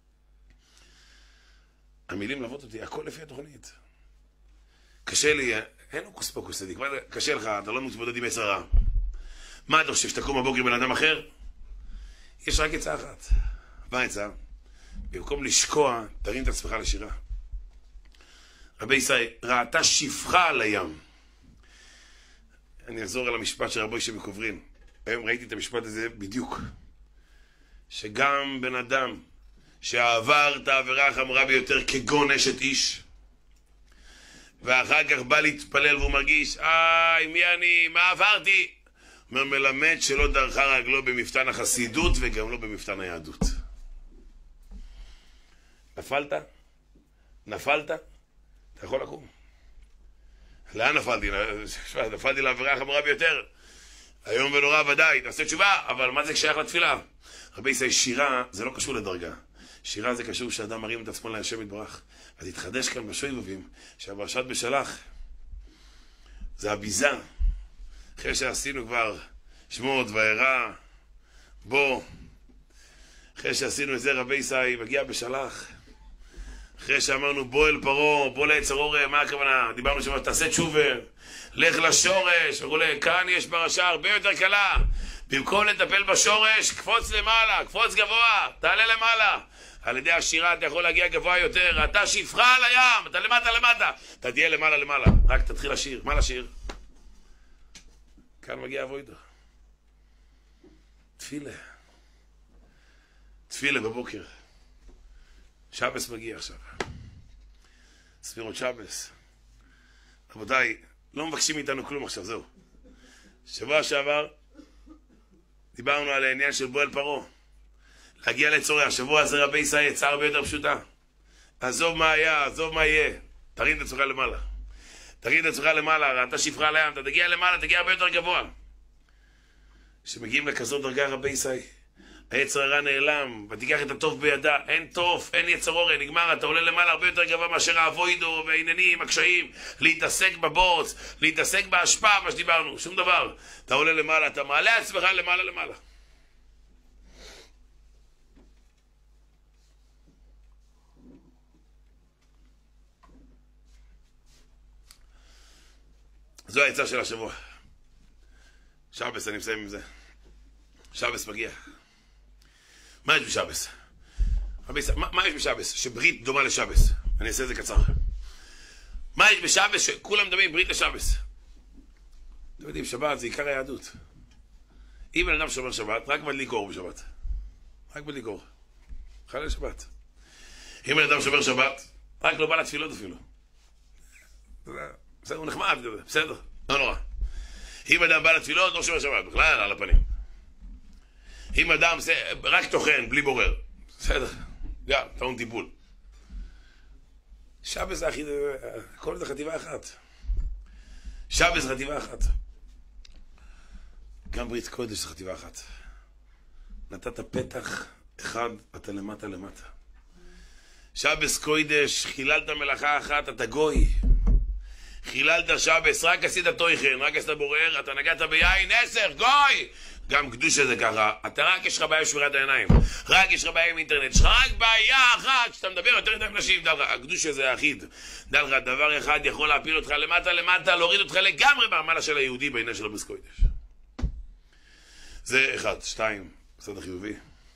המילים לבות אותי, הכל לפי התוכנית. קשה לי, אין לו כוס פוקוס צדיק, קשה לך, אתה לא מתמודד עם עשר רע. מה אתה חושב, שתקום בבוקר בן אדם אחר? יש רק עצה אחת. מה העצה? במקום לשקוע, תרים את עצמך לשירה. רבי ישראל, ראתה שפחה על הים. אני אחזור על המשפט של רבי שמקוברין. היום ראיתי את המשפט הזה בדיוק. שגם בן אדם שעבר את העבירה החמורה ביותר כגון אשת איש, ואחר כך בא להתפלל והוא מרגיש, איי, מי אני, מה עברתי? אומר, מלמד שלא דרכה רגלו במפתן החסידות וגם לא במפתן היהדות. נפלת? נפלת? אתה יכול לקום. לאן נפלתי? נפלתי לעבירה החמורה ביותר. היום ונורא ודאי, תעשה תשובה, אבל מה זה שייך לתפילה? רבי ישראל, שירה זה לא קשור לדרגה. שירה זה קשור שאדם מרים את עצמו להשם יתברך. אז התחדש כאן בשובבים שהפרשת בשלח זה הביזה. אחרי שעשינו כבר שמות וארא בו, אחרי שעשינו את זה רבי ישראל מגיע בשלח. אחרי שאמרנו בוא אל פרעה, בוא ליצר אורה, מה הכוונה? דיברנו שם, תעשה תשובה, לך לשורש, וכולי. כאן יש פרשה הרבה יותר קלה. במקום לטפל בשורש, קפוץ למעלה, קפוץ גבוה, תעלה למעלה. על ידי השירה אתה יכול להגיע גבוה יותר. אתה שפחה על הים, אתה למטה למטה, אתה תהיה למעלה למעלה. רק תתחיל לשיר. מה לשיר? כאן מגיע אבוידו. תפילה. תפילה בבוקר. שבס מגיע עכשיו. ספירות שבס. רבותיי, לא מבקשים מאיתנו כלום עכשיו, זהו. שבוע שעבר דיברנו על העניין של בוא אל פרעה. להגיע לצורי, השבוע הזה רבי ישראל יצא הרבה יותר פשוטה. עזוב מה היה, עזוב מה יהיה. תרים את עצמך למעלה. תרים את עצמך למעלה, אתה שפחה על הים, אתה תגיע למעלה, תגיע הרבה יותר גבוה. כשמגיעים לכזאת דרגה רבי ישראל, היצר הרע נעלם, ותיקח את הטוב בידה, אין טוב, אין יצר אורה, נגמר, אתה עולה למעלה הרבה יותר גבוה מאשר האבוידו והעניינים, הקשיים, להתעסק בבוץ, להתעסק בהשפעה, מה שדיברנו, שום דבר. אתה עולה למעלה, אתה מעלה עצמך למעלה למעלה. זו העצה של השבוע. שבס, אני מסיים עם זה. שבס מגיע. מה יש בשבס? מה, מה יש בשבס? שברית דומה לשבס. אני אעשה את זה קצר. מה יש בשבס? שכולם מדברים ברית לשבס. אתם יודעים, שבת זה עיקר היהדות. אם בן אדם שומר שבת, רק מדליק אור בשבת. רק מדליק אור. חלל שבת. אם בן אדם שומר שבת, רק לא בא לתפילות אפילו. בסדר, הוא נחמד כזה, בסדר, לא נורא. אם אדם בא לתפילות, לא שומר שבת, בכלל על הפנים. אם אדם רק תוכן, בלי בורר, בסדר, גם, טעון טיפול. שבס זה הכי, הכל זה חטיבה אחת. שבס זה חטיבה אחת. גם ברית קודש זה חטיבה אחת. נתת פתח אחד, אתה למטה למטה. שבס קודש, חיללת מלאכה אחת, אתה גוי. חיללת שבס, רק עשית תויכן, רק עשית בורר, אתה נגעת ביין, עשר, גוי! גם קדוש הזה ככה, אתה רק יש לך בעיה בשבירת העיניים, רק יש לך בעיה עם אינטרנט, יש לך רק בעיה אחת, שאתה מדבר יותר מדי עם נשים, דע לך, הקדוש הזה האחיד, דע לך, דבר אחד יכול להפיל אותך למטה למטה, להוריד אותך לגמרי במעלה של היהודי בעניין שלו בסקוידש. זה אחד, שתיים, בסד החיובי.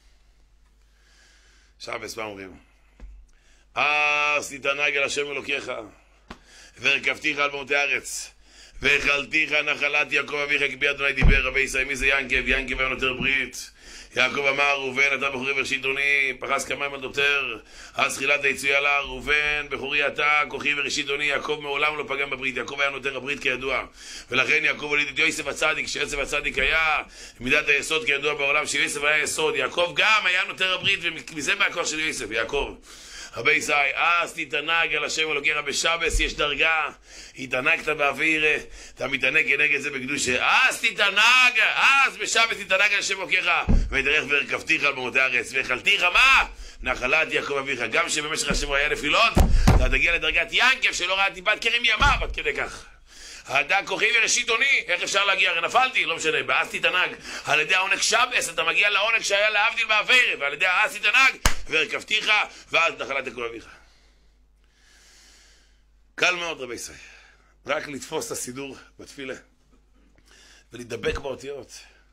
שבס, מה אומרים? אז תתענג על השם אלוקיך, והרכבתיך על במותי הארץ, והאכלתיך נחלת יעקב אביך, כי בי אדוני דיבר. רבי ישראל, מי זה ינקב? ינקב היה נותר ברית. יעקב אמר, ראובן אתה בחורי וראשיתוני, פרס כמים עד יותר, אז תחילת היצויה לה, ראובן בחורי אתה, כוחי וראשיתוני. יעקב מעולם לא פגם בברית, יעקב היה נותר הברית כידוע, ולכן יעקב הוליד את יוסף הצדיק, שיוסף הצדיק היה מידת היסוד כידוע בעולם, שיוסף היה יסוד, יעקב גם היה נותר הברית, ומזה מהכוח של יוסף, יעקב. רבי ישראל, אז תתענג על השם אלוקיך בשבס, יש דרגה, התענגת באוויר, אתה מתענג כנגד זה בקדושה, אז תתענג, אז בשבס תתענג על השם אלוקיך, ותלך והרכבתיך על במותי הארץ, והאכלתיך מה? נחלת יעקב אביך. גם שבמשך השבוע היה נפילות, אתה תגיע לדרגת ינקב שלא ראה טיפת כרם ימה, עד כדי כך. אתה כוחי וראשיתוני, איך אפשר להגיע? הרי נפלתי, לא משנה, ואז תתענג. על ידי העונג שבס, אתה מגיע לעונג שהיה להבדיל באוויר, ועל ידי אז תתענג, והרכבתיך, ואז נחלת יעקב אביך. קל מאוד רבי ישראל. רק לתפוס את הסידור בתפילה, ולהידבק באותיות.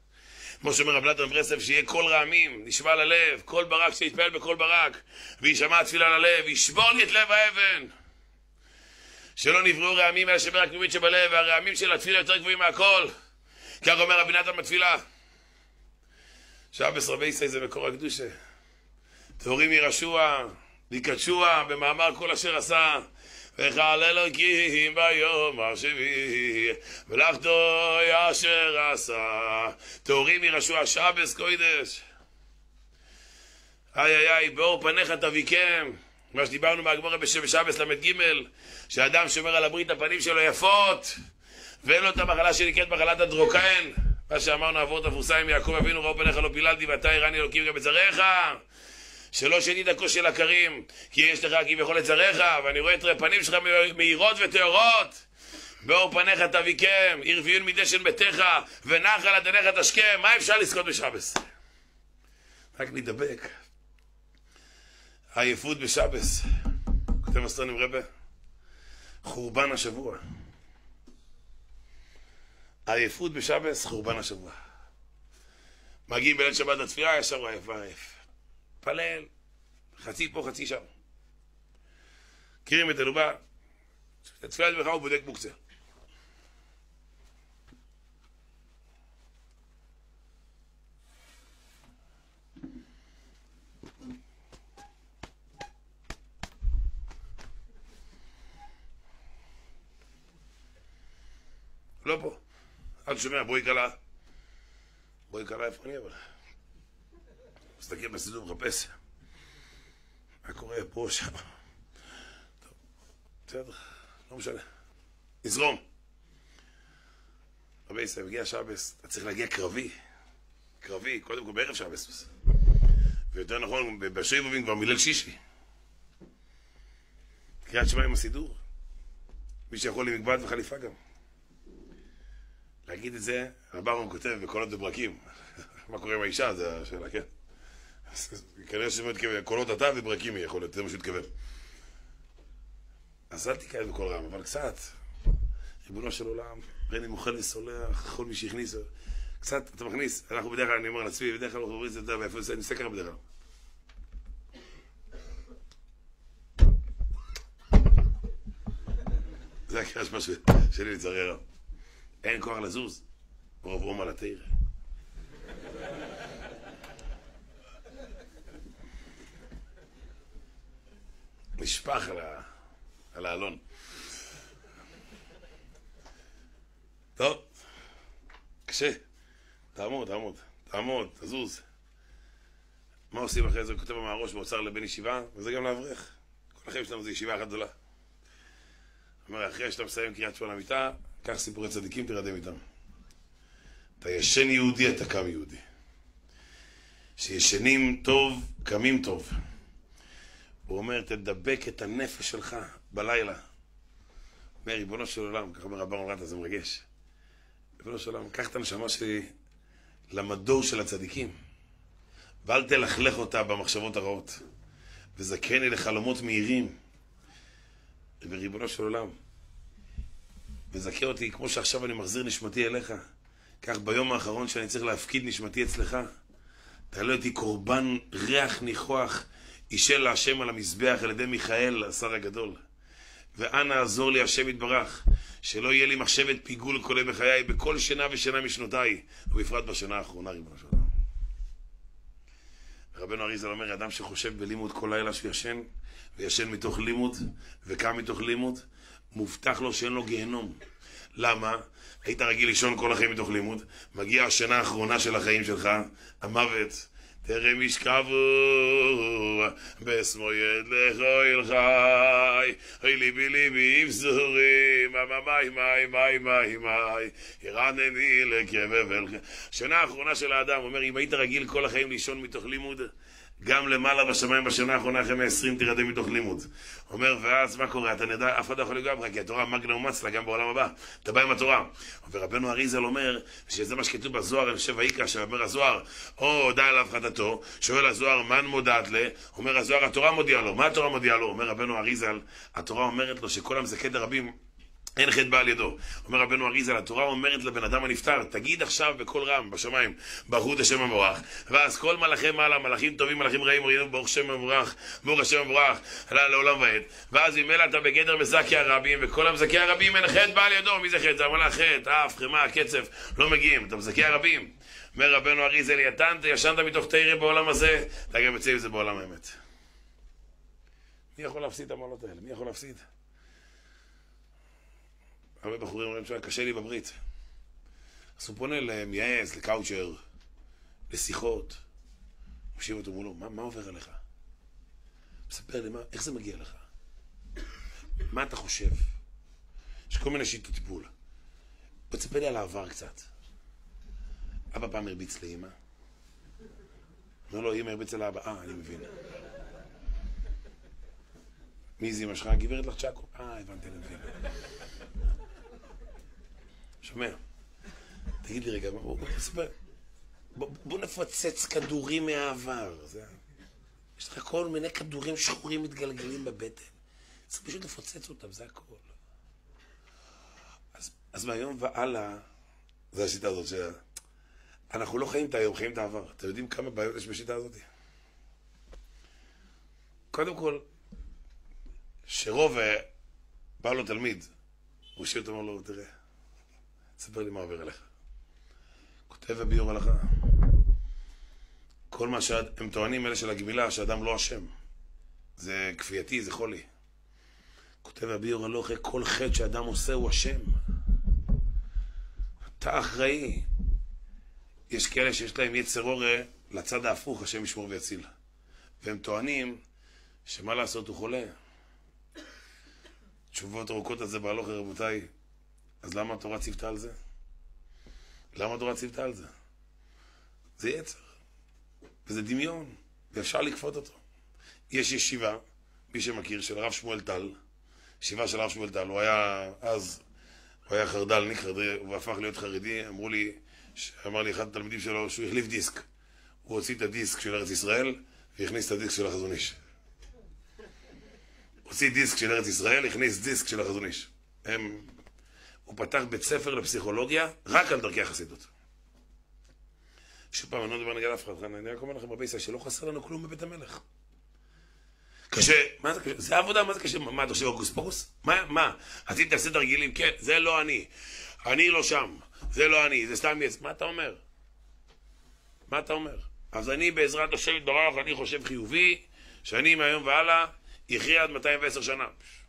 כמו שאומר רב נתן ברסלב, שיהיה קול רעמים, נשמע ללב, קול ברק שיתפעל בקול ברק, וישמע תפילה ללב, ישבור לי את לב האבן. שלא נבראו רעמים אלא שבר הקדומית שבלב, והרעמים של התפילה יותר גבוהים מהכל. כך אומר רבי נתן בתפילה. שבס רבי ישראל זה מקור הקדושה. טהורים ירשוע, ויקדשוע במאמר כל אשר עשה. וחל אלוקים ביום השביעי, ולאחדו אשר עשה. טהורים ירשוע, שבס קודש. איי איי איי, באור פניך תביקם. מה שדיברנו מהגמרא בשבס למד ג', שאדם שומר על הברית הפנים שלו יפות, ואין לו את המחלה שנקראת מחלת הדרוקאין. מה שאמרנו אבות המפורסמים, יעקב אבינו ראו פניך לא פיללתי ואתה הראני אלוקים גם בצריך, שלא שנית הכוס של הקרים, כי יש לך כביכול את צריך, ואני רואה את פנים שלך מהירות וטהורות. באור פניך תביקם, ירביון מדשן ביתך, ונחל אדניך תשכם. מה אפשר לזכות בשבס? רק נדבק. עייפות בשבס. כותב הסטונים רבה, חורבן השבוע. עייפות בשבס, חורבן השבוע. מגיעים בליל שבת לתפילה, ישר עייף ועייף. פלל, חצי פה, חצי שם. מכירים את אלובה? לתפילת ברכה הוא בודק מוקצה. לא פה. אל תשומע, בואי קלה. בואי קלה, איפה אני אבל? מסתכל בסידור מחפש. מה קורה פה שם? טוב, בסדר, לא משנה. נזרום. רבי ישראל, מגיע שבס, אתה צריך להגיע קרבי. קרבי, קודם כל בערב שבס. ויותר נכון, בשבבים כבר מליל שישי. קריאת שמע עם הסידור. מי שיכול עם מגבעת וחליפה גם. להגיד את זה, הרמב"ם כותב בקולות וברקים. מה קורה עם האישה? זה השאלה, כן? כנראה שמתכוון, קולות אתה וברקים היא יכול להיות, זה מה שמתכוון. אז אל תקרא בכל רם, אבל קצת, ריבונו של עולם, רני מוכל וסולח, כל מי שהכניס, קצת אתה מכניס, אנחנו בדרך כלל, אני אומר לעצמי, בדרך כלל אנחנו אומרים את זה, ואיפה זה, אני עושה ככה בדרך כלל. זה הקרש משהו שלי לצערי הרב. אין כוח לזוז, רוב רום על התאיר. נשפח על, ה... על האלון. טוב, קשה. תעמוד, תעמוד, תעמוד, תזוז. מה עושים אחרי זה? כותב במערוש באוצר לבן ישיבה, וזה גם לאברך. כל החיים שלנו זה ישיבה אחת גדולה. אומר, אחרי שאתה מסיים קריאת שמע למיטה, קח סיפורי צדיקים, תרדם איתם. אתה ישן יהודי, אתה קם יהודי. שישנים טוב, קמים טוב. הוא אומר, תדבק את הנפש שלך בלילה. אומר, ריבונו של עולם, ככה אומר רבן רטה, זה מרגש. ריבונו של עולם, קח את הנשמה שלי למדור של הצדיקים, ואל תלכלך אותה במחשבות הרעות, וזכני לחלומות מהירים. וריבונו של עולם, וזכה אותי, כמו שעכשיו אני מחזיר נשמתי אליך, כך ביום האחרון שאני צריך להפקיד נשמתי אצלך, תעלה אותי קורבן ריח ניחוח, אישל להשם על המזבח על ידי מיכאל, השר הגדול. ואנא עזור לי השם יתברך, שלא יהיה לי מחשבת פיגול כל ימי חיי, בכל שנה ושנה משנותיי, ובפרט בשנה האחרונה, ריבונו של עולם. רבנו אריזל אומר, אדם שחושב בלימוד כל לילה שהוא ישן, וישן מתוך לימוד, וקם מתוך לימוד, מובטח לו שאין לו גיהנום. למה? היית רגיל לישון כל החיים מתוך לימוד, מגיעה השנה האחרונה של החיים שלך, המוות, תרם ישכבו בסמויד לכויל חי, אוי ליבי ליבי יבזורים, מאי מאי מאי מאי מאי ירנני לקרב אל חי. השנה האחרונה של האדם, אומר, אם היית רגיל כל החיים לישון מתוך לימוד, גם למעלה בשמיים בשנה האחרונה אחרי מאה ועשרים תירדם מתוך לימוד. אומר, ואז מה קורה? אתה נדע, אף אחד לא יכול לגוע בך, כי התורה מגנה ומצלה גם בעולם הבא. אתה בא עם התורה. ורבנו אריזל אומר, שזה מה שכתוב בזוהר, אני חושב ויקרא, שאומר הזוהר, או הודע אליו חטאתו, שואל הזוהר, מן מודעת לה? אומר הזוהר, התורה מודיעה לו. מה התורה מודיעה לו? אומר רבנו אריזל, התורה אומרת לו שכל המזכה דרבים, אין חטא בא על ידו. אומר רבנו אריזל, התורה אומרת לבן אדם הנפטר, תגיד עכשיו בקול רם בשמיים, ברכו את השם המבורך. ואז כל מלאכי מעלה, מלאכים טובים, מלאכים רעים, ראינו ברוך השם המבורך, ברוך השם המבורך, לעולם ועד. ואז ממילא אתה בגדר מזכי הרבים, וכל המזכי הרבים אין חטא בא על ידו. מי זה חטא? זה המלאך חטא, אף, חמה, קצף, לא מגיעים. אתה מזכי הרבים. אומר רבנו אריזל, יתנת, ישנת מתוך תירא בעולם הזה, אתה גם יוצא עם זה בעולם האמת. מי יכול להפסיד את המעלות האלה? מי יכול להפסיד? הרבה בחורים אומרים שהיה קשה לי בברית. אז הוא פונה למייעץ, לקאוצ'ר, לשיחות. מושיב אותו מולו, מה, מה עובר עליך? מספר לי, מה, איך זה מגיע לך? מה אתה חושב? יש כל מיני שיטות טיפול. בוא תספר לי על העבר קצת. אבא פעם הרביץ לאמא. אומר לו, אמא הרביץ לאבא. אה, אני מבין. מי זה אמא שלך? גברת לך צ'קו. אה, הבנתי, אני מבין. שומע, תגיד לי רגע, בוא, בוא, תספר. בוא, בוא נפוצץ כדורים מהעבר. זה... יש לך כל מיני כדורים שחורים מתגלגלים בבטן. צריך פשוט לפוצץ אותם, זה הכל. אז, אז מהיום והלאה, זה השיטה הזאת ש... אנחנו לא חיים את היום, חיים את העבר. אתם יודעים כמה בעיות יש בשיטה הזאת? קודם כל, שרוב בא לו תלמיד, הוא שיר אותו, אומר לו, תראה, ספר לי מה עובר אליך. כותב הביאור הלכה. כל מה שהם טוענים, אלה של הגמילה, שאדם לא אשם. זה כפייתי, זה חולי. כותב הביאור הלכה, כל חטא שאדם עושה הוא אשם. אתה אחראי. יש כאלה שיש להם יצר אורה לצד ההפוך, השם ישמור ויציל. והם טוענים שמה לעשות הוא חולה. תשובות ארוכות על זה בהלכה, רבותיי. אז למה התורה ציוותה על זה? למה התורה ציוותה על זה? זה יצר. וזה דמיון. ואפשר לקפות אותו. יש ישיבה, מי שמכיר, של הרב שמואל טל. ישיבה של הרב שמואל טל. הוא היה אז, הוא היה חרד"לניק, הוא הפך להיות חרדי. אמרו לי, אמר לי אחד התלמידים שלו שהוא החליף דיסק. הוא הוציא את הדיסק של ארץ ישראל והכניס את הדיסק של החזון איש. הוציא דיסק של ארץ ישראל, הכניס דיסק של החזון איש. הם... הוא פתח בית ספר לפסיכולוגיה רק על דרכי החסידות. שוב פעם, אני לא מדבר נגד אף אחד, אני רק אומר לכם רבי ישראל, שלא חסר לנו כלום בבית המלך. קשה, מה זה קשה? זה עבודה, מה זה קשה? מה, אתה חושב אוגוס פוקוס? מה, מה? עשיתי תעשה תרגילים, כן, זה לא אני. אני לא שם, זה לא אני, זה סתם יצ... מה אתה אומר? מה אתה אומר? אז אני בעזרת השם יתברך, אני חושב חיובי, שאני מהיום והלאה יחיה עד מאתיים ועשר שנה.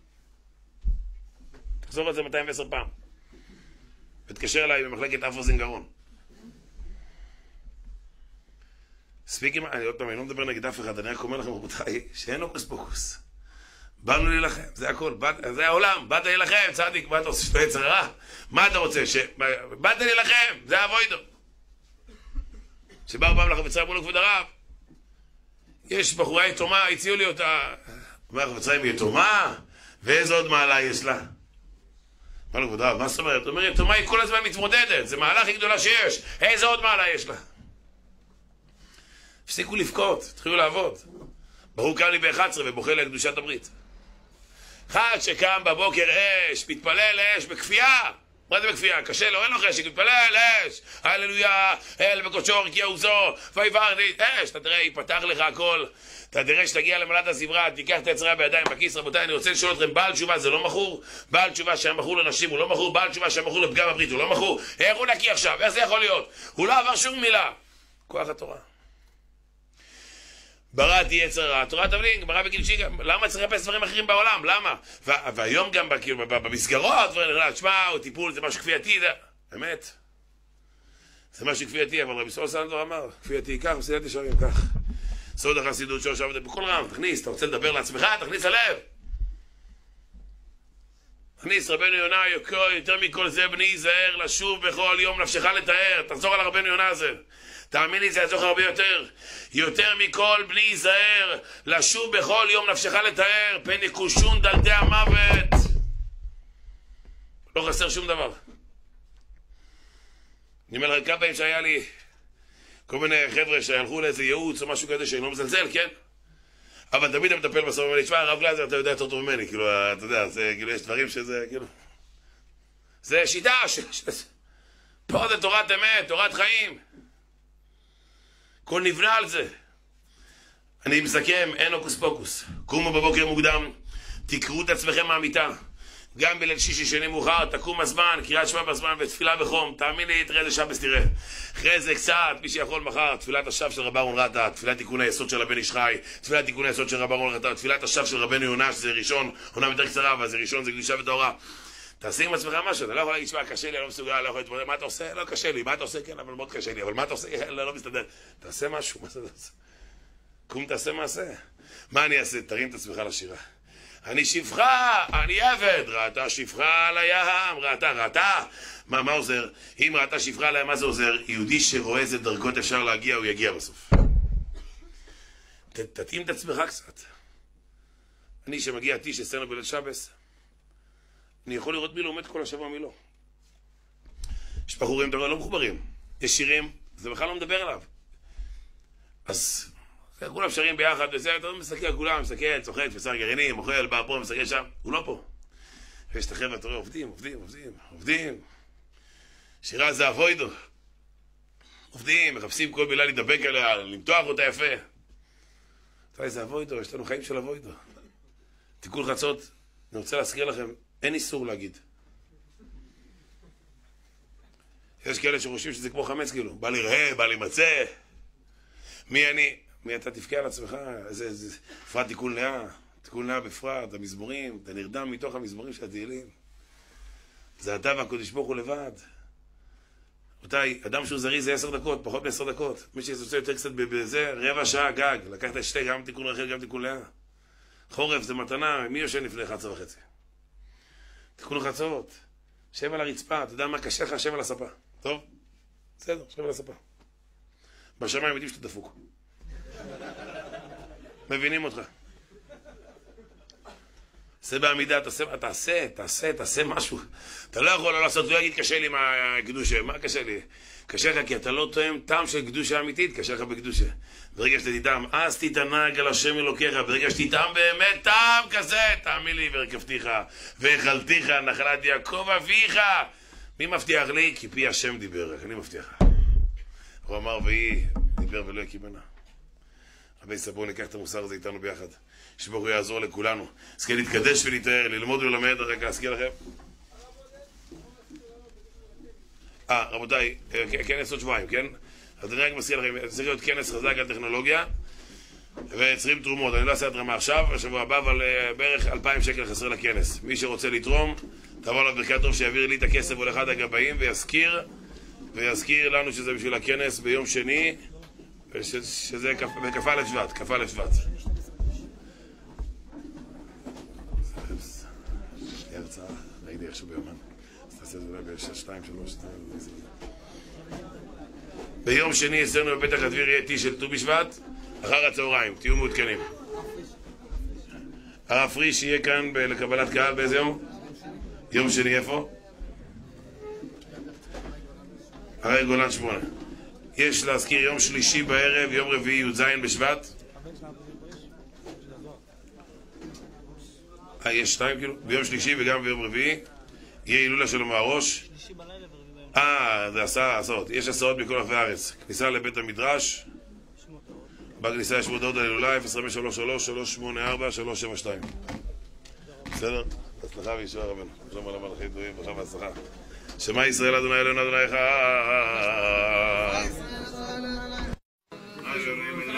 תחזור על זה מאתיים ועשר פעם. ותקשר אליי במחלקת אף אוזן גרון. ספיקים, אני עוד פעם, אני לא מדבר נגד אף אחד, אני רק אומר לכם רבותיי, שאין אוקוס פוקוס. באנו להילחם, זה הכל, באת, זה העולם, באת להילחם, צדיק, מה אתה עושה, שאתה יצר רע? מה אתה רוצה, ש... באת להילחם, זה אבוידו. שבאו פעם לחפצה אמרו לו כבוד הרב, יש בחורה יתומה, הציעו לי אותה, אומר החפצה היא יתומה, ואיזו עוד מעלה יש לה? אמר לו כבוד הרב, מה זאת אומרת? הוא אומר, יתומה היא כל הזמן מתמודדת, זה מעלה הכי גדולה שיש, איזו עוד מעלה יש לה? הפסיקו לבכות, התחילו לעבוד. ברור קם לי ב-אחת עשרה ובוכה לקדושת הברית. אחד שקם בבוקר אש, מתפלל אש בכפייה. מה זה בכפייה? קשה לו, אין לו חשק, מתפלל אש. הללויה, אל בקודשו כי יעוזו, ויברתי, אש. אתה תראה, ייפתח לך הכל. אתה תראה שתגיע למלאת הסברה, תיקח את היצרה בידיים בכיס. רבותיי, אני רוצה לשאול אתכם, בעל תשובה זה לא מכור? בעל תשובה שהיה מכור לנשים הוא לא מכור? בעל תשובה שהיה מכור לפגם הברית הוא לא מכור? איך הוא נקי עכשיו? איך זה יכול להיות? הוא לא עבר שום מילה. כוח התורה. בראתי יצר רע, תורה תבלין, גמרא בקדושין, למה צריך לחפש דברים אחרים בעולם? למה? והיום גם במסגרות, תשמע, או טיפול, זה משהו כפייתי, זה... באמת. זה משהו כפייתי, אבל רבי סול סנדור אמר, כפייתי כך, מסילת ישרים כך. סוד החסידות שורש עבודה בכל רם, תכניס, אתה רוצה לדבר לעצמך, תכניס הלב. תכניס, רבנו יונה, יותר מכל זה בני ייזהר, לשוב בכל יום נפשך לתאר, תחזור על הרבנו יונה הזה. תאמין לי, זה יעזור הרבה יותר. יותר מכל בני ייזהר, לשוב בכל יום נפשך לתאר, פן יקושון דלתי המוות. לא חסר שום דבר. אני אומר לך כמה פעמים שהיה לי כל מיני חבר'ה שהלכו לאיזה ייעוץ או משהו כזה שאני לא מזלזל, כן? אבל תמיד אני מטפל בסוף, ואני תשמע, הרב גלזר, אתה יודע יותר טוב ממני, כאילו, אתה יודע, זה, כאילו, יש דברים שזה, כאילו, זה שיטה ש... פה זה תורת אמת, תורת חיים. הכל נבנה על זה. אני מסכם, אין הוקוס פוקוס. קומו בבוקר מוקדם, תקראו את עצמכם מהמיטה. גם בליל שישי שני מאוחר, תקום הזמן, קריאת שמע בזמן ותפילה בחום. תאמין לי, תראה איזה שבס תראה. אחרי זה קצת, מי שיכול מחר, תפילת השב של רב אהרון רטה, תפילת תיקון היסוד של רבן איש חי, תפילת תיקון היסוד של רב אהרון רטה, תפילת השב של רבנו יונה, שזה ראשון, עונה יותר קצרה, אבל זה ראשון, זה קדושה וטהרה. תעשה עם עצמך משהו, אתה לא יכול להגיד, שמע, קשה לי, אני לא מסוגל, אני לא יכול להתמודד, מה אתה עושה? לא קשה לי, מה אתה עושה? כן, אבל מאוד קשה לי, אבל מה אתה עושה? לא, לא מסתדר. תעשה משהו, מה אתה עושה? קום, תעשה מעשה. מה אני אעשה? תרים את עצמך לשירה. אני שפחה, אני עבד, ראתה שפחה על הים, ראתה, ראתה. מה, מה עוזר? אם ראתה שפחה על הים, מה זה עוזר? יהודי שרואה איזה דרגות אפשר להגיע, הוא יגיע בסוף. ת, תתאים את עצמך קצת. אני שמגיע טיש אצלנו בליל שבס, אני יכול לראות מי לומד כל השבוע מי לא. יש בחורים לא מחוברים, יש שירים, זה בכלל לא מדבר עליו. אז כולם שרים ביחד, וזה, אתה מסתכל על כולם, מסתכל, צוחק, פסר גרעינים, אוכל, בא פה, מסתכל שם, הוא לא פה. ויש את החבר'ה, אתה רואה, עובדים, עובדים, עובדים, עובדים. שירה זה אבוידו. עובדים, מחפשים כל מילה לדבק עליה, למתוח אותה יפה. אתה יודע, זה אבוידו, יש לנו חיים של אבוידו. תיקון חצות, אני רוצה להזכיר לכם, אין איסור להגיד. יש כאלה שחושבים שזה כמו חמץ, כאילו, בא להיראה, בא להימצא. מי אני? מי אתה תבכה על עצמך? איזה, זה, בפרט תיקון לאה, תיקון לאה בפרט, המזמורים, אתה נרדם מתוך המזמורים של התהילים. זה אתה והקדוש ברוך הוא לבד. רבותיי, אדם שהוא זריז זה עשר דקות, פחות מעשר דקות. מי שעושה יותר קצת בזה, רבע שעה גג, לקחת את שתי, גם תיקון רחל, גם תיקון לאה. חורף זה מתנה, מי יושן לפני אחת עשרה וחצי? תיקון חצות, שב על הרצפה, אתה יודע מה קשה לך? שב על הספה. טוב? בסדר, שב על הספה. בשמיים יודעים שאתה דפוק. מבינים אותך. עשה בעמידה, תעשה, תעשה, תעשה, תעשה משהו. אתה לא יכול לא לעשות, לא יגיד קשה לי מה קדושה, מה קשה לי? קשה לך כי אתה לא תואם טעם של קדושה אמיתית, קשה לך בקדושה. ברגע שאתה תטעם, אז תתענג על השם אלוקיך, ברגע שתטעם באמת טעם כזה, תאמין לי והרכבתיך, והאכלתיך, נחלת יעקב אביך. מי מבטיח לי? כי פי השם דיבר, אני מבטיח. הוא אמר ויהי, דיבר ולא יקימנה. רבי סבו, ניקח את המוסר הזה איתנו ביחד. שברוך הוא יעזור לכולנו. אז כן, להתקדש ולהתאר, ללמוד וללמד, רגע, אזכיר לכם. אה, רבותיי, כנס עוד שבועיים, כן? אז אני רק מזכיר לכם, צריך להיות כנס חזק על טכנולוגיה, וצריכים תרומות. אני לא אעשה התרמה עכשיו, בשבוע הבא, אבל בערך אלפיים שקל חסר לכנס. מי שרוצה לתרום, תבוא לו ברכת טוב שיעביר לי את הכסף או לאחד הגבאים, ויזכיר, ויזכיר לנו שזה בשביל הכנס ביום שני, שזה בכ"א שבט, כ"א שבט. הרצאה, ראיתי איכשהו ביומן. אז תעשה את זה אולי בשתיים, שלוש, ביום שני אצלנו בבית החדביר יהיה טי של ט"ו בשבט, אחר הצהריים, תהיו מעודכנים. הרב פריש יהיה כאן לקבלת קהל באיזה יום? יום שני איפה? הרי גולן שמונה. יש להזכיר יום שלישי בערב, יום רביעי י"ז בשבט. אה, יש שתיים כאילו? ביום שלישי וגם ביום רביעי יהיה הילולה של המערוש. אה, זה עשה עשרות. יש עשרות בכל רחבי הארץ. כניסה לבית המדרש. בכניסה יש מודעות על הילולה אפס חמש שלוש שלוש שלוש שמונה ארבע שלוש שבע שתיים. בסדר? הצלחה וישועה רבנו. שלום על המלאכי דברים, ברכה והצלחה. שמע ישראל אדוני אלוהינו אדוני אחד.